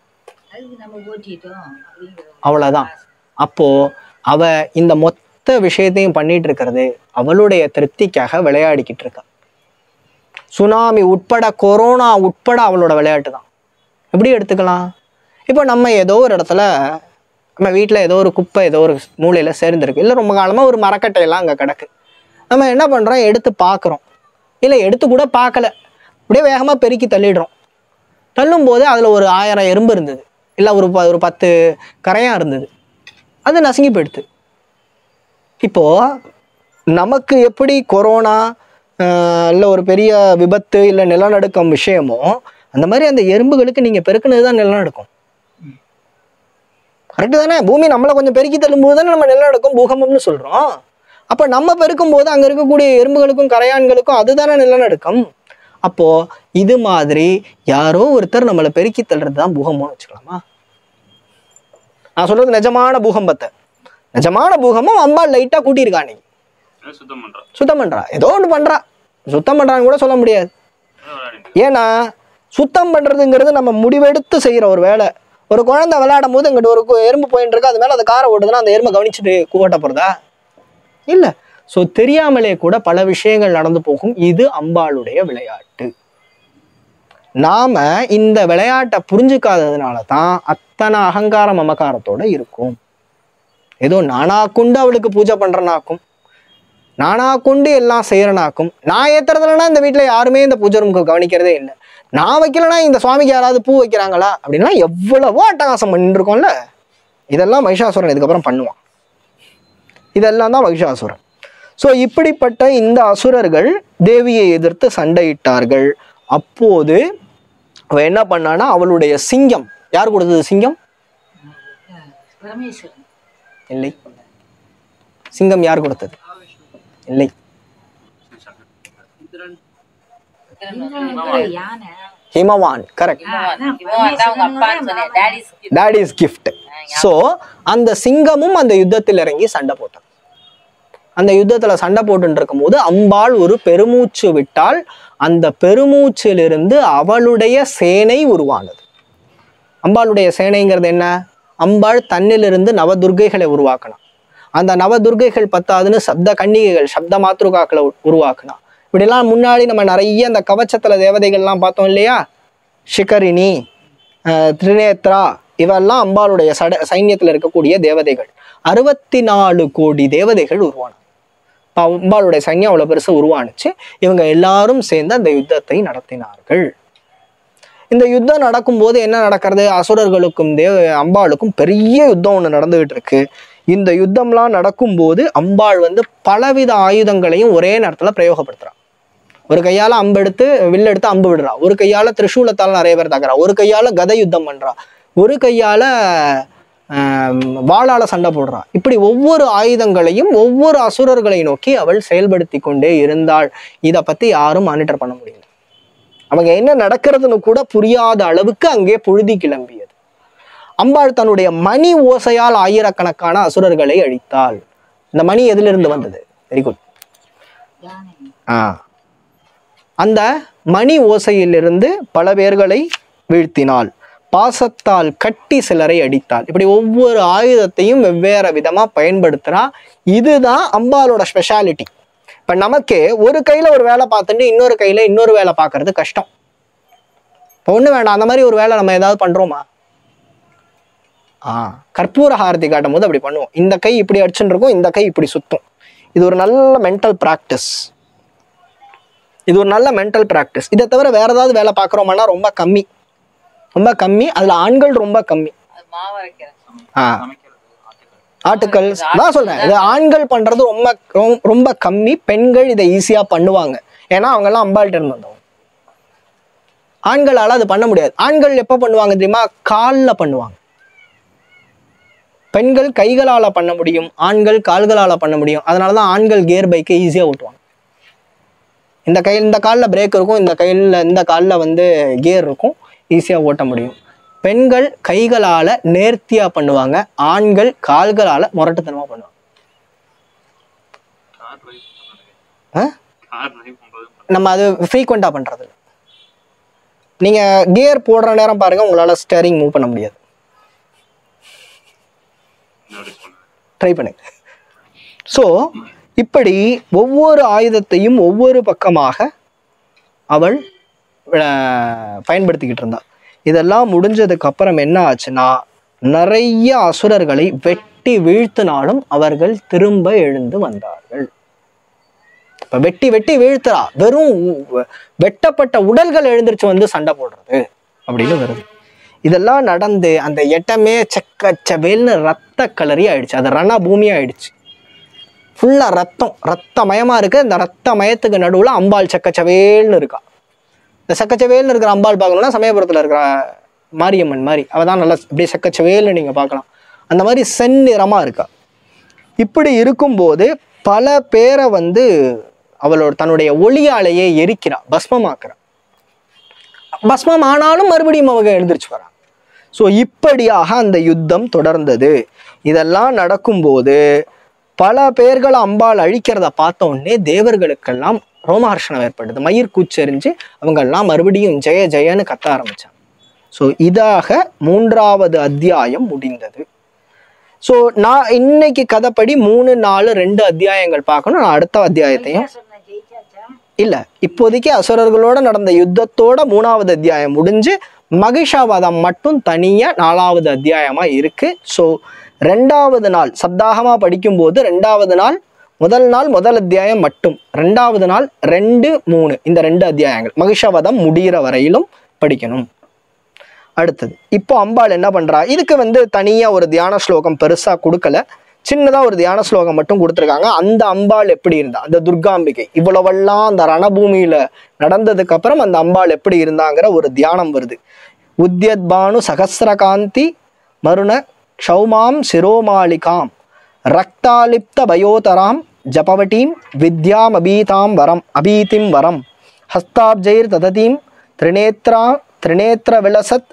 அவ்வளவுதான். அப்போ அவ இந்த மொத்த விஷயத்தையும் பண்ணிட்டு இருக்கிறது அவளுடைய திருப்திக்காக விளையாடிக்கிட்டு இருக்கா. சுனாமி உட்பட, கொரோனா உட்பட அவளோட விளையாட்டு தான். எப்படி எடுத்துக்கலாம்? இப்போ நம்ம ஏதோ ஒரு இடத்துல, நம்ம வீட்டில் ஏதோ ஒரு குப்பை ஏதோ ஒரு மூலையில் சேர்ந்துருக்கு, இல்லை ரொம்ப காலமாக ஒரு மரக்கட்டையெல்லாம் அங்கே கிடக்கு. நம்ம என்ன பண்ணுறோம்? எடுத்து பார்க்குறோம், இல்லை எடுத்து கூட பார்க்கல, அப்படியே வேகமாக பெருக்கி தள்ளிடுறோம். தள்ளும்போது அதில் ஒரு 1000 எறும்பு இருந்தது, இல்லை ஒரு 10 கரையான் இருந்தது, அது நசுங்கி போயிடுது. இப்போது நமக்கு எப்படி கொரோனா இல்லை ஒரு பெரிய விபத்து இல்லை நிலநடுக்கம் விஷயமோ, அந்த மாதிரி அந்த எறும்புகளுக்கு நீங்கள் பெருக்குனது தான் நிலநடுக்கம். கரெக்டு தானே? பூமி நம்மளை கொஞ்சம் பெருக்கி தள்ளும்போது தானே நம்ம நிலநடுக்கம் பூகம்பம்னு சொல்கிறோம். அப்போ நம்ம பெருக்கும் போது அங்கே இருக்கக்கூடிய எறும்புகளுக்கும் கரையான்களுக்கும் அதுதானே நிலநடுக்கம். அப்போது இது மாதிரி யாரோ ஒருத்தர் நம்மளை பெருக்கி தள்ளுறது தான் பூகம்பம்னு வச்சுக்கலாமா? நான் சொல்கிறது நிஜமான பூகம்பத்தை. நிஜமான பூகம்பம் அம்பாள் லைட்டாக கூட்டியிருக்கா, அன்னைக்கு சுத்தம் பண்ணுறா, ஏதோ ஒன்று பண்ணுறா. சுத்தம் பண்ணுறான்னு கூட சொல்ல முடியாது. ஏன்னா சுத்தம் பண்ணுறதுங்கிறது நம்ம முடிவெடுத்து செய்கிற ஒரு வேலை. ஒரு குழந்தை விளையாடும் போது இங்கிட்ட ஒரு எறும்பு போயிட்டு இருக்கு, அது மேலே அந்த காரை ஓடுதுன்னா அந்த எறும்பை கவனிச்சுட்டு ஓட்ட போகிறதா? இல்லை. ஸோ தெரியாமலே கூட பல விஷயங்கள் நடந்து போகும். இது அம்பாளுடைய விளையாட்டு. நாம இந்த விளையாட்டை புரிஞ்சுக்காததுனால தான் அத்தனை அகங்கார மமகாரத்தோட இருக்கும். ஏதோ நானா கொண்டு அவளுக்கு பூஜை பண்றனாக்கும், நானா கொண்டு எல்லாம் செய்யறனாக்கும். நான் ஏத்துறதுலன்னா இந்த வீட்டில் யாருமே இந்த பூஜை ரூமுக்கு கவனிக்கிறதே இல்லை. நான் வைக்கலன்னா இந்த சுவாமிக்கு யாராவது பூ வைக்கிறாங்களா அப்படின்னா எவ்வளவோ அட்டகாசம் பண்ணிட்டு இருக்கோம்ல. இதெல்லாம் மகிஷாசுரன் இதுக்கப்புறம் பண்ணுவான். இதெல்லாம் தான் மகிஷாசுரன். ஸோ இப்படிப்பட்ட இந்த அசுரர்கள் தேவியை எதிர்த்து சண்டையிட்டார்கள். அப்போது அவ என்ன பண்ணானா, அவளுடைய சிங்கம், யார் கொடுத்தது சிங்கம்? இல்லை. சிங்கம் யார் கொடுத்தது? இல்லை. Himavan. Correct. Daddy's gift. So அந்த சிங்கமும் அந்த யுத்தத்தில் இறங்கி சண்டை போட்டான். அந்த யுத்தத்துல சண்டை போட்டு இருக்கும் போது அம்பாள் ஒரு பெருமூச்சு விட்டால், அந்த பெருமூச்சிலிருந்து அவளுடைய சேனை உருவானது. அம்பாளுடைய சேனைங்கிறது என்ன? அம்பாள் தன்னிலிருந்து நவதுர்கைகளை உருவாக்கினான். அந்த நவதுர்கைகள் பத்தாதுன்னு சப்த கன்னிகைகள், சப்த மாத்ருகாக்களை உருவாக்கினான். இப்படிலாம் முன்னாடி நம்ம நிறைய அந்த கவச்சத்துல தேவதைகள்லாம் பார்த்தோம் இல்லையா? ஷிகரிணி, திரிநேத்ரா, இவெல்லாம் அம்பாளுடைய சைன்யத்தில் இருக்கக்கூடிய தேவதைகள். 64 கோடி தேவதைகள் உருவான அம்பாளுடைய சைன்யம் அவ்வளவு பெருசு உருவானுச்சு. இவங்க எல்லாரும் சேர்ந்து அந்த யுத்தத்தை நடத்தினார்கள். இந்த யுத்தம் நடக்கும்போது என்ன நடக்கிறது? அசுரர்களுக்கும் அம்பாளுக்கும் பெரிய யுத்தம் ஒன்று நடந்துகிட்டு இருக்கு. இந்த யுத்தம்லாம் நடக்கும்போது அம்பாள் பலவித ஆயுதங்களையும் ஒரே நேரத்துல பிரயோகப்படுத்துறா. ஒரு கையால அம்பு எடுத்து வில்லு எடுத்து அம்பு விடுறா, ஒரு கையால திரிசூலத்தால் நிறைய பேர் தாக்குறா, ஒரு கையால கதை யுத்தம் பண்றா, ஒரு கையால வாளால சண்டை போடுறா. இப்படி ஒவ்வொரு ஆயுதங்களையும் ஒவ்வொரு அசுரர்களை நோக்கி அவள் செயல்படுத்தி கொண்டே இருந்தாள். இதை பத்தி யாரும் மானிட்டர் பண்ண முடியல. அவங்க என்ன நடக்கிறதுன்னு கூட புரியாத அளவுக்கு அங்கே புழுதி கிளம்பியது. அம்பாள் தன்னுடைய மணி ஓசையால் ஆயிரக்கணக்கான அசுரர்களை அழித்தாள். இந்த மணி எதிலிருந்து வந்தது? Very good. அந்த மணி ஓசையிலிருந்து பல பேர்களை வீழ்த்தினாள். பாசத்தால் கட்டி சிலரை அடித்தாள். இப்படி ஒவ்வொரு ஆயுதத்தையும் வெவ்வேறு விதமா பயன்படுத்துறா. இதுதான் அம்பாளோட ஸ்பெஷாலிட்டி. இப்ப நமக்கே ஒரு கையில ஒரு வேலை பார்த்துட்டு இன்னொரு கையில இன்னொரு வேலை பார்க்கறது கஷ்டம். இப்போ ஒண்ணு வேண்டாம், அந்த மாதிரி ஒரு வேலை நம்ம ஏதாவது பண்றோமா? கற்பூர ஹாரதி காட்டும் போது அப்படி பண்ணுவோம். இந்த கை இப்படி அடிச்சுட்டு இருக்கும், இந்த கை இப்படி சுத்தும். இது ஒரு நல்ல மென்டல் பிராக்டிஸ். இதை தவிர வேற ஏதாவது வேலை பார்க்குறோம்னா ரொம்ப கம்மி. ரொம்ப கம்மி. அதுல ஆண்கள் ரொம்ப கம்மி. அது மாவு அரைக்கிறேன். ஆட்டுக்கள் தான் சொல்றேன். இது ஆண்கள் பண்றது ரொம்ப ரொம்ப கம்மி. பெண்கள் இதை ஈஸியா பண்ணுவாங்க. ஏன்னா அவங்க எல்லாம் அம்பாள்கிட்ட இருந்து வந்தவங்க. ஆண்களால அது பண்ண முடியாது. ஆண்கள் எப்ப பண்ணுவாங்க தெரியுமா? காலில் பண்ணுவாங்க. பெண்கள் கைகளால பண்ண முடியும், ஆண்கள் கால்களால பண்ண முடியும். அதனாலதான் ஆண்கள் கியர் பைக்கை ஈஸியா ஓட்டுவாங்க. இந்த காலில் பிரேக் இருக்கும், இந்த காலில் வந்து கியர் இருக்கும், ஈஸியா ஓட்ட முடியும். பெண்கள் கைகளால நேர்த்தியா பண்ணுவாங்க, ஆண்கள் கால்களால முரட்டுத்தனமா பண்ணுவாங்க. நம்ம அது ஃப்ரீக்வெண்டா பண்றது. நீங்க கியர் போடுற நேரம் பாருங்க, உங்களால ஸ்டேரிங் மூவ் பண்ண முடியாது. ட்ரை பண்ணுங்க. ஸோ இப்படி ஒவ்வொரு ஆயுதத்தையும் ஒவ்வொரு பக்கமாக அவள் பயன்படுத்திக்கிட்டு இருந்தா. இதெல்லாம் முடிஞ்சதுக்கு அப்புறம் என்ன ஆச்சுன்னா, நிறைய அசுரர்களை வெட்டி வீழ்த்தினாலும் அவர்கள் திரும்ப எழுந்து வந்தார்கள். இப்ப வெட்டி வெட்டி வீழ்த்துறா, வெறும் வெட்டப்பட்ட உடல்கள் எழுந்திருச்சு வந்து சண்டை போடுறது அப்படின்னு வருது. இதெல்லாம் நடந்து அந்த இடமே செக்கச்சவேல்னு ரத்த கலரி ஆயிடுச்சு. அது ரண பூமி ஆயிடுச்சு. ஃபுல்லா ரத்தமயமா இருக்கு. இந்த ரத்த மயத்துக்கு நடுவுல அம்பாள் செக்கச்சவேல்னு இருக்கா. இந்த செக்கச்சவேல்னு இருக்கிற அம்பாள் பார்க்கணும்னா சமயபுரத்துல இருக்கிற மாரியம்மன் மாதிரி அவதான் நல்லா அப்படியே செக்கச்சவேல்னு நீங்க பார்க்கலாம். அந்த மாதிரி செந்நிறமா இருக்கா. இப்படி இருக்கும்போது பல பேரை வந்து அவளோட தன்னுடைய ஒளியாலேயே எரிக்கிறா, பஸ்மமாக்குறா. பஸ்மம் ஆனாலும் மறுபடியும் அவங்க எழுந்திரிச்சு வரா. ஸோ இப்படியாக அந்த யுத்தம் தொடர்ந்தது. இதெல்லாம் நடக்கும்போது பல பேர்களை அம்பாள் அழிக்கிறத பார்த்த உடனே தேவர்களுக்கெல்லாம் ரோமஹர்ஷனம் ஏற்பட்டது. மயிர் கூச்செறிஞ்சு அவங்க எல்லாம் மறுபடியும் ஜெய ஜெயன்னு கத்த ஆரம்பிச்சாங்க. ஸோ இதாக 3வது அத்தியாயம் முடிந்தது. ஸோ நான் இன்னைக்கு கதைப்படி 3, 4, 2 அத்தியாயங்கள் பார்க்கணும். நான் அடுத்த அத்தியாயத்தையும் இல்ல, இப்போதைக்கு அசுரர்களோட நடந்த யுத்தத்தோட 3வது அத்தியாயம் முடிஞ்சு மகிஷாவதம் மட்டும் தனியா 4வது அத்தியாயமா இருக்கு. ஸோ 2வது நாள் சப்தாகமா படிக்கும்போது 2வது நாள் முதல் அத்தியாயம் மட்டும், 2வது நாள் 2, 3 இந்த 2 அத்தியாயங்கள் மகிஷாவதம் முடிகிற வரையிலும் படிக்கணும். அடுத்தது இப்போ அம்பாள் என்ன பண்றா, இதுக்கு வந்து தனியா ஒரு தியான ஸ்லோகம் பெருசா கொடுக்கல, சின்னதா ஒரு தியான ஸ்லோகம் மட்டும் கொடுத்துருக்காங்க. அந்த அம்பாள் எப்படி இருந்தா, அந்த துர்காம்பிகை இவ்வளவெல்லாம் அந்த ரணபூமியில நடந்ததுக்கு அப்புறம் அந்த அம்பாள் எப்படி இருந்தாங்கிற ஒரு தியானம் வருது. உத்யத்பானு சகசிரகாந்தி மருண க்ஷௌமாம் சிரோமாலிகாம் ரக்தாலிப்த பயோதராம் ஜபவட்டீம் வித்யாம் அபீதிம் வரம் ஹஸ்தாப்ஜைர் தததீம் திரிநேத்திர விலசத்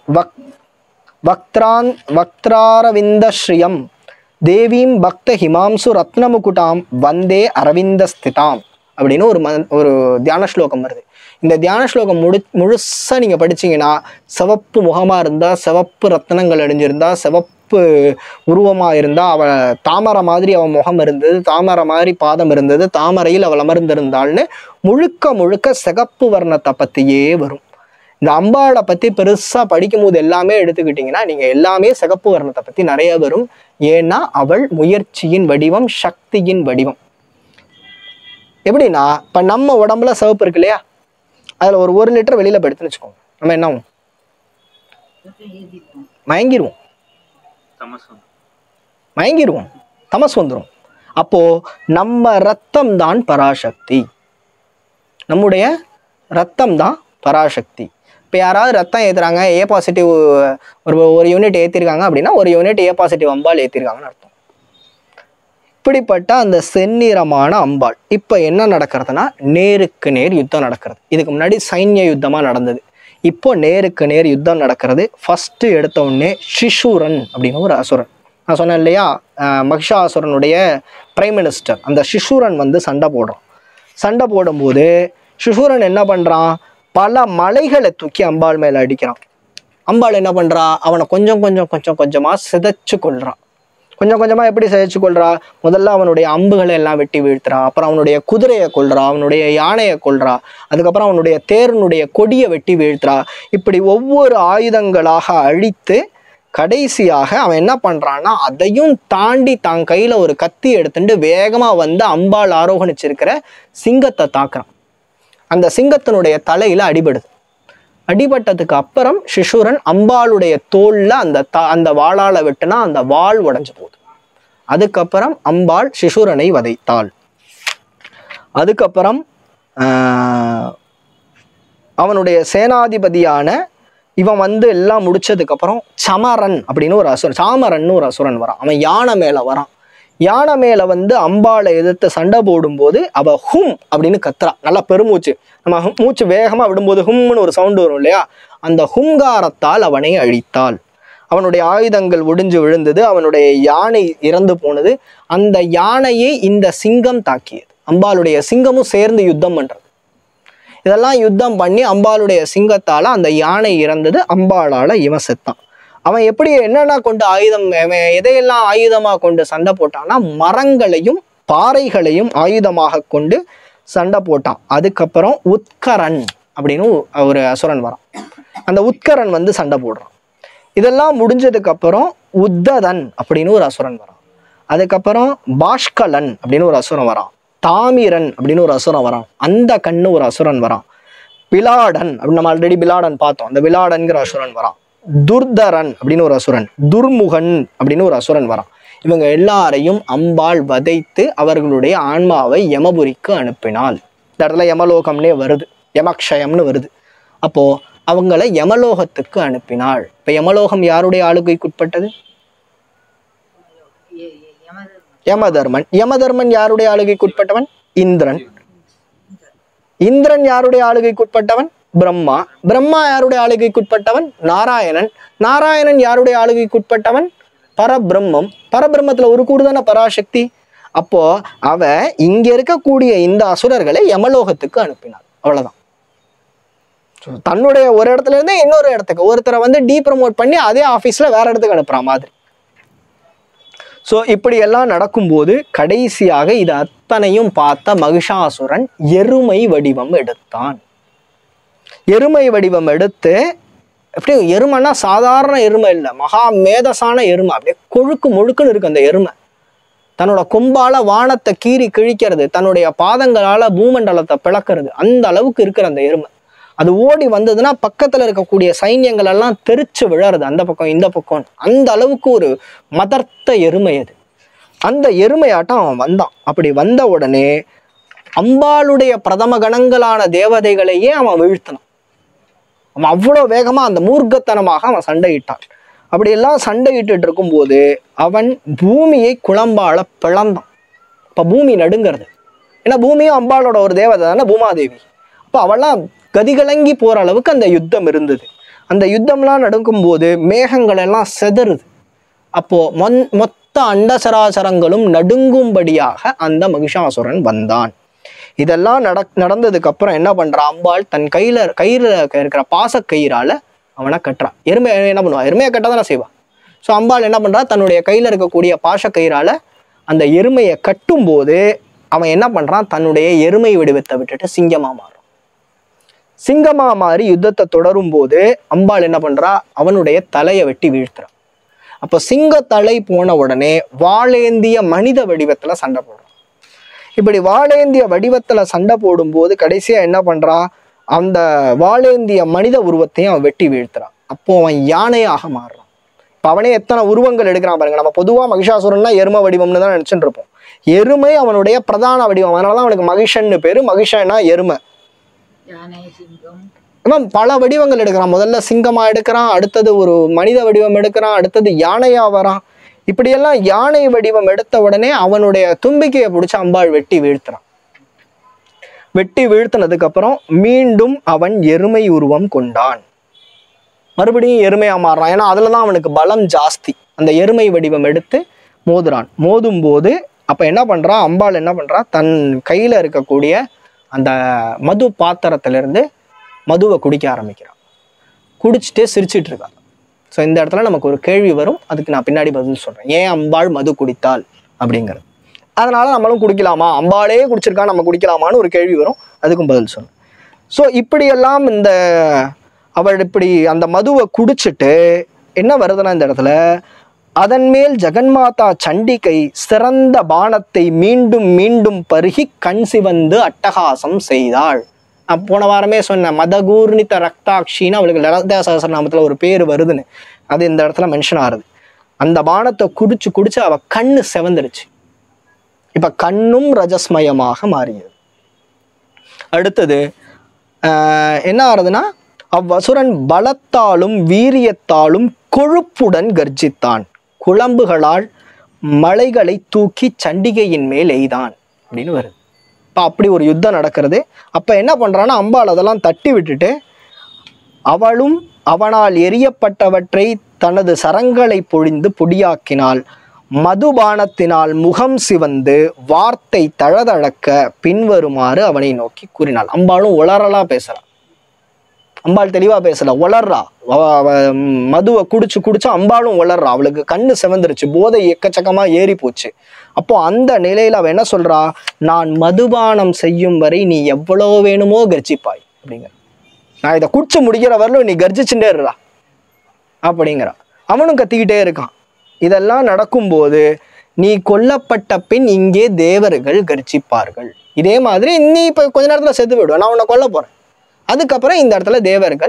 வக்திராரவிந்தஸ்ரீயம் தேவீம் பக்த ஹிமாம்சு ரத்னமுகுட்டாம் வந்தே அரவிந்த ஸ்திதாம் அப்படின்னு ஒரு தியான ஸ்லோகம் வருது. இந்த தியான ஸ்லோகம் முழுசா நீங்க படிச்சீங்கன்னா, சிவப்பு முகமா இருந்தா, சிவப்பு ரத்னங்கள் அணிஞ்சிருந்தா, சிவப்பு உருவமா இருந்தா, அவ தாமரை மாதிரி அவன் முகம் இருந்தது, தாமரை மாதிரி பாதம் இருந்தது, தாமரையில் அவள் அமர்ந்திருந்தாள்னு முழுக்க சிகப்பு வர்ணத்தை பத்தியே வரும். இந்த அம்பாளை பத்தி பெருசா படிக்கும் போது எல்லாமே எடுத்துக்கிட்டீங்கன்னா நீங்க எல்லாமே சிகப்பு வர்ணத்தை பத்தி நிறைய வரும். ஏன்னா அவள் முயற்சியின் வடிவம், சக்தியின் வடிவம். எப்படின்னா இப்ப நம்ம உடம்புல சிவப்பு இருக்கு இல்லையா, அதுல ஒரு 1 லிட்டர் வெளியில எடுத்துன்னு வச்சுக்கோங்க, நம்ம என்ன ஆகும்? மயங்கிருவோம், தமஸ் வந்துடும். அப்போ நம்ம ரத்தம் தான் பராசக்தி, நம்முடைய ரத்தம் தான் பராசக்தி. இப்போ யாராவது ரத்தம் ஏற்றுறாங்க, ஏ பாசிட்டிவ் ஒரு யூனிட் ஏற்றிருக்காங்க அப்படின்னா 1 யூனிட் ஏ பாசிட்டிவ் அம்பாள் ஏற்றிருக்காங்கன்னு அர்த்தம். இப்படிப்பட்ட அந்த செந்நிறமான அம்பாள் இப்போ என்ன நடக்கிறதுனா, நேருக்கு நேர் யுத்தம் நடக்கிறது. இதுக்கு முன்னாடி சைன்ய யுத்தமாக நடந்தது, இப்போ நேருக்கு நேர் யுத்தம் நடக்கிறது. ஃபர்ஸ்ட் எடுத்த உடனே சிசூரன் அப்படின்னு ஒரு அசுரன், நான் சொன்னேன் இல்லையா, மகிஷாசுரனுடைய பிரைம் மினிஸ்டர், அந்த சிசூரன் வந்து சண்டை போடுறான். சண்டை போடும்போது சிசூரன் என்ன பண்ணுறான், பல மலைகளை தூக்கி அம்பாள் மேலே அடிக்கிறான். அம்பாள் என்ன பண்ணுறா, அவனை கொஞ்சமாக சிதைச்சு கொள்றான். கொஞ்சமாக எப்படி சிதைச்சு கொள்றா, முதல்ல அவனுடைய அம்புகளை எல்லாம் வெட்டி வீழ்த்துறா, அப்புறம் அவனுடைய குதிரையை கொள்றா, அவனுடைய யானையை கொள்றா, அதுக்கப்புறம் அவனுடைய தேரனுடைய கொடியை வெட்டி வீழ்த்துறா. இப்படி ஒவ்வொரு ஆயுதங்களாக அழித்து கடைசியாக அவன் என்ன பண்றான்னா, அதையும் தாண்டி தான் கையில ஒரு கத்தி எடுத்துட்டு வேகமா வந்து அம்பாள் ஆரோகணிச்சிருக்கிற சிங்கத்தை தாக்குறான். அந்த சிங்கத்தினுடைய தலையில அடிபடுது. அடிபட்டதுக்கு அப்புறம் சிசுரன் அம்பாளுடைய தோல்ல அந்த வாளால வெட்டுனா அந்த வாள் உடைஞ்சு போகுது. அதுக்கப்புறம் அம்பாள் சிசுரனை வதைத்தாள். அதுக்கப்புறம் அவனுடைய சேனாதிபதியான இவன் எல்லாம் முடிச்சதுக்கு அப்புறம் சமரன் அப்படின்னு ஒரு அசுரன், சாமரன் ஒரு அசுரன் வரான். அவன் யானை மேல வரான். யானை மேல அம்பாளை எதிர்த்து சண்டை போடும்போது அவ ஹும் அப்படின்னு கத்துறா. நல்லா பெருமூச்சு, நம்ம மூச்சு வேகமா விடும்போது ஹும்னு ஒரு சவுண்டு வரும் இல்லையா, அந்த ஹுங்காரத்தால் அவனை அழித்தாள். அவனுடைய ஆயுதங்கள் ஒடிஞ்சு விழுந்தது. அவனுடைய யானை இறந்து போனது. அந்த யானையை இந்த சிங்கம் தாக்கியது. அம்பாளுடைய சிங்கமும் சேர்ந்து யுத்தம் பண்றது. இதெல்லாம் யுத்தம் பண்ணி அம்பாளுடைய சிங்கத்தால அந்த யானை இறந்தது. அம்பாளால இவன் செத்தான். அவன் எப்படி என்னென்ன கொண்டு எதையெல்லாம் ஆயுதமா கொண்டு சண்டை போட்டான்னா மரங்களையும் பாறைகளையும் ஆயுதமாக கொண்டு சண்டை போட்டான். அதுக்கப்புறம் உத்கரன் அப்படின்னு ஒரு அசுரன் வரான். அந்த உத்கரன் சண்டை போடுறான். இதெல்லாம் முடிஞ்சதுக்கு அப்புறம் உத்ததன் அப்படின்னு ஒரு அசுரன் வரான். அதுக்கப்புறம் பாஷ்கலன் அப்படின்னு ஒரு அசுரன் வரான். தாமிரன் அப்படின்னு ஒரு அசுரன் வரான். அந்த கண்ணு ஒரு அசுரன் வரான். பிலாடன் அப்படின்னு நம்ம ஆல்ரெடி பிலாடன் பார்த்தோம். அந்த பிலாடன்கிற அசுரன் வரான். துர்தரன் அப்படின்னு ஒரு அசுரன், துர்முகன் அப்படின்னு ஒரு அசுரன் வரான். இவங்க எல்லாரையும் அம்பாள் வதைத்து அவர்களுடைய ஆன்மாவை யமபுரிக்கு அனுப்பினாள். இந்த இடத்துல யமலோகம்னே வருது, யமக்ஷயம்னு வருது. அப்போ அவங்கள யமலோகத்துக்கு அனுப்பினாள். இப்ப யமலோகம் யாருடைய ஆளுகைக்குட்பட்டது? யமதர்மன். யமதர்மன் யாருடைய ஆளுகைக்குட்பட்டவன்? இந்திரன். இந்திரன் யாருடைய ஆளுகைக்குட்பட்டவன்? பிரம்மா. பிரம்மா யாருடைய ஆளுகைக்குட்பட்டவன்? நாராயணன். நாராயணன் யாருடைய ஆளுகைக்குட்பட்டவன்? பரபிரம்மம். பரபிரம்மத்துல ஒரு கூறுதான பராசக்தி. அப்போ அவ இங்க இருக்கக்கூடிய இந்த அசுரர்களை யமலோகத்துக்கு அனுப்பினாள். அவ்வளவுதான். தன்னுடைய ஒரு இடத்துல இருந்து இன்னொரு இடத்துக்கு ஒருத்தரை டீப்ரமோட் பண்ணி அதே ஆபீஸ்ல வேற இடத்துக்கு அனுப்புற மாதிரி. ஸோ இப்படி எல்லாம் நடக்கும்போது கடைசியாக இது அத்தனையும் பார்த்த மகிஷாசுரன் எருமை வடிவம் எடுத்தான். எருமை வடிவம் எடுத்து, எப்படி எருமைன்னா சாதாரண எருமை இல்லை, மகா மேதசான எருமை. அப்படியே கொழுக்கு முழுக்குன்னு இருக்கு அந்த எருமை. தன்னோட கொம்பால வானத்தை கீறி கிழிக்கிறது, தன்னுடைய பாதங்களால பூமண்டலத்தை பிளக்கிறது, அந்த அளவுக்கு இருக்கிற அந்த எருமை. அது ஓடி வந்ததுன்னா பக்கத்துல இருக்கக்கூடிய சைன்யங்கள் எல்லாம் தெரிச்சு விழறது, அந்த பக்கம் இந்த பக்கம். அந்த அளவுக்கு ஒரு மதர்த்த எருமை அது. அந்த எருமையாட்டம் அவன் வந்தான். அப்படி வந்த உடனே அம்பாளுடைய பிரதம கணங்களான தேவதைகளையே அவன் வீழ்த்தினான். அவன் அவ்வளோ வேகமா அந்த மூர்க்கத்தனமாக அவன் சண்டையிட்டான். அப்படியெல்லாம் சண்டையிட்டு இருக்கும்போது அவன் பூமியை குளம்பால பிளந்தான். இப்போ பூமி நடுங்கிறது. ஏன்னா பூமியும் அம்பாளோட ஒரு தேவதை தானே, பூமாதேவி. அப்போ அவெல்லாம் கதிகலங்கி போற அளவுக்கு அந்த யுத்தம் இருந்தது. அந்த யுத்தம்லாம் நடக்கும்போது மேகங்கள் எல்லாம் செதறுது. அப்போ மொத்த அண்டசராசரங்களும் நடுங்கும்படியாக அந்த மகிஷாசுரன் வந்தான். இதெல்லாம் நடந்ததுக்கு அப்புறம் என்ன பண்றான்? அம்பாள் தன் கையில இருக்கிற பாசக்கயிறால அவனை கட்டுறான். எருமை என்ன பண்ணுவான்? எருமையை கட்டதானே செய்வான். ஸோ அம்பாள் என்ன பண்றா? தன்னுடைய கையில இருக்கக்கூடிய பாசக்கயிறால அந்த எருமையை கட்டும் போது அவன் என்ன பண்றான்? தன்னுடைய எருமை வடிவத்தை விட்டுட்டு சிங்கமா மாறும். சிங்கமா மாறி யுத்தத்தை தொடரும் போது அம்பாள் என்ன பண்றா? அவனுடைய தலையை வெட்டி வீழ்த்துறான். அப்போ சிங்க தலை போன உடனே வாளேந்திய மனித வடிவத்துல சண்டை போடுறான். இப்படி வாளேந்திய வடிவத்துல சண்டை போடும்போது கடைசியா என்ன பண்றா? அந்த வாளேந்திய மனித உருவத்தையும் அவன் வெட்டி வீழ்த்துறான். அப்போ அவன் யானையாக மாறுறான். இப்போ அவனே எத்தனை உருவங்கள் எடுக்கிறான் பாருங்க. நம்ம பொதுவா மகிஷாசுரன்னா எருமை வடிவம்னு தான் நினைச்சுட்டு இருப்போம். எருமை அவனுடைய பிரதான வடிவம். அதனாலதான் அவனுக்கு மகிஷன்னு பேரு. மகிஷன்னா எருமை. இவன் பல வடிவங்கள் எடுக்கிறான். முதல்ல சிங்கமா எடுக்கிறான், அடுத்தது ஒரு மனித வடிவம் எடுக்கிறான், அடுத்தது யானையா வரான். இப்படியெல்லாம் யானை வடிவம் எடுத்த உடனே அவனுடைய தும்பிக்கையை பிடிச்சி அம்பாள் வெட்டி வீழ்த்துறான். வெட்டி வீழ்த்தினதுக்கு அப்புறம் மீண்டும் அவன் எருமை உருவம் கொண்டான். மறுபடியும் எருமையா மாறுறான். ஏன்னா அதுலதான் அவனுக்கு பலம் ஜாஸ்தி. அந்த எருமை வடிவம் எடுத்து மோதுறான். மோதும் போது அப்ப என்ன பண்றான்? அம்பாள் என்ன பண்றா? தன் கையில இருக்கக்கூடிய அந்த மது பாத்திரத்திலிருந்து மதுவை குடிக்க ஆரம்பிக்கிறான். குடிச்சிட்டே சிரிச்சிட்டு இருக்கா. ஸோ இந்த இடத்துல நமக்கு ஒரு கேள்வி வரும். அதுக்கு நான் பின்னாடி பதில் சொல்றேன். ஏன் அம்பாள் மது குடித்தாள் அப்படிங்கிறது. அதனால நம்மளும் குடிக்கலாமா? அம்பாளே குடிச்சிருக்கா, நம்ம குடிக்கலாமான்னு ஒரு கேள்வி வரும். அதுக்கும் பதில் சொல்றேன். ஸோ இப்படியெல்லாம் அவள் இப்படி அந்த மதுவை குடிச்சிட்டு என்ன வருதுன்னா இந்த இடத்துல, அதன் மேல் ஜெகன்மாதா சண்டிகை சிறந்த பானத்தை மீண்டும் மீண்டும் பருகி கண் சிவந்து அட்டகாசம் செய்தாள் போன வாரமே சொன்னேன், மதகூர்ணித ரக்தாட்சின்னு அவளுக்கு லலிதா சகஸ்ரநாமத்துல ஒரு பேர் வருதுன்னு, அது இந்த இடத்துல மென்ஷன் ஆகுது. அந்த பானத்தை குடிச்சு அவ கண்ணு செவந்துருச்சு. இப்ப கண்ணும் ரஜஸ்மயமாக மாறியது. அடுத்தது என்ன ஆகுதுன்னா, அவ்வசுரன் பலத்தாலும் வீரியத்தாலும் கொழுப்புடன் கர்ஜித்தான், குழம்புகளால் மலைகளை தூக்கி சண்டிகையின் மேல் எய்தான் அப்படின்னு வருது. இப்போ அப்படி ஒரு யுத்தம் நடக்கிறது. அப்போ என்ன பண்ணுறான்னா, அம்பாள் அதெல்லாம் தட்டி விட்டுட்டு அவளும் அவனால் எரியப்பட்டவற்றை தனது சரங்களை பொழிந்து பொடியாக்கினாள். மதுபானத்தினால் முகம் சிவந்து வார்த்தை தழதழக்க பின்வருமாறு அவனை நோக்கி கூறினாள். அம்பாளும் உளறலா பேசுறாள். அம்பாள் தெளிவா பேசல, உளர்றா. மதுவை குடிச்சு அம்பாளும் உளர்றா. அவளுக்கு கண்ணு செவந்துருச்சு, போதை எக்கச்சக்கமா ஏறி போச்சு. அப்போ அந்த நிலையில அவ என்ன சொல்றா, நான் மதுபானம் செய்யும் வரை நீ எவ்வளோ வேணுமோ கர்ஜிப்பாய் அப்படிங்கிற. நான் இதை குடிச்சு முடிக்கிற வரலும் நீ கர்ஜிச்சுட்டே இருடா அப்படிங்கிறா. அவனும் கத்திக்கிட்டே இருக்கான். இதெல்லாம் நடக்கும்போது, நீ கொல்லப்பட்ட பின் இங்கே தேவர்கள் கர்ஜிப்பார்கள். இதே மாதிரி நீ இப்போ கொஞ்ச நேரத்துல செத்து விடுவேன், நான் உன்னை கொல்ல போறேன், அதுக்கப்புறம் இந்த இடத்துல தேவர்கள்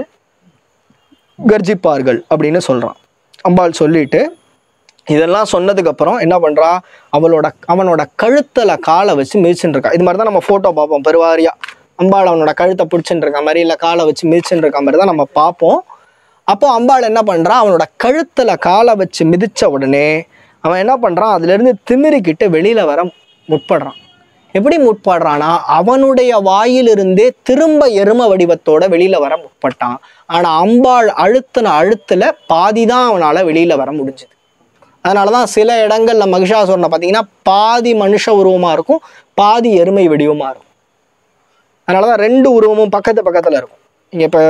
கர்ஜிப்பார்கள் அப்படின்னு சொல்றான். அம்பாள் சொல்லிட்டு இதெல்லாம் சொன்னதுக்கு அப்புறம் என்ன பண்றா, அவனோட கழுத்துல காலை வச்சு மிதிச்சுட்டு இருக்கா. இது மாதிரி தான் நம்ம போட்டோ பார்ப்போம் பெருவாரியா. அம்பாள் அவனோட கழுத்தை பிடிச்சுட்டு இருக்க மாதிரி, இல்லை காலை வச்சு மிதிச்சுட்டு இருக்க மாதிரி தான் நம்ம பார்ப்போம். அப்போ அம்பாள் என்ன பண்றா, அவனோட கழுத்துல காலை வச்சு மிதிச்ச உடனே அவன் என்ன பண்றான், அதுல இருந்து திமிரிக்கிட்டு வெளியில வர முற்படுறான். எப்படி முற்படுறான்னா, அவனுடைய வாயிலிருந்தே திரும்ப எரும வடிவத்தோட வெளியில வர முற்பட்டான். ஆனா அம்பாள் அழுத்துல பாதிதான் அவனால வெளியில வர முடிஞ்சது. அதனாலதான் சில இடங்கள்ல மகிஷாசுரனை பார்த்தீங்கன்னா பாதி மனுஷ உருவமா இருக்கும், பாதி எருமை வடிவமா இருக்கும். அதனாலதான் ரெண்டு உருவமும் பக்கத்துல இருக்கும். இங்க இப்ப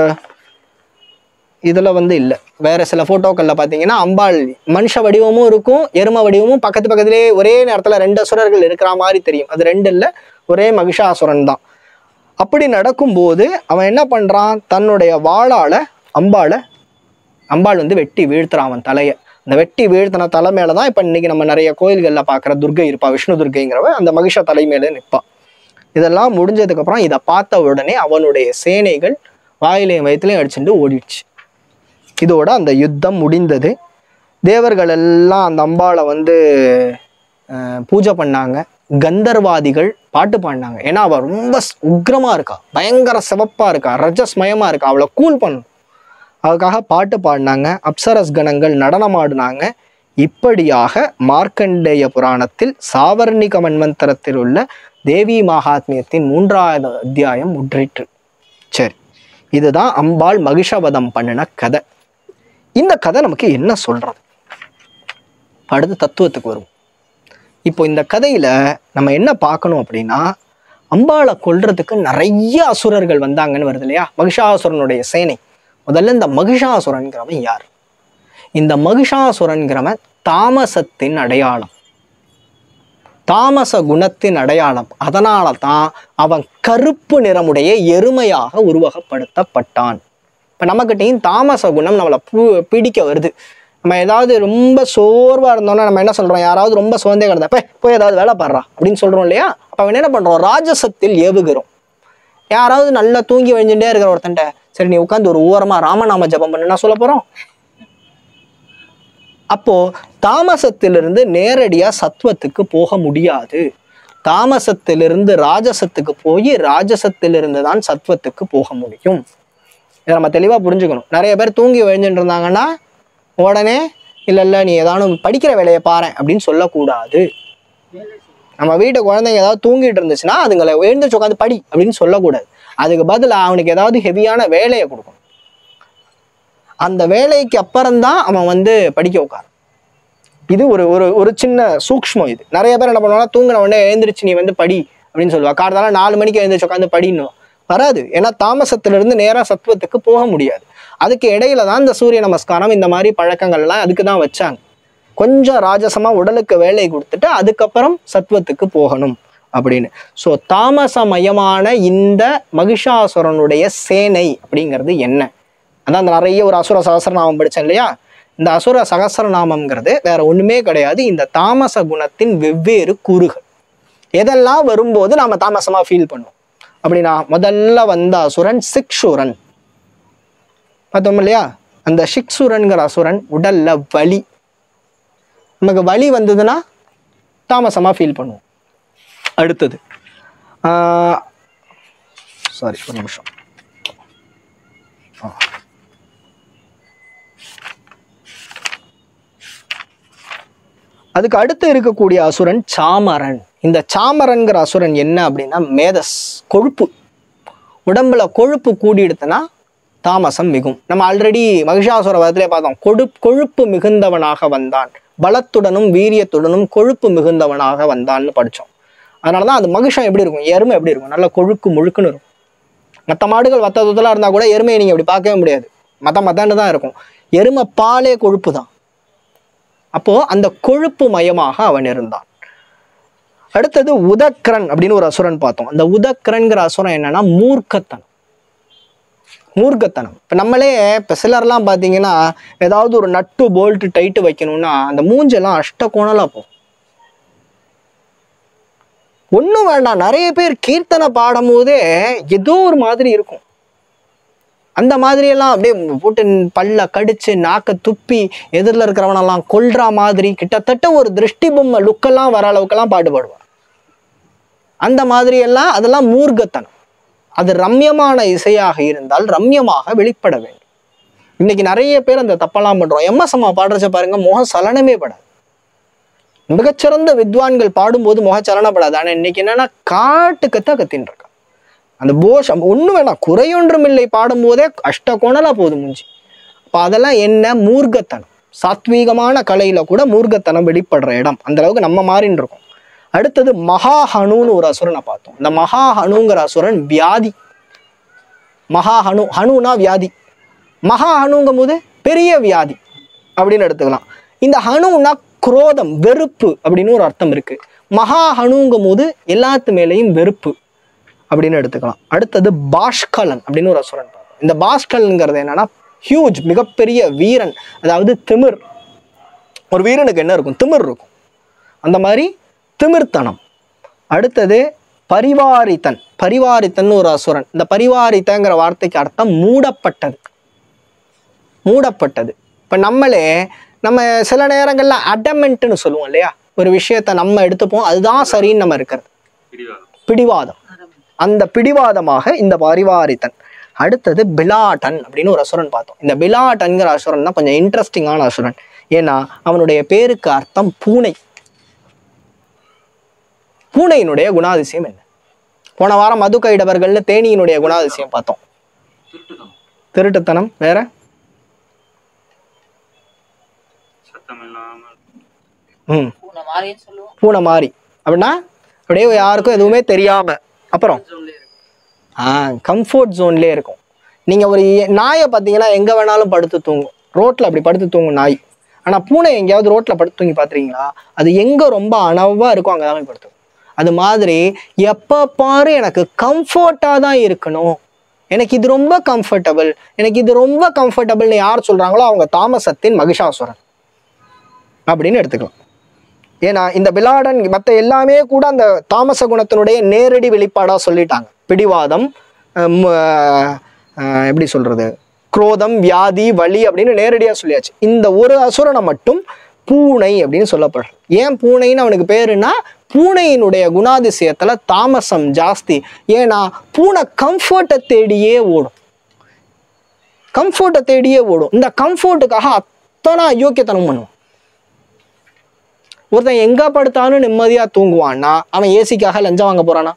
இதுல இல்லை, வேற சில போட்டோக்கள்ல பாத்தீங்கன்னா அம்பாள் மனுஷ வடிவமும் இருக்கும், எரும வடிவமும் பக்கத்திலே ஒரே நேரத்துல ரெண்டு அசுரர்கள் இருக்கிற மாதிரி தெரியும். அது ரெண்டு இல்லை, ஒரே மகிஷாசுரன் தான். அப்படி நடக்கும்போது அவன் என்ன பண்றான், தன்னுடைய வாளால அம்பாள் வெட்டி வீழ்த்துறான் அவன் தலையை. அந்த வெட்டி வீழ்த்தின தலை மேலதான் இப்ப இன்னைக்கு நம்ம நிறைய கோயில்கள்ல பாக்குற துர்கை இருப்பா, விஷ்ணு துர்கைங்கிறவ அந்த மகிஷ தலை மேல நிற்பா. இதெல்லாம் முடிஞ்சதுக்கு அப்புறம் இதை பார்த்த உடனே அவனுடைய சேனைகள் வாயிலையும் வயிற்றுலையும் அடிச்சுட்டு ஓடிடுச்சு. இதோட அந்த யுத்தம் முடிந்தது. தேவர்கள் எல்லாம் அந்த அம்பாளை பூஜை பண்ணாங்க. கந்தர்வாதிகள் பாட்டு பாடினாங்க. ஏன்னா அவள் ரொம்ப உக்ரமா இருக்கா, பயங்கர சிவப்பா இருக்கா, ரஜஸ்மயமா இருக்கா, அவளை கூல் பண்ணும், அதுக்காக பாட்டு பாடினாங்க. அப்சரஸ் கணங்கள் நடனமாடினாங்க. இப்படியாக மார்க்கண்டேய புராணத்தில் சாவர்ணிக மன்வந்தரத்தில் உள்ள தேவி மகாத்மியத்தின் 3வது அத்தியாயம் முற்றிற்று. சரி, இதுதான் அம்பாள் மகிஷவதம் பண்ணின கதை. இந்த கதை நமக்கு என்ன சொல்றது? அடுத்து தத்துவத்துக்கு வரும். இப்போ இந்த கதையில நம்ம என்ன பார்க்கணும் அப்படின்னா, அம்பாளை கொல்றதுக்கு நிறைய அசுரர்கள் வந்தாங்கன்னு வருது இல்லையா, மகிஷாசுரனுடைய சேனை. முதல்ல இந்த மகிஷாசுரன்கிறவன் யார்? இந்த மகிஷாசுரன்கிறவன் தாமசத்தின் அடையாளம், தாமச குணத்தின் அடையாளம். அதனால தான் அவன் கருப்பு நிறமுடைய எருமையாக உருவகப்படுத்தப்பட்டான். இப்போ நம்மகிட்டையும் தாமச குணம் நம்மளை பிடிக்க வருது. நம்ம ஏதாவது ரொம்ப சோர்வா இருந்தோம்னா நம்ம என்ன சொல்றோம், யாராவது ரொம்ப சோர்ந்தே கிடந்தா போய் ஏதாவது வேலை பாடுறா அப்படின்னு சொல்றோம் இல்லையா. அப்ப அவன் என்ன பண்றோம், ராஜசத்தில் ஏவுகிறோம். யாராவது நல்லா தூங்கி வழிஞ்சுட்டே இருக்கிற ஒருத்தன்ட்ட, சரி நீ உட்காந்து ஒரு ஓரமா ராமநாம ஜபம் பண்ணுன்னா சொல்ல போறோம். அப்போ தாமசத்திலிருந்து நேரடியா சத்துவத்துக்கு போக முடியாது. தாமசத்திலிருந்து ராஜசத்துக்கு போய் ராஜசத்திலிருந்து தான் சத்துவத்துக்கு போக முடியும். இதை நம்ம தெளிவா புரிஞ்சுக்கணும். நிறைய பேர் தூங்கி வழிஞ்சுட்டு இருந்தாங்கன்னா உடனே இல்லை நீ ஏதாவது படிக்கிற வேலையை பாரு அப்படின்னு சொல்லக்கூடாது. நம்ம வீட்டு குழந்தைங்க ஏதாவது தூங்கிட்டு இருந்துச்சுன்னா அதுங்களை எழுந்துச்சு உட்காந்து படி அப்படின்னு சொல்லக்கூடாது. அதுக்கு பதிலாக அவனுக்கு ஏதாவது ஹெவியான வேலையை கொடுக்கணும். அந்த வேலைக்கு அப்புறம்தான் அவன் படிக்க உட்காரு. இது ஒரு ஒரு சின்ன சூக்ஷ்மம். இது நிறைய பேர் என்ன பண்ணுவாங்கன்னா, தூங்கின உடனே எழுந்திரிச்சு நீ படி அப்படின்னு சொல்லுவா. காரணம் 4 மணிக்கு எழுந்திரிச்சு உட்காந்து படின்னு வராது. ஏன்னா தாமசத்திலிருந்து நேராக சத்துவத்துக்கு போக முடியாது. அதுக்கு இடையில தான் இந்த சூரிய நமஸ்காரம் இந்த மாதிரி பழக்கங்கள் எல்லாம் அதுக்கு தான் வச்சாங்க. கொஞ்சம் ராஜசமா உடலுக்கு வேலை கொடுத்துட்டு அதுக்கப்புறம் சத்துவத்துக்கு போகணும் அப்படின்னு. ஸோ தாமசமயமான இந்த மகிஷாசுரனுடைய சேனை அப்படிங்கிறது என்ன? அதான் அந்த நிறைய ஒரு அசுர சகஸ்ரநாமம் படித்தேன் இல்லையா. இந்த அசுர சகஸ்ரநாமம்ங்கிறது வேற ஒண்ணுமே கிடையாது, இந்த தாமச குணத்தின் வெவ்வேறு கூறுகள். எதெல்லாம் வரும்போது நாம தாமசமா ஃபீல் பண்ணுவோம் அப்படின்னா முதல்ல வந்த அசுரன் சிக்ஷுரன் பார்த்தோம் இல்லையா? அந்த சிக்ஷுரன்கிற அசுரன் உடல்ல வலி, நமக்கு வலி வந்ததுன்னா தாமசமா ஃபீல் பண்ணுவோம். அடுத்தது சாரி ஒரு நிமிஷம், அதுக்கு அடுத்து இருக்கக்கூடிய அசுரன் சாமரன். இந்த சாமரன்கிற அசுரன் என்ன அப்படின்னா மேதஸ், கொழுப்பு, உடம்புல கொழுப்பு கூடிடுத்துனா தாமசம் மிகும். நம்ம ஆல்ரெடி மகிஷாசுர வதத்திலே பார்த்தோம், கொழுப்பு மிகுந்தவனாக வந்தான், பலத்துடனும் வீரியத்துடனும் கொழுப்பு மிகுந்தவனாக வந்தான்னு படித்தோம். அதனாலதான் அது மகிஷம் எப்படி இருக்கும், எருமை எப்படி இருக்கும், நல்ல கொழுக்கு முழுக்குன்னு இருக்கும். மற்ற மாடுகள் வத்தலாம் இருந்தா கூட எருமையை நீங்க அப்படி பார்க்கவே முடியாது, மத்தான்னு தான் இருக்கும். எருமை பாலே கொழுப்பு தான். அப்போ அந்த கொழுப்பு மயமாக அவன் இருந்தான். அடுத்தது உதக்ரன் அப்படின்னு ஒரு அசுரன் பார்த்தோம். அந்த உதக்ரன்கிற அசுரன் என்னன்னா மூர்க்கத்தனம். இப்ப நம்மளே இப்ப சிலர்லாம் பாத்தீங்கன்னா ஏதாவது ஒரு நட்டு போல்ட் டைட்டு வைக்கணும்னா அந்த மூஞ்செல்லாம் அஷ்டகோணலா போகும். ஒன்றும் வேண்டாம், நிறைய பேர் கீர்த்தனை பாடும் போதே ஏதோ ஒரு மாதிரி இருக்கும். அந்த மாதிரியெல்லாம் அப்படியே போட்டு பல்ல கடிச்சு நாக்க துப்பி எதிரில் இருக்கிறவனெல்லாம் கொல்ற மாதிரி கிட்டத்தட்ட ஒரு திருஷ்டி பொம்மை லுக்கெல்லாம் வர அளவுக்கெல்லாம் பாட்டு பாடுவார். அந்த மாதிரியெல்லாம் அதெல்லாம் மூர்க்கத்தனம். அது ரம்யமான இசையாக இருந்தால் ரம்யமாக வெளிப்பட வேண்டும். இன்னைக்கு நிறைய பேர் அந்த தப்பெல்லாம் பண்றோம். எம்எஸ்எம்மா பாடுறச்ச பாருங்க, முகம் சலனமே படாது. மிகச்சிறந்த வித்வான்கள் பாடும்போது முகச்சலனப்படாது. ஆனா இன்னைக்கு என்னன்னா காட்டுக்கத்தான் கத்தின்னு இருக்கா. அந்த போஷம் ஒன்றும் வேணாம், குறையொன்றும் இல்லை, பாடும்போதே அஷ்டகோணலா போகுது மூஞ்சி. அப்போ அதெல்லாம் என்ன மூர்க்கத்தனம். சாத்வீகமான கலையில கூட மூர்க்கத்தனம் வெளிப்படுற இடம். அந்த அளவுக்கு நம்ம மாறின்னு இருக்கோம். அடுத்தது மகாஹனுன்னு ஒரு அசுரனை பார்த்தோம். இந்த மகாஹனுங்கிற அசுரன் வியாதி. மகாஹனு, ஹனுனா வியாதி, மகாஹனுங்கும் போது பெரிய வியாதி அப்படின்னு எடுத்துக்கலாம். இந்த ஹனுனா குரோதம், வெறுப்பு அப்படின்னு ஒரு அர்த்தம் இருக்கு. மகாஹனுங்கும் போது எல்லாத்து மேலேயும் வெறுப்பு அப்படின்னு எடுத்துக்கலாம். அடுத்தது பாஷ்கலன் அப்படின்னு ஒரு அசுரன் பார்த்தோம். இந்த பாஷ்கலன்ங்கிறது என்னன்னா ஹியூஜ், மிகப்பெரிய வீரன், அதாவது திமிர். ஒரு வீரனுக்கு என்ன இருக்கும், திமிர் இருக்கும். அந்த மாதிரி திமிர்த்தனம். அடுத்தது பரிவாரித்தன். பரிவாரித்தன் ஒரு அசுரன். இந்த பரிவாரித்தங்கிற வார்த்தைக்கு அர்த்தம் மூடப்பட்டது. மூடப்பட்டது. இப்ப நம்ம சில நேரங்கள்ல அடமெண்ட்னு சொல்லுவோம் இல்லையா, ஒரு விஷயத்த நம்ம எடுத்துப்போம், அதுதான் சரின்னு நம்ம இருக்கிறது, பிடிவாதம். அந்த பிடிவாதமாக இந்த பரிவாரித்தன். அடுத்தது பிலாட்டன் அப்படின்னு ஒரு அசுரன் பார்த்தோம். இந்த பிலாட்டன்கிற அசுரன் தான் கொஞ்சம் இன்ட்ரெஸ்டிங்கான அசுரன். ஏன்னா அவனுடைய பேருக்கு அர்த்தம் பூனை. பூனையினுடைய குணாதிசயம் என்ன? போன வாரம் மது கைடவர்கள்னு தேனியினுடைய குணாதிசயம் பார்த்தோம். திருட்டுத்தனம். வேற பூனை மாறி அப்படின்னா அப்படியே யாருக்கும் எதுவுமே தெரியாம. அப்புறம் கம்ஃபர்ட் ஜோன்லேயே இருக்கும். நீங்க ஒரு நாயை பார்த்தீங்கன்னா எங்க வேணாலும் படுத்து தூங்கும், ரோட்ல அப்படி படுத்து தூங்கும் நாய். ஆனா பூனை எங்கேயாவது ரோட்ல படுத்து தூங்கி பார்த்துருக்கீங்களா? அது எங்க ரொம்ப அனவா இருக்கும் அங்கதான் போய் படுத்து. அது மாதிரி எப்ப பாரு எனக்கு கம்ஃபர்ட்டா தான் இருக்கணும், எனக்கு இது ரொம்ப கம்ஃபர்டபுள், எனக்கு இது ரொம்ப கம்ஃபர்டபுள்னு யார் சொல்றாங்களோ அவங்க தாமசத்தின் மகிஷாசுரன் அப்படின்னு எடுத்துக்கலாம். ஏன்னா இந்த பிலாடன் மற்ற எல்லாமே கூட அந்த தாமச குணத்தினுடைய நேரடி வெளிப்பாடா சொல்லிட்டாங்க. பிடிவாதம், எப்படி சொல்றது, குரோதம், வியாதி, வலி அப்படின்னு நேரடியா சொல்லியாச்சு. இந்த ஒரு அசுரனை மட்டும் பூனை அப்படின்னு சொல்லப்படுறது. ஏன் பூனைன்னு அவனுக்கு பேருன்னா பூனையினுடைய குணாதிசயத்துல தாமசம் ஜாஸ்தி. ஏன்னா பூனை கம்ஃபர்ட்டை தேடியே ஓடும், கம்ஃபர்ட்டை தேடியே ஓடும். இந்த கம்ஃபர்ட்டுக்காக அத்தனை அயோக்கியத்தனம் பண்ணுவான். ஒருத்தன் எங்க படுத்தாலும் நிம்மதியா தூங்குவான்னா அவன் ஏசிக்காக லஞ்சம் வாங்க போறானா?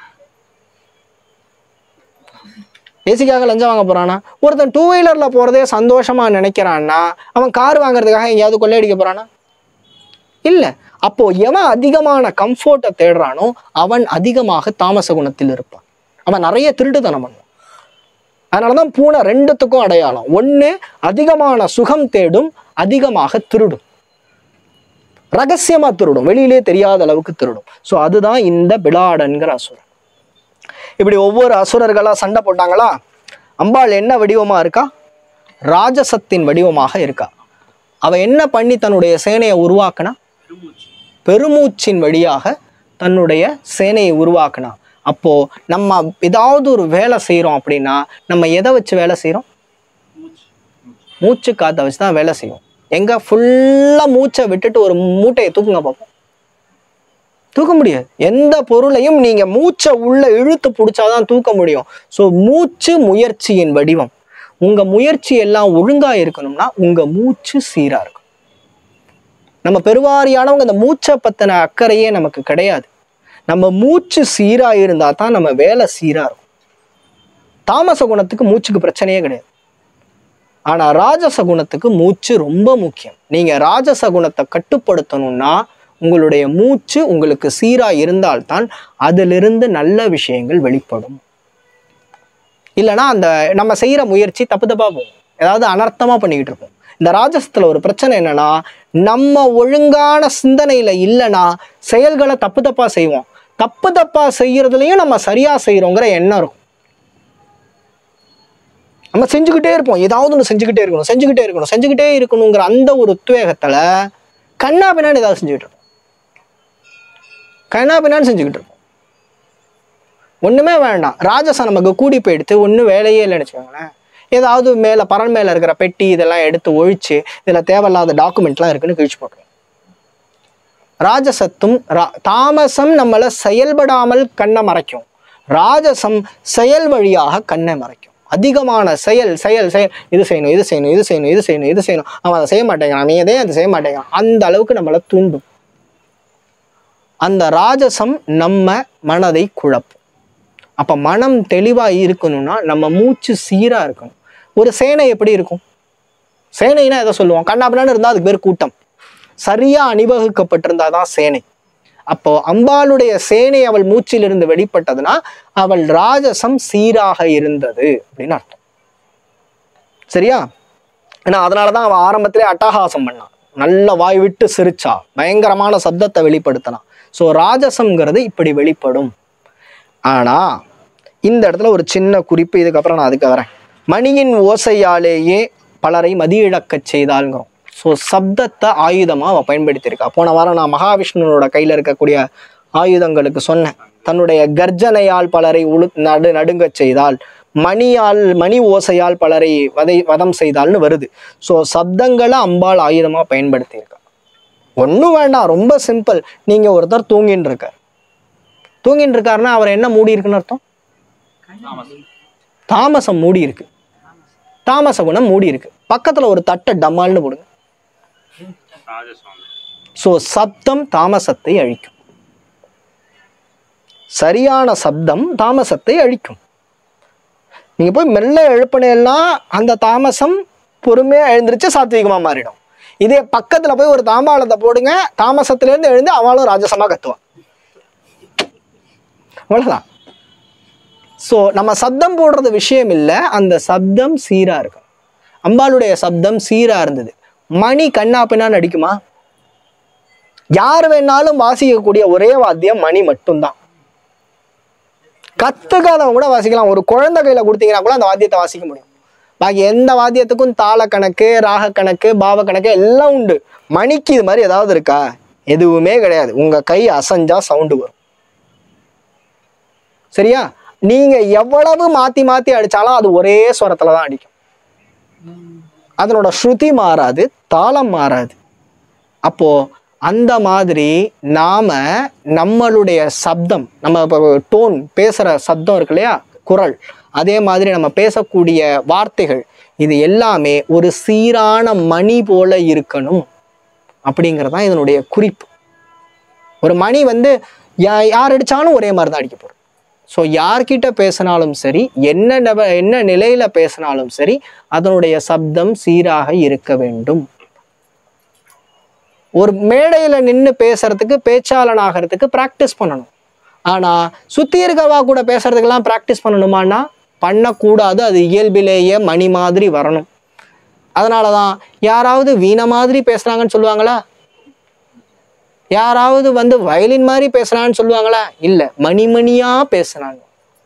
ஏசிக்காக லஞ்சம் வாங்க போறானா? ஒருத்தன் 2 வீலர்ல போறதே சந்தோஷமா நினைக்கிறான்னா அவன் கார் வாங்குறதுக்காக எங்கேயாவது கொள்ளையடிக்க போறானா? இல்ல. அப்போ எவன் அதிகமான கம்ஃபர்ட்டை தேடுறானோ அவன் அதிகமாக தாமச குணத்தில் இருப்பான். அவன் நிறைய திருட்டுத்தனம் பண்ணுவான். அதனாலதான் பூனை ரெண்டுத்துக்கும் அடையாளம். ஒண்ணு அதிகமான சுகம் தேடும், அதிகமாக திருடும், ரகசியமா திருடும், வெளியிலே தெரியாத அளவுக்கு திருடும். ஸோ அதுதான் இந்த பிலாடன்கிற அசுரன். இப்படி ஒவ்வொரு அசுரர்களா சண்டை போட்டாங்களா. அம்பாள் என்ன வடிவமா இருக்கா? ராஜசத்தின் வடிவமாக இருக்கா. அவ என்ன பண்ணி தன்னுடைய சேனையை உருவாக்குனா? பெருமூச்சின் வழியாக தன்னுடைய சேனையை உருவாக்குனா. அப்போது நம்ம ஏதாவது ஒரு வேலை செய்கிறோம் அப்படின்னா நம்ம எதை வச்சு வேலை செய்கிறோம்? மூச்சு காற்றை வச்சு தான் வேலை செய்வோம். எங்கே ஃபுல்லாக மூச்சை விட்டுட்டு ஒரு மூட்டையை தூக்குங்க பார்ப்போம், தூக்க முடியாது. எந்த பொருளையும் நீங்கள் மூச்சை உள்ள இழுத்து பிடிச்சாதான் தூக்க முடியும். ஸோ மூச்சு முயற்சியின் வடிவம். உங்கள் முயற்சி எல்லாம் ஒழுங்காக இருக்கணும்னா உங்கள் மூச்சு சீராக இருக்கும். நம்ம பெருவாரியானவங்க இந்த மூச்சை பற்றின அக்கறையே நமக்கு கிடையாது. நம்ம மூச்சு சீராக இருந்தால் தான் நம்ம வேலை சீராக இருக்கும். தாமச குணத்துக்கு மூச்சுக்கு பிரச்சனையே கிடையாது. ஆனால் ராஜச குணத்துக்கு மூச்சு ரொம்ப முக்கியம். நீங்கள் ராஜச குணத்தை கட்டுப்படுத்தணும்னா உங்களுடைய மூச்சு உங்களுக்கு சீராக இருந்தால்தான் அதிலிருந்து நல்ல விஷயங்கள் வெளிப்படும். இல்லைனா அந்த நம்ம செய்கிற முயற்சி தப்பு தப்பாக போகும், ஏதாவது அனர்த்தமாக பண்ணிக்கிட்டு இருப்போம். இந்த ராஜசத்தில் ஒரு பிரச்சனை என்னன்னா, நம்ம ஒழுங்கான சிந்தனையில் இல்லைன்னா செயல்களை தப்பு தப்பாக செய்வோம். தப்பு தப்பாக செய்யறதுலையும் நம்ம சரியாக செய்கிறோங்கிற எண்ணம் இருக்கும். நம்ம செஞ்சுக்கிட்டே இருப்போம், ஏதாவது ஒன்று செஞ்சுக்கிட்டே இருக்கணுங்கிற அந்த ஒரு உத்வேகத்தில் கண்ணா பின்னான்னு ஏதாவது செஞ்சுக்கிட்டு இருப்போம். ஒன்றுமே வேண்டாம், ராஜசம் நமக்கு கூடி போயிடுத்து, ஒன்றும் வேலையே இல்லைன்னு வச்சுக்கோங்களேன். ஏதாவது மேலே பரன் மேலே இருக்கிற பெட்டி இதெல்லாம் எடுத்து ஒழிச்சு இதில் தேவையில்லாத டாக்குமெண்ட்லாம் இருக்குன்னு கிழிச்சு போட்டுருவோம். ராஜசத்தும் தாமசம் நம்மளை செயல்படாமல் கண்ணை மறைக்கும், ராஜசம் செயல் வழியாக கண்ணை மறைக்கும். அதிகமான செயல் இது செய்யணும், அவன் அதை செய்ய மாட்டேங்கிறான், நீ எதையும் அதை செய்ய மாட்டேங்கிறான், அந்த அளவுக்கு நம்மளை தூண்டும். அந்த ராஜசம் நம்ம மனதை குழப்பும். அப்போ மனம் தெளிவாக இருக்கணும்னா நம்ம மூச்சு சீராக இருக்கணும். ஒரு சேனை எப்படி இருக்கும்? சேனைனா எதை சொல்லுவோம்? கண்ணாபின்னான்னு இருந்தால் அதுக்கு பேர் கூட்டம். சரியாக அணிவகுக்கப்பட்டிருந்தால் தான் சேனை. அப்போ அம்பாளுடைய சேனை அவள் மூச்சிலிருந்து வெளிப்பட்டதுன்னா அவள் ராஜசம் சீராக இருந்தது அப்படின்னு அர்த்தம். சரியா? ஏன்னா அதனாலதான் அவள் ஆரம்பத்திலே அட்டகாசம் பண்ணான், நல்ல வாய் விட்டு சிரிச்சா, பயங்கரமான சப்தத்தை வெளிப்படுத்தினான். ஸோ ராஜசம்ங்கிறது இப்படி வெளிப்படும். ஆனா இந்த இடத்துல ஒரு சின்ன குறிப்பு, இதுக்கப்புறம் நான் அதுக்கு வரேன். மணியின் ஓசையாலேயே பலரை மதியிழக்கச் செய்தாள்ங்கிறோம். ஸோ சப்தத்தை ஆயுதமாக அவள் பயன்படுத்தியிருக்கா. போன வாரம் நான் மகாவிஷ்ணுவோட கையில் இருக்கக்கூடிய ஆயுதங்களுக்கு சொன்னேன். தன்னுடைய கர்ஜனையால் பலரை நடுங்கச் செய்தால், மணி ஓசையால் பலரை வதம் செய்தால்னு வருது. ஸோ சப்தங்களை அம்பாள் ஆயுதமாக பயன்படுத்தியிருக்கா. ஒன்றும் வேண்டாம், ரொம்ப சிம்பிள். நீங்கள் ஒருத்தர் தூங்கின்னு இருக்காருன்னா அவர் என்ன மூடி இருக்குன்னு அர்த்தம்? தாமசம் மூடி இருக்கு, தாமச குணம் மூடி இருக்கு. பக்கத்தில் ஒரு தட்டை டம்மால்னு போடுங்க. ஸோ சப்தம் தாமசத்தை அழிக்கும். சரியான சப்தம் தாமசத்தை அழிக்கும். நீங்க போய் மெல்ல எழுப்பினா அந்த தாமசம் பொறுமையா எழுந்திருச்சு சாத்வீகமா மாறிடும். இதே பக்கத்துல போய் ஒரு தாம்பாளத்தை போடுங்க, தாமசத்திலேருந்து எழுந்து அவளும் ராஜசமா கத்துவான். அவ்வளவுதான். ஸோ நம்ம சப்தம் போடுறது விஷயம் இல்லை, அந்த சப்தம் சீரா இருக்கும். அம்பாளுடைய சப்தம் சீரா இருந்தது. மணி கண்ணா பின்னான்னு அடிக்குமா? யார் வேணாலும் வாசிக்கக்கூடிய ஒரே வாத்தியம் மணி மட்டும்தான். கத்துக்காதவங்க கூட வாசிக்கலாம். ஒரு குழந்தை கையில கொடுத்தீங்கன்னா கூட அந்த வாத்தியத்தை வாசிக்க முடியும். பாக்கி எந்த வாத்தியத்துக்கும் தாள கணக்கு, ராக கணக்கு, பாவ கணக்கு எல்லாம் உண்டு. மணிக்கு இது மாதிரி ஏதாவது இருக்கா? எதுவுமே கிடையாது. உங்க கை அசைஞ்சா சவுண்டு வரும். சரியா? நீங்க எவ்வளவு மாத்தி மாத்தி அடிச்சாலும் அது ஒரே ஸ்வரத்துல தான் அடிக்கும். அதனோட ஸ்ருதி மாறாது, தாளம் மாறாது. அப்போ அந்த மாதிரி நாம நம்மளுடைய சப்தம், நம்ம இப்போ டோன் பேசுற சப்தம் இருக்கு இல்லையா, குரல், அதே மாதிரி நம்ம பேசக்கூடிய வார்த்தைகள், இது எல்லாமே ஒரு சீரான மணி போல இருக்கணும் அப்படிங்கிறதான் இதனுடைய குறிப்பு. ஒரு மணி யார் அடிச்சாலும் ஒரே மாதிரி தான் அடிக்க போறோம். ஸோ யார்கிட்ட பேசினாலும் சரி, என்ன நிலையில பேசினாலும் சரி, அதனுடைய சப்தம் சீராக இருக்க வேண்டும். ஒரு மேடையில நின்று பேசுறதுக்கு, பேச்சாளன் ஆகிறதுக்கு பிராக்டிஸ் பண்ணணும். ஆனா சுத்தி இருக்கவா கூட பேசுறதுக்கெல்லாம் பிராக்டிஸ் பண்ணணுமான்னா பண்ணக்கூடாது. அது இயல்பிலேயே மணி மாதிரி வரணும். அதனாலதான் யாராவது வீண மாதிரி பேசுறாங்கன்னு சொல்லுவாங்களா? யாராவது வயலின் மாதிரி பேசுறான்னு சொல்லுவாங்களா? இல்ல, மணிமணியா பேசுறாங்க.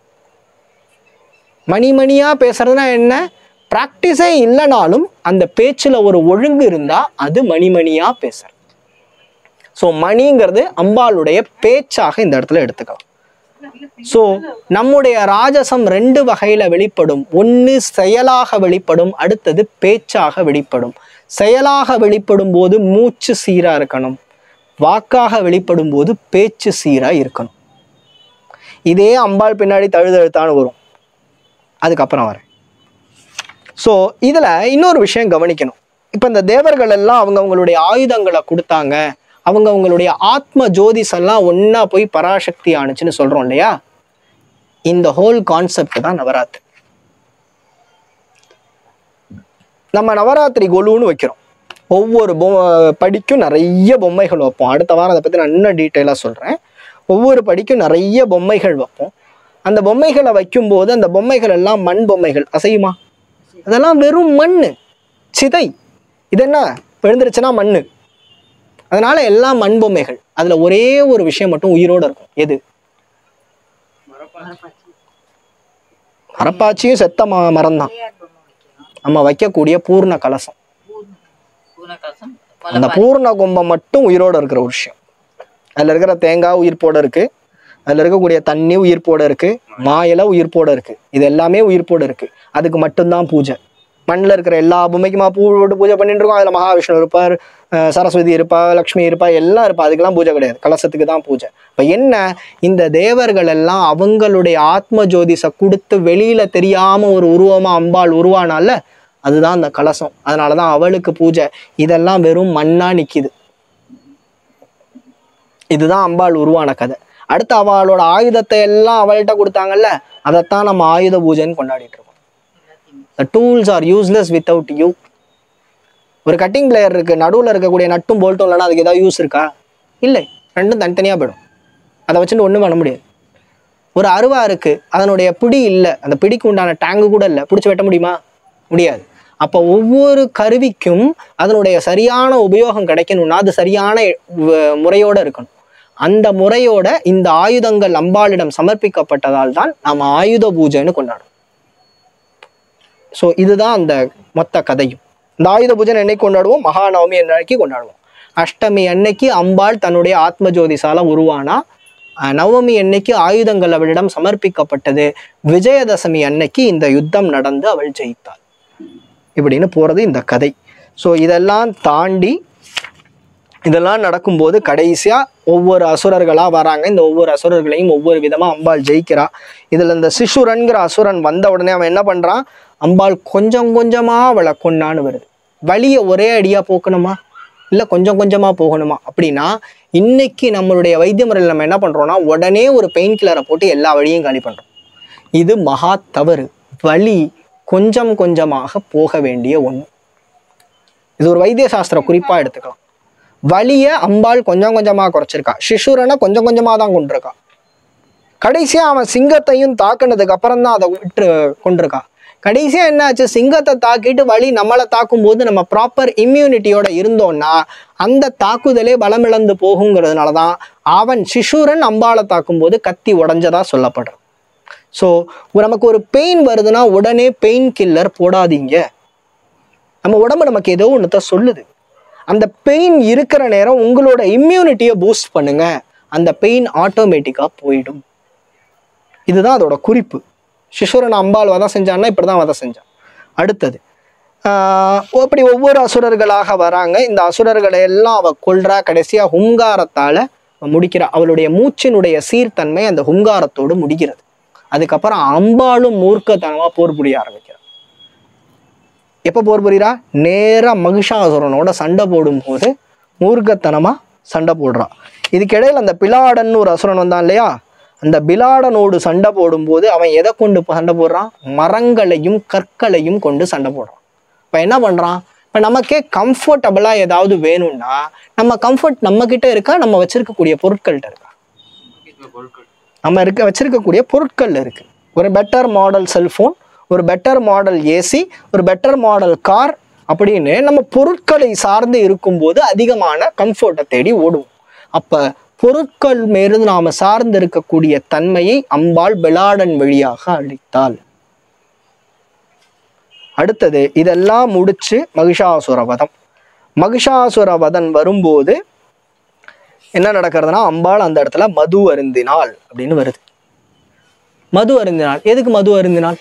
மணிமணியா பேசுறதுனா என்ன? பிராக்டிஸே இல்லைனாலும் அந்த பேச்சுல ஒரு ஒழுங்கு இருந்தா அது மணிமணியா பேசுறது. ஸோ மணிங்கிறது அம்பாளுடைய பேச்சாக இந்த இடத்துல எடுத்துக்கலாம். ஸோ நம்முடைய ராஜசம் 2 வகையில வெளிப்படும். ஒன்று செயலாக வெளிப்படும், அடுத்தது பேச்சாக வெளிப்படும். செயலாக வெளிப்படும் போது மூச்சு சீரா இருக்கணும், வாக்காக வெளிப்படும் போது பேச்சு சீரா இருக்கணும். இதே அம்பாள் பின்னாடி தழுதழுத்தான்னு வரும், அதுக்கப்புறம் வரேன். ஸோ இதில் இன்னொரு விஷயம் கவனிக்கணும். இப்போ இந்த தேவர்கள் எல்லாம் அவங்களுடைய ஆயுதங்களை கொடுத்தாங்க, அவங்களுடைய ஆத்ம ஜோதிஸ் எல்லாம் ஒன்றா போய் பராசக்தி ஆணுச்சுன்னு சொல்கிறோம் இல்லையா? இந்த ஹோல் கான்செப்ட் தான் நவராத்திரி. நம்ம நவராத்திரி கொலுன்னு வைக்கிறோம். ஒவ்வொரு படிக்கும் நிறைய பொம்மைகள் வைப்போம். அடுத்த வாரம் அதை பற்றி நான் இன்னும் டீட்டெயிலாக சொல்கிறேன். ஒவ்வொரு படிக்கும் நிறைய பொம்மைகள் வைப்போம். அந்த பொம்மைகளை வைக்கும்போது அந்த பொம்மைகள் எல்லாம் மண் பொம்மைகள். அசையுமா? அதெல்லாம் வெறும் மண், சிதை. இது என்ன எழுந்துருச்சுன்னா மண். அதனால எல்லாம் மண் பொம்மைகள். அதில் ஒரே ஒரு விஷயம் மட்டும் உயிரோடு இருக்கும். எது? மரப்பாச்சியும் செத்த மரம் தான். நம்ம வைக்கக்கூடிய பூர்ண கலசம், அந்த பூர்ண கும்பம் மட்டும் உயிரோடு இருக்கிற ஒரு விஷயம். அதில் இருக்கிற தேங்காய் உயிர்ப்போட இருக்கு, அதில் இருக்கக்கூடிய தண்ணி உயிர்ப்போட இருக்கு, மாயில உயிர்ப்போட இருக்கு. இது எல்லாமே உயிர்ப்போட இருக்கு. அதுக்கு மட்டும்தான் பூஜை. மண்ணில் இருக்கிற எல்லா பொம்மைக்குமா பூ போட்டு பூஜை பண்ணிட்டு இருக்கோம். அதில் மகாவிஷ்ணு இருப்பார், சரஸ்வதி இருப்பா, லக்ஷ்மி இருப்பா, எல்லாம் இருப்பா. அதுக்கெல்லாம் பூஜை கிடையாது, கலசத்துக்கு தான் பூஜை. இப்போ என்ன, இந்த தேவர்கள் எல்லாம் அவங்களுடைய ஆத்ம ஜோதிஷை கொடுத்து வெளியில தெரியாம ஒரு உருவமா அம்பாள் உருவானால அதுதான் அந்த கலசம். அதனாலதான் அவளுக்கு பூஜை. இதெல்லாம் வெறும் மண்ணா நிக்குது. இதுதான் அம்பாள் உருவான கதை. அடுத்து அவளோட ஆயுதத்தை எல்லாம் அவள்கிட்ட கொடுத்தாங்கல்ல, அதைத்தான் நம்ம ஆயுத பூஜைன்னு கொண்டாடிட்டு இருக்கோம். The tools are useless without you. ஒரு கட்டிங் பிளேயர் இருக்கு, நடுவில் இருக்கக்கூடிய நட்டும் போல்ட்டும் இல்லைன்னா அதுக்கு ஏதாவது யூஸ் இருக்கா? இல்லை, ரெண்டும் தனித்தனியாக போயிடும். அதை வச்சுட்டு ஒன்றும் பண்ண முடியாது. ஒரு அருவா இருக்கு, அதனுடைய பிடி இல்லை, அந்த பிடிக்கு உண்டான டேங்கு கூட இல்லை, பிடிச்சி வெட்ட முடியுமா? முடியாது. அப்போ ஒவ்வொரு கருவிக்கும் அதனுடைய சரியான உபயோகம் கிடைக்கணும்னா அது சரியான முறையோடு இருக்கணும். அந்த முறையோட இந்த ஆயுதங்கள் அம்பாளிடம் சமர்ப்பிக்கப்பட்டதால் தான் நாம் ஆயுத பூஜைன்னு கொண்டாடுறோம். ஸோ இதுதான் அந்த மொத்த கதையும். இந்த ஆயுத பூஜை என்னைக்கு கொண்டாடுவோம்? மகாநவமி அன்னைக்கு கொண்டாடுவோம். அஷ்டமி அன்னைக்கு அம்பாள் தன்னுடைய ஆத்ம ஜோதிசால உருவானா. நவமி அன்னைக்கு ஆயுதங்கள் அவளிடம் சமர்ப்பிக்கப்பட்டது. விஜயதசமி அன்னைக்கு இந்த யுத்தம் நடந்து அவள் ஜெயித்தாள். இப்படின்னு போறது இந்த கதை. ஸோ இதெல்லாம் தாண்டி இதெல்லாம் நடக்கும்போது கடைசியா ஒவ்வொரு அசுரர்களா வராங்க. இந்த ஒவ்வொரு அசுரர்களையும் ஒவ்வொரு விதமா அம்பாள் ஜெயிக்கிறா. இதுல இந்த சிசுரன்கிற அசுரன் வந்த உடனே அவன் என்ன பண்றான்? அம்பாள் கொஞ்சம் கொஞ்சமா அவளை கொண்டான்னு வருது. வலியை ஒரே அடியா போக்கணுமா, இல்லை கொஞ்சம் கொஞ்சமா போகணுமா? அப்படின்னா இன்னைக்கு நம்மளுடைய வைத்திய முறையில் நம்ம என்ன பண்றோம்னா உடனே ஒரு பெயின் கில்லரை போட்டு எல்லா வழியும் காலி பண்றோம். இது மகா தவறு. வலி கொஞ்சம் கொஞ்சமாக போக வேண்டிய ஒண்ணு. இது ஒரு வைத்திய சாஸ்திர குறிப்பா எடுத்துக்கலாம். வலிய அம்பாள் கொஞ்சம் கொஞ்சமா குறைச்சிருக்கா. சிசுரனை கொஞ்சம் கொஞ்சமா தான் கொண்டிருக்கா. கடைசியா அவன் சிங்கத்தையும் தாக்குனதுக்கு அப்புறம் தான் அதை விட்டு கொண்டிருக்கா. கடைசியா என்ன ஆச்சு? சிங்கத்தை தாக்கிட்டு வலி நம்மளை தாக்கும் போது நம்ம ப்ராப்பர் இம்யூனிட்டியோட இருந்தோம்னா அந்த தாக்குதலே பலமிழந்து போகுங்கிறதுனாலதான் அவன் சிசுரன் அம்பாளை தாக்கும் போது கத்தி உடஞ்சதா சொல்லப்படுறான். ஸோ நமக்கு ஒரு பெயின் வருதுன்னா உடனே பெயின் கில்லர் போடாதீங்க. நம்ம உடம்பு நமக்கு ஏதோ ஒன்று சொல்லுது. அந்த பெயின் இருக்கிற நேரம் உங்களோட இம்யூனிட்டியை பூஸ்ட் பண்ணுங்க, அந்த பெயின் ஆட்டோமேட்டிக்காக போயிடும். இதுதான் அதோட குறிப்பு. சிசுரன் அம்பாள் வதை செஞ்சான்னா இப்படிதான் வதை செஞ்சான். அடுத்தது அப்படி ஒவ்வொரு அசுரர்களாக வராங்க. இந்த அசுரர்களை எல்லாம் அவ கொல்றா. கடைசியா ஹுங்காரத்தால முடிக்கிறா. அவளுடைய மூச்சினுடைய சீர்தன்மை அந்த ஹுங்காரத்தோடு முடிகிறது. அதுக்கப்புறம் அம்பாளும் மூர்க்கத்தனமா போர் புரிய ஆரம்பிக்கிறார். எப்போ போர் புரிகிறா? நேரா மகிஷாசுரனோட சண்டை போடும் போது மூர்க்கத்தனமா சண்டை போடுறா. இதுக்கிடையில் அந்த பிலாடன்னு ஒரு அசுரன் வந்தான் இல்லையா? அந்த பிலாடனோடு சண்டை போடும்போது அவன் எதை கொண்டு சண்டை போடுறான்? மரங்களையும் கற்களையும் கொண்டு சண்டை போடுறான். இப்போ என்ன பண்றான்? இப்போ நமக்கே கம்ஃபர்டபுளா ஏதாவது வேணும்னா நம்ம கம்ஃபர்ட் நம்ம கிட்ட இருக்கா, நம்ம வச்சிருக்கக்கூடிய பொருட்கள்கிட்ட இருக்கா? நம்ம வச்சிருக்கக்கூடிய பொருட்கள் இருக்கு. ஒரு பெட்டர் மாடல் செல்போன், ஒரு பெட்டர் மாடல் ஏசி, ஒரு பெட்டர் மாடல் கார் அப்படின்னு நம்ம பொருட்களை சார்ந்து இருக்கும்போது அதிகமான கம்ஃபர்ட்டை தேடி ஓடுவோம். அப்ப பொருட்கள் மீது நாம சார்ந்து இருக்கக்கூடிய தன்மையை அம்பாள் பிலாடன் வழியாக அளித்தாள். அடுத்தது இதெல்லாம் முடிச்சு மகிஷாசுர வதம். மகிஷாசுர வதம் வரும்போது என்ன நடக்கிறதுனா அம்பாள் அந்த இடத்துல மது அருந்தினாள் அப்படின்னு வருது. மது அருந்தினாள். எதுக்கு மது அருந்தினாள்?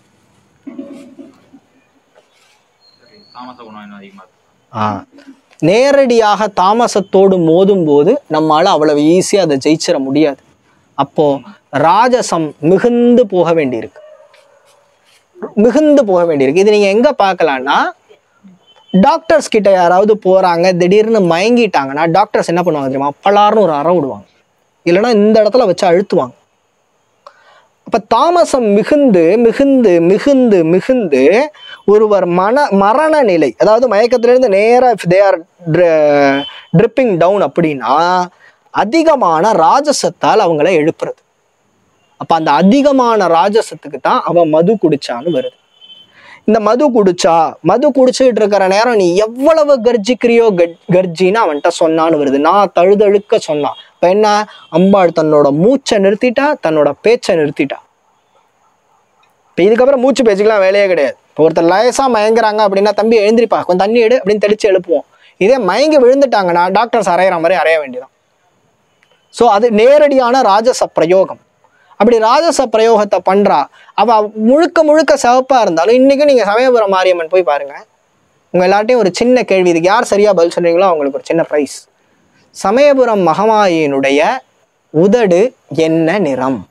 தாமச குணம் இன்னும் அதிகமா இருக்கு. நேரடியாக தாமசத்தோடு மோதும் போது நம்மளால அவ்வளவு ஈஸியா அதை ஜெயிச்சிட முடியாது. அப்போ ராஜசம் மிகுந்து போக வேண்டியிருக்கு, மிகுந்து போக வேண்டியிருக்கு. இது நீங்க எங்க பார்க்கலாம்னா, டாக்டர்ஸ் கிட்ட யாராவது போறாங்க திடீர்னு மயங்கிட்டாங்கன்னா டாக்டர்ஸ் என்ன பண்ணுவாங்க தெரியுமா? பலார்னு ஒரு அறை விடுவாங்க, இல்லைன்னா இந்த இடத்துல வச்சு அழுத்துவாங்க. அப்ப தாமசம் மிகுந்து மிகுந்து மிகுந்து மிகுந்து ஒருவர் மரண நிலை, அதாவது மயக்கத்திலிருந்து நேரா தே ஆர் ட்ரிப்பிங் டவுன் அப்படின்னா அதிகமான ராஜசத்தால் அவங்கள எழுப்புறது. அப்ப அந்த அதிகமான ராஜசத்துக்கு தான் அவன் மது குடிச்சான்னு வருது. இந்த மது குடிச்சுட்டு இருக்கிற நேரம் நீ எவ்வளவு கர்ஜிக்கிறியோ கர்ஜின்னு அவன்கிட்ட சொன்னான்னு வருது. நான் தழுதழுக்க சொன்னான். இப்ப என்ன, அம்பாள் தன்னோட மூச்சை நிறுத்திட்டா, தன்னோட பேச்சை நிறுத்திட்டா. இப்ப இதுக்கப்புறம் மூச்சு பேச்சுக்கெல்லாம் வேலையே கிடையாது. இப்போ ஒருத்தர் லேசா மயங்குறாங்க அப்படின்னா, தம்பி எழுந்திரிப்பா, கொஞ்சம் தண்ணி எடு அப்படின்னு தெளிச்சு எழுப்புவோம். இதே மயங்கி விழுந்துட்டாங்கன்னா டாக்டர்ஸ் அரைகிற மாதிரி அறைய வேண்டியதான். ஸோ அது நேரடியான ராஜச பிரயோகம். அப்படி ராஜச பிரயோகத்தை பண்றா. அவ முழுக்க முழுக்க சிவப்பா இருந்தாலும் இன்னைக்கும் நீங்க சமயபுரம் மாரியம்மன் போய் பாருங்க. உங்க எல்லார்ட்டையும் ஒரு சின்ன கேள்வி, இதுக்கு யார் சரியா பதில் சொல்றீங்களோ அவங்களுக்கு ஒரு சின்ன பிரைஸ். சமயபுரம் மகமாயினுடைய உதடு என்ன நிறம்?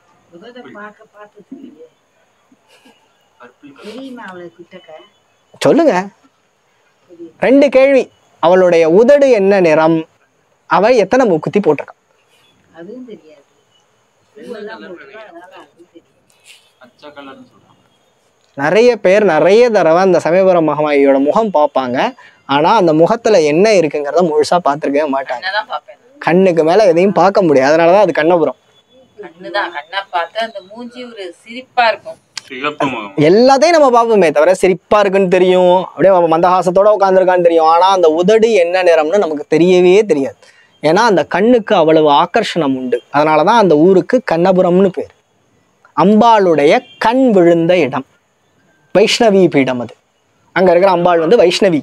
சொல்லுங்க. 2 கேள்வி. அவளுடைய உதடு என்ன நிறம், அவள் எத்தனை மூக்குத்தி போட்டிருக்கான்? நிறைய பேர் நிறைய தடவை அந்த சமயபுரம் மகமாயியோட முகம் பார்ப்பாங்க. ஆனா அந்த முகத்துல என்ன இருக்குங்கிறத முழுசா பார்த்திருக்கவே மாட்டாங்க. கண்ணுக்கு மேல எதையும் பார்க்க முடியாது, அதனாலதான் அது கண்ணபுரம். எல்லாத்தையும் நம்ம பார்ப்போமே தவிர சிரிப்பா இருக்குன்னு தெரியும், அப்படியே மந்தஹாசத்தோட உட்காந்துருக்கான்னு தெரியும். ஆனா அந்த உதடு என்ன நிறம்னு நமக்கு தெரியவே தெரியாது. ஏன்னா அந்த கண்ணுக்கு அவ்வளவு ஆகர்ஷணம் உண்டு. அதனாலதான் அந்த ஊருக்கு கண்ணபுரம்னு பேர். அம்பாளுடைய கண் விழுந்த இடம், வைஷ்ணவி பீடம். அது அங்க இருக்கிற அம்பாள் வந்து வைஷ்ணவி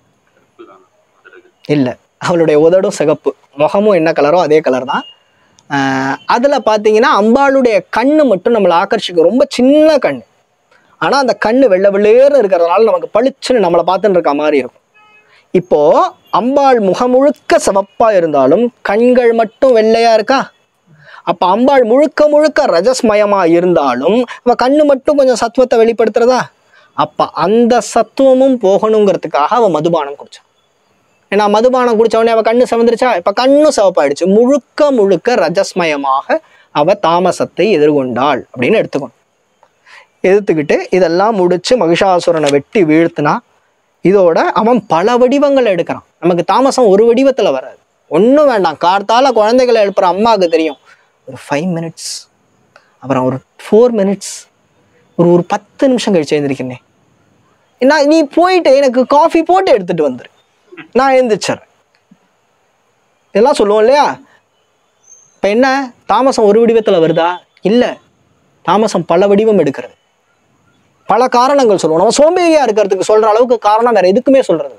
இல்ல, அவளுடைய உதடும் சிகப்பு, முகமும் என்ன கலரோ அதே கலர் தான். அதுல பாத்தீங்கன்னா அம்பாளுடைய கண்ணு மட்டும் நம்மளை ஆகர்ஷிக்கும். ரொம்ப சின்ன கண்ணு, ஆனா அந்த கண்ணு வெள்ளை வெள்ளேன்னு இருக்கிறதுனால நமக்கு பளிச்சுன்னு நம்மளை பார்த்துன்னு இருக்க மாதிரி இருக்கும். இப்போ அம்பாள் முகம் முழுக்க சிவப்பா இருந்தாலும் கண்கள் மட்டும் வெள்ளையா இருக்கா? அப்ப அம்பாள் முழுக்க முழுக்க ரஜஸ்மயமா இருந்தாலும் அவ கண்ணு மட்டும் கொஞ்சம் சத்துவத்தை வெளிப்படுத்துறதா? அப்ப அந்த சத்துவமும் போகணுங்கிறதுக்காக அவ மதுபானம் குடிச்சான். ஏன்னா மதுபானம் குடிச்ச உடனே அவ கண்ணு சிவந்துருச்சா? இப்ப கண்ணும் சிவப்பாயிடுச்சு. முழுக்க முழுக்க ரஜஸ்மயமாக அவ தாமசத்தை எதிர்கொண்டாள் அப்படின்னு எடுத்துக்கிட்டு இதெல்லாம் முடிச்சு மகிஷாசுரனை வெட்டி வீழ்த்தினா. இதோட அவன் பல வடிவங்களை எடுக்கிறான். நமக்கு தாமசம் ஒரு வடிவத்துல வராது. ஒன்றும் வேண்டாம், கார்த்தால குழந்தைகளை எழுப்புற அம்மாவுக்கு தெரியும், ஒரு 5 minutes, அப்புறம் ஒரு 4 minutes, ஒரு 10 நிமிஷம் கழிச்சு எழுந்திருக்கிறேன். நான் நீ போயிட்டு எனக்கு காஃபி போட்டு எடுத்துட்டு வந்துரு, நான் எழுந்திரிச்சிட்றேன். இதெல்லாம் சொல்லுவோம் இல்லையா? இப்ப என்ன, தாமசம் ஒரு வடிவத்துல வருதா? இல்ல, தாமசம் பல வடிவம் எடுக்கிறது. பல காரணங்கள் சொல்லுவோம். நம்ம சோம்பேறியா இருக்கிறதுக்கு சொல்ற அளவுக்கு காரணம் வேற எதுக்குமே சொல்றது.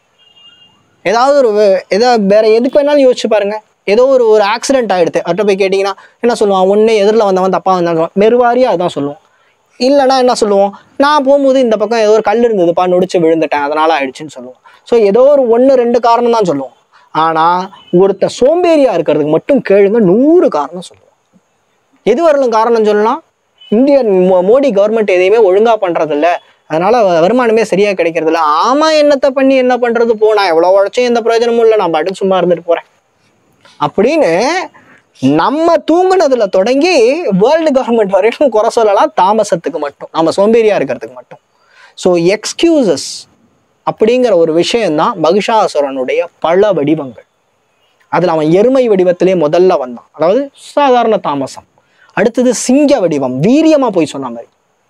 ஏதாவது வேற எதுக்கு வேணாலும் யோசிச்சு பாருங்க. ஏதோ ஒரு ஆக்சிடென்ட் ஆயிடுது, அவர்கிட்ட போய் கேட்டீங்கன்னா என்ன சொல்லுவான்? ஒன்னே எதிரில் வந்தவன் தப்பா வந்தான் மெருவாரியா அதான் சொல்லுவோம். இல்லைன்னா என்ன சொல்லுவோம்? நான் போகும்போது இந்த பக்கம் ஏதோ ஒரு கல் இருந்ததுப்பா, நொடிச்சு விழுந்துட்டேன், அதனால ஆயிடுச்சுன்னு சொல்லுவோம். ஸோ ஏதோ ஒரு 1-2 காரணம் தான் சொல்லுவோம். ஆனா ஒருத்த சோம்பேறியா இருக்கிறதுக்கு மட்டும் கேளுங்க 100 காரணம் சொல்லுவோம். எது வரலும் காரணம் சொல்லலாம். இந்தியன் மோடி கவர்மெண்ட் எதையுமே ஒழுங்கா பண்றது இல்லை, அதனால வருமானமே சரியா கிடைக்கிறது இல்லை. ஆமா, என்னத்தை பண்ணி என்ன பண்றது, போ, நான் எவ்வளவு உழைச்சும் எந்த பிரயோஜனமும் இல்லை, நான் பாட்டுக்கு சும்மா இருந்துட்டு போறேன் அப்படின்னு நம்ம தூங்குனதுல தொடங்கி வேர்ல்டு கவர்மெண்ட் வரைக்கும் குறை சொல்லலாம் தாமசத்துக்கு மட்டும், நம்ம சோம்பேறியா இருக்கிறதுக்கு மட்டும். ஸோ எக்ஸ்கியூசஸ் அப்படிங்கிற ஒரு விஷயம்தான் மகிஷாசுரனுடைய பல வடிவங்கள். அதுல அவன் எருமை வடிவத்திலே முதல்ல வந்தான், அதாவது சாதாரண தாமசம். அடுத்தது சிங்க வடிவம், வீரியமா போய் சொன்ன மாதிரி.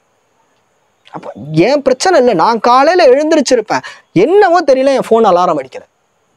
அப்ப ஏன் பிரச்சனை இல்லை, நான் காலையில எழுந்திரிச்சிருப்பேன், என்னவோ தெரியல என் போன் அலாரம் அடிக்கிறேன்,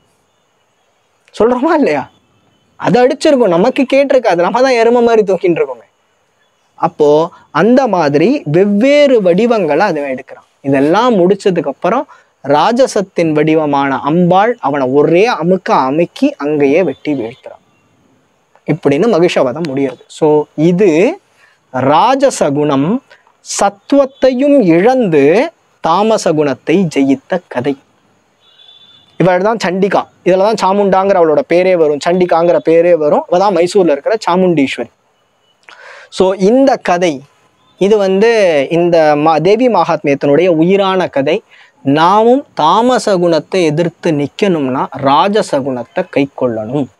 சொல்றோமா இல்லையா? அது அடிச்சிருக்கும், நமக்கு கேட்டிருக்காது, நம்ம தான் எருமை மாதிரி தூக்கிட்டு இருக்கோமே. அப்போ அந்த மாதிரி வெவ்வேறு வடிவங்களை அதை எடுக்கிறான். இதெல்லாம் முடிச்சதுக்கு அப்புறம் ராஜசத்தின் வடிவமான அம்பாள் அவனை ஒரே அமுக்கி அங்கேயே வெட்டி வீழ்த்துறான். இப்படின்னு மகிஷவதம் முடியுது. ஸோ இது ராஜசகுணம் சத்துவத்தையும் இழந்து தாமச குணத்தை ஜெயித்த கதை. இவள் தான் சண்டிகா. இதில் தான் சாமுண்டாங்கிற அவளோட பேரே வரும், சண்டிகாங்கிற பேரே வரும். அவள் தான் மைசூரில் இருக்கிற சாமுண்டீஸ்வரி. ஸோ இந்த கதை இது இந்த தேவி மகாத்மியத்தினுடைய உயிரான கதை. நாமும் தாமச குணத்தை எதிர்த்து நிற்கணும்னா ராஜசகுணத்தை கை கொள்ளணும்.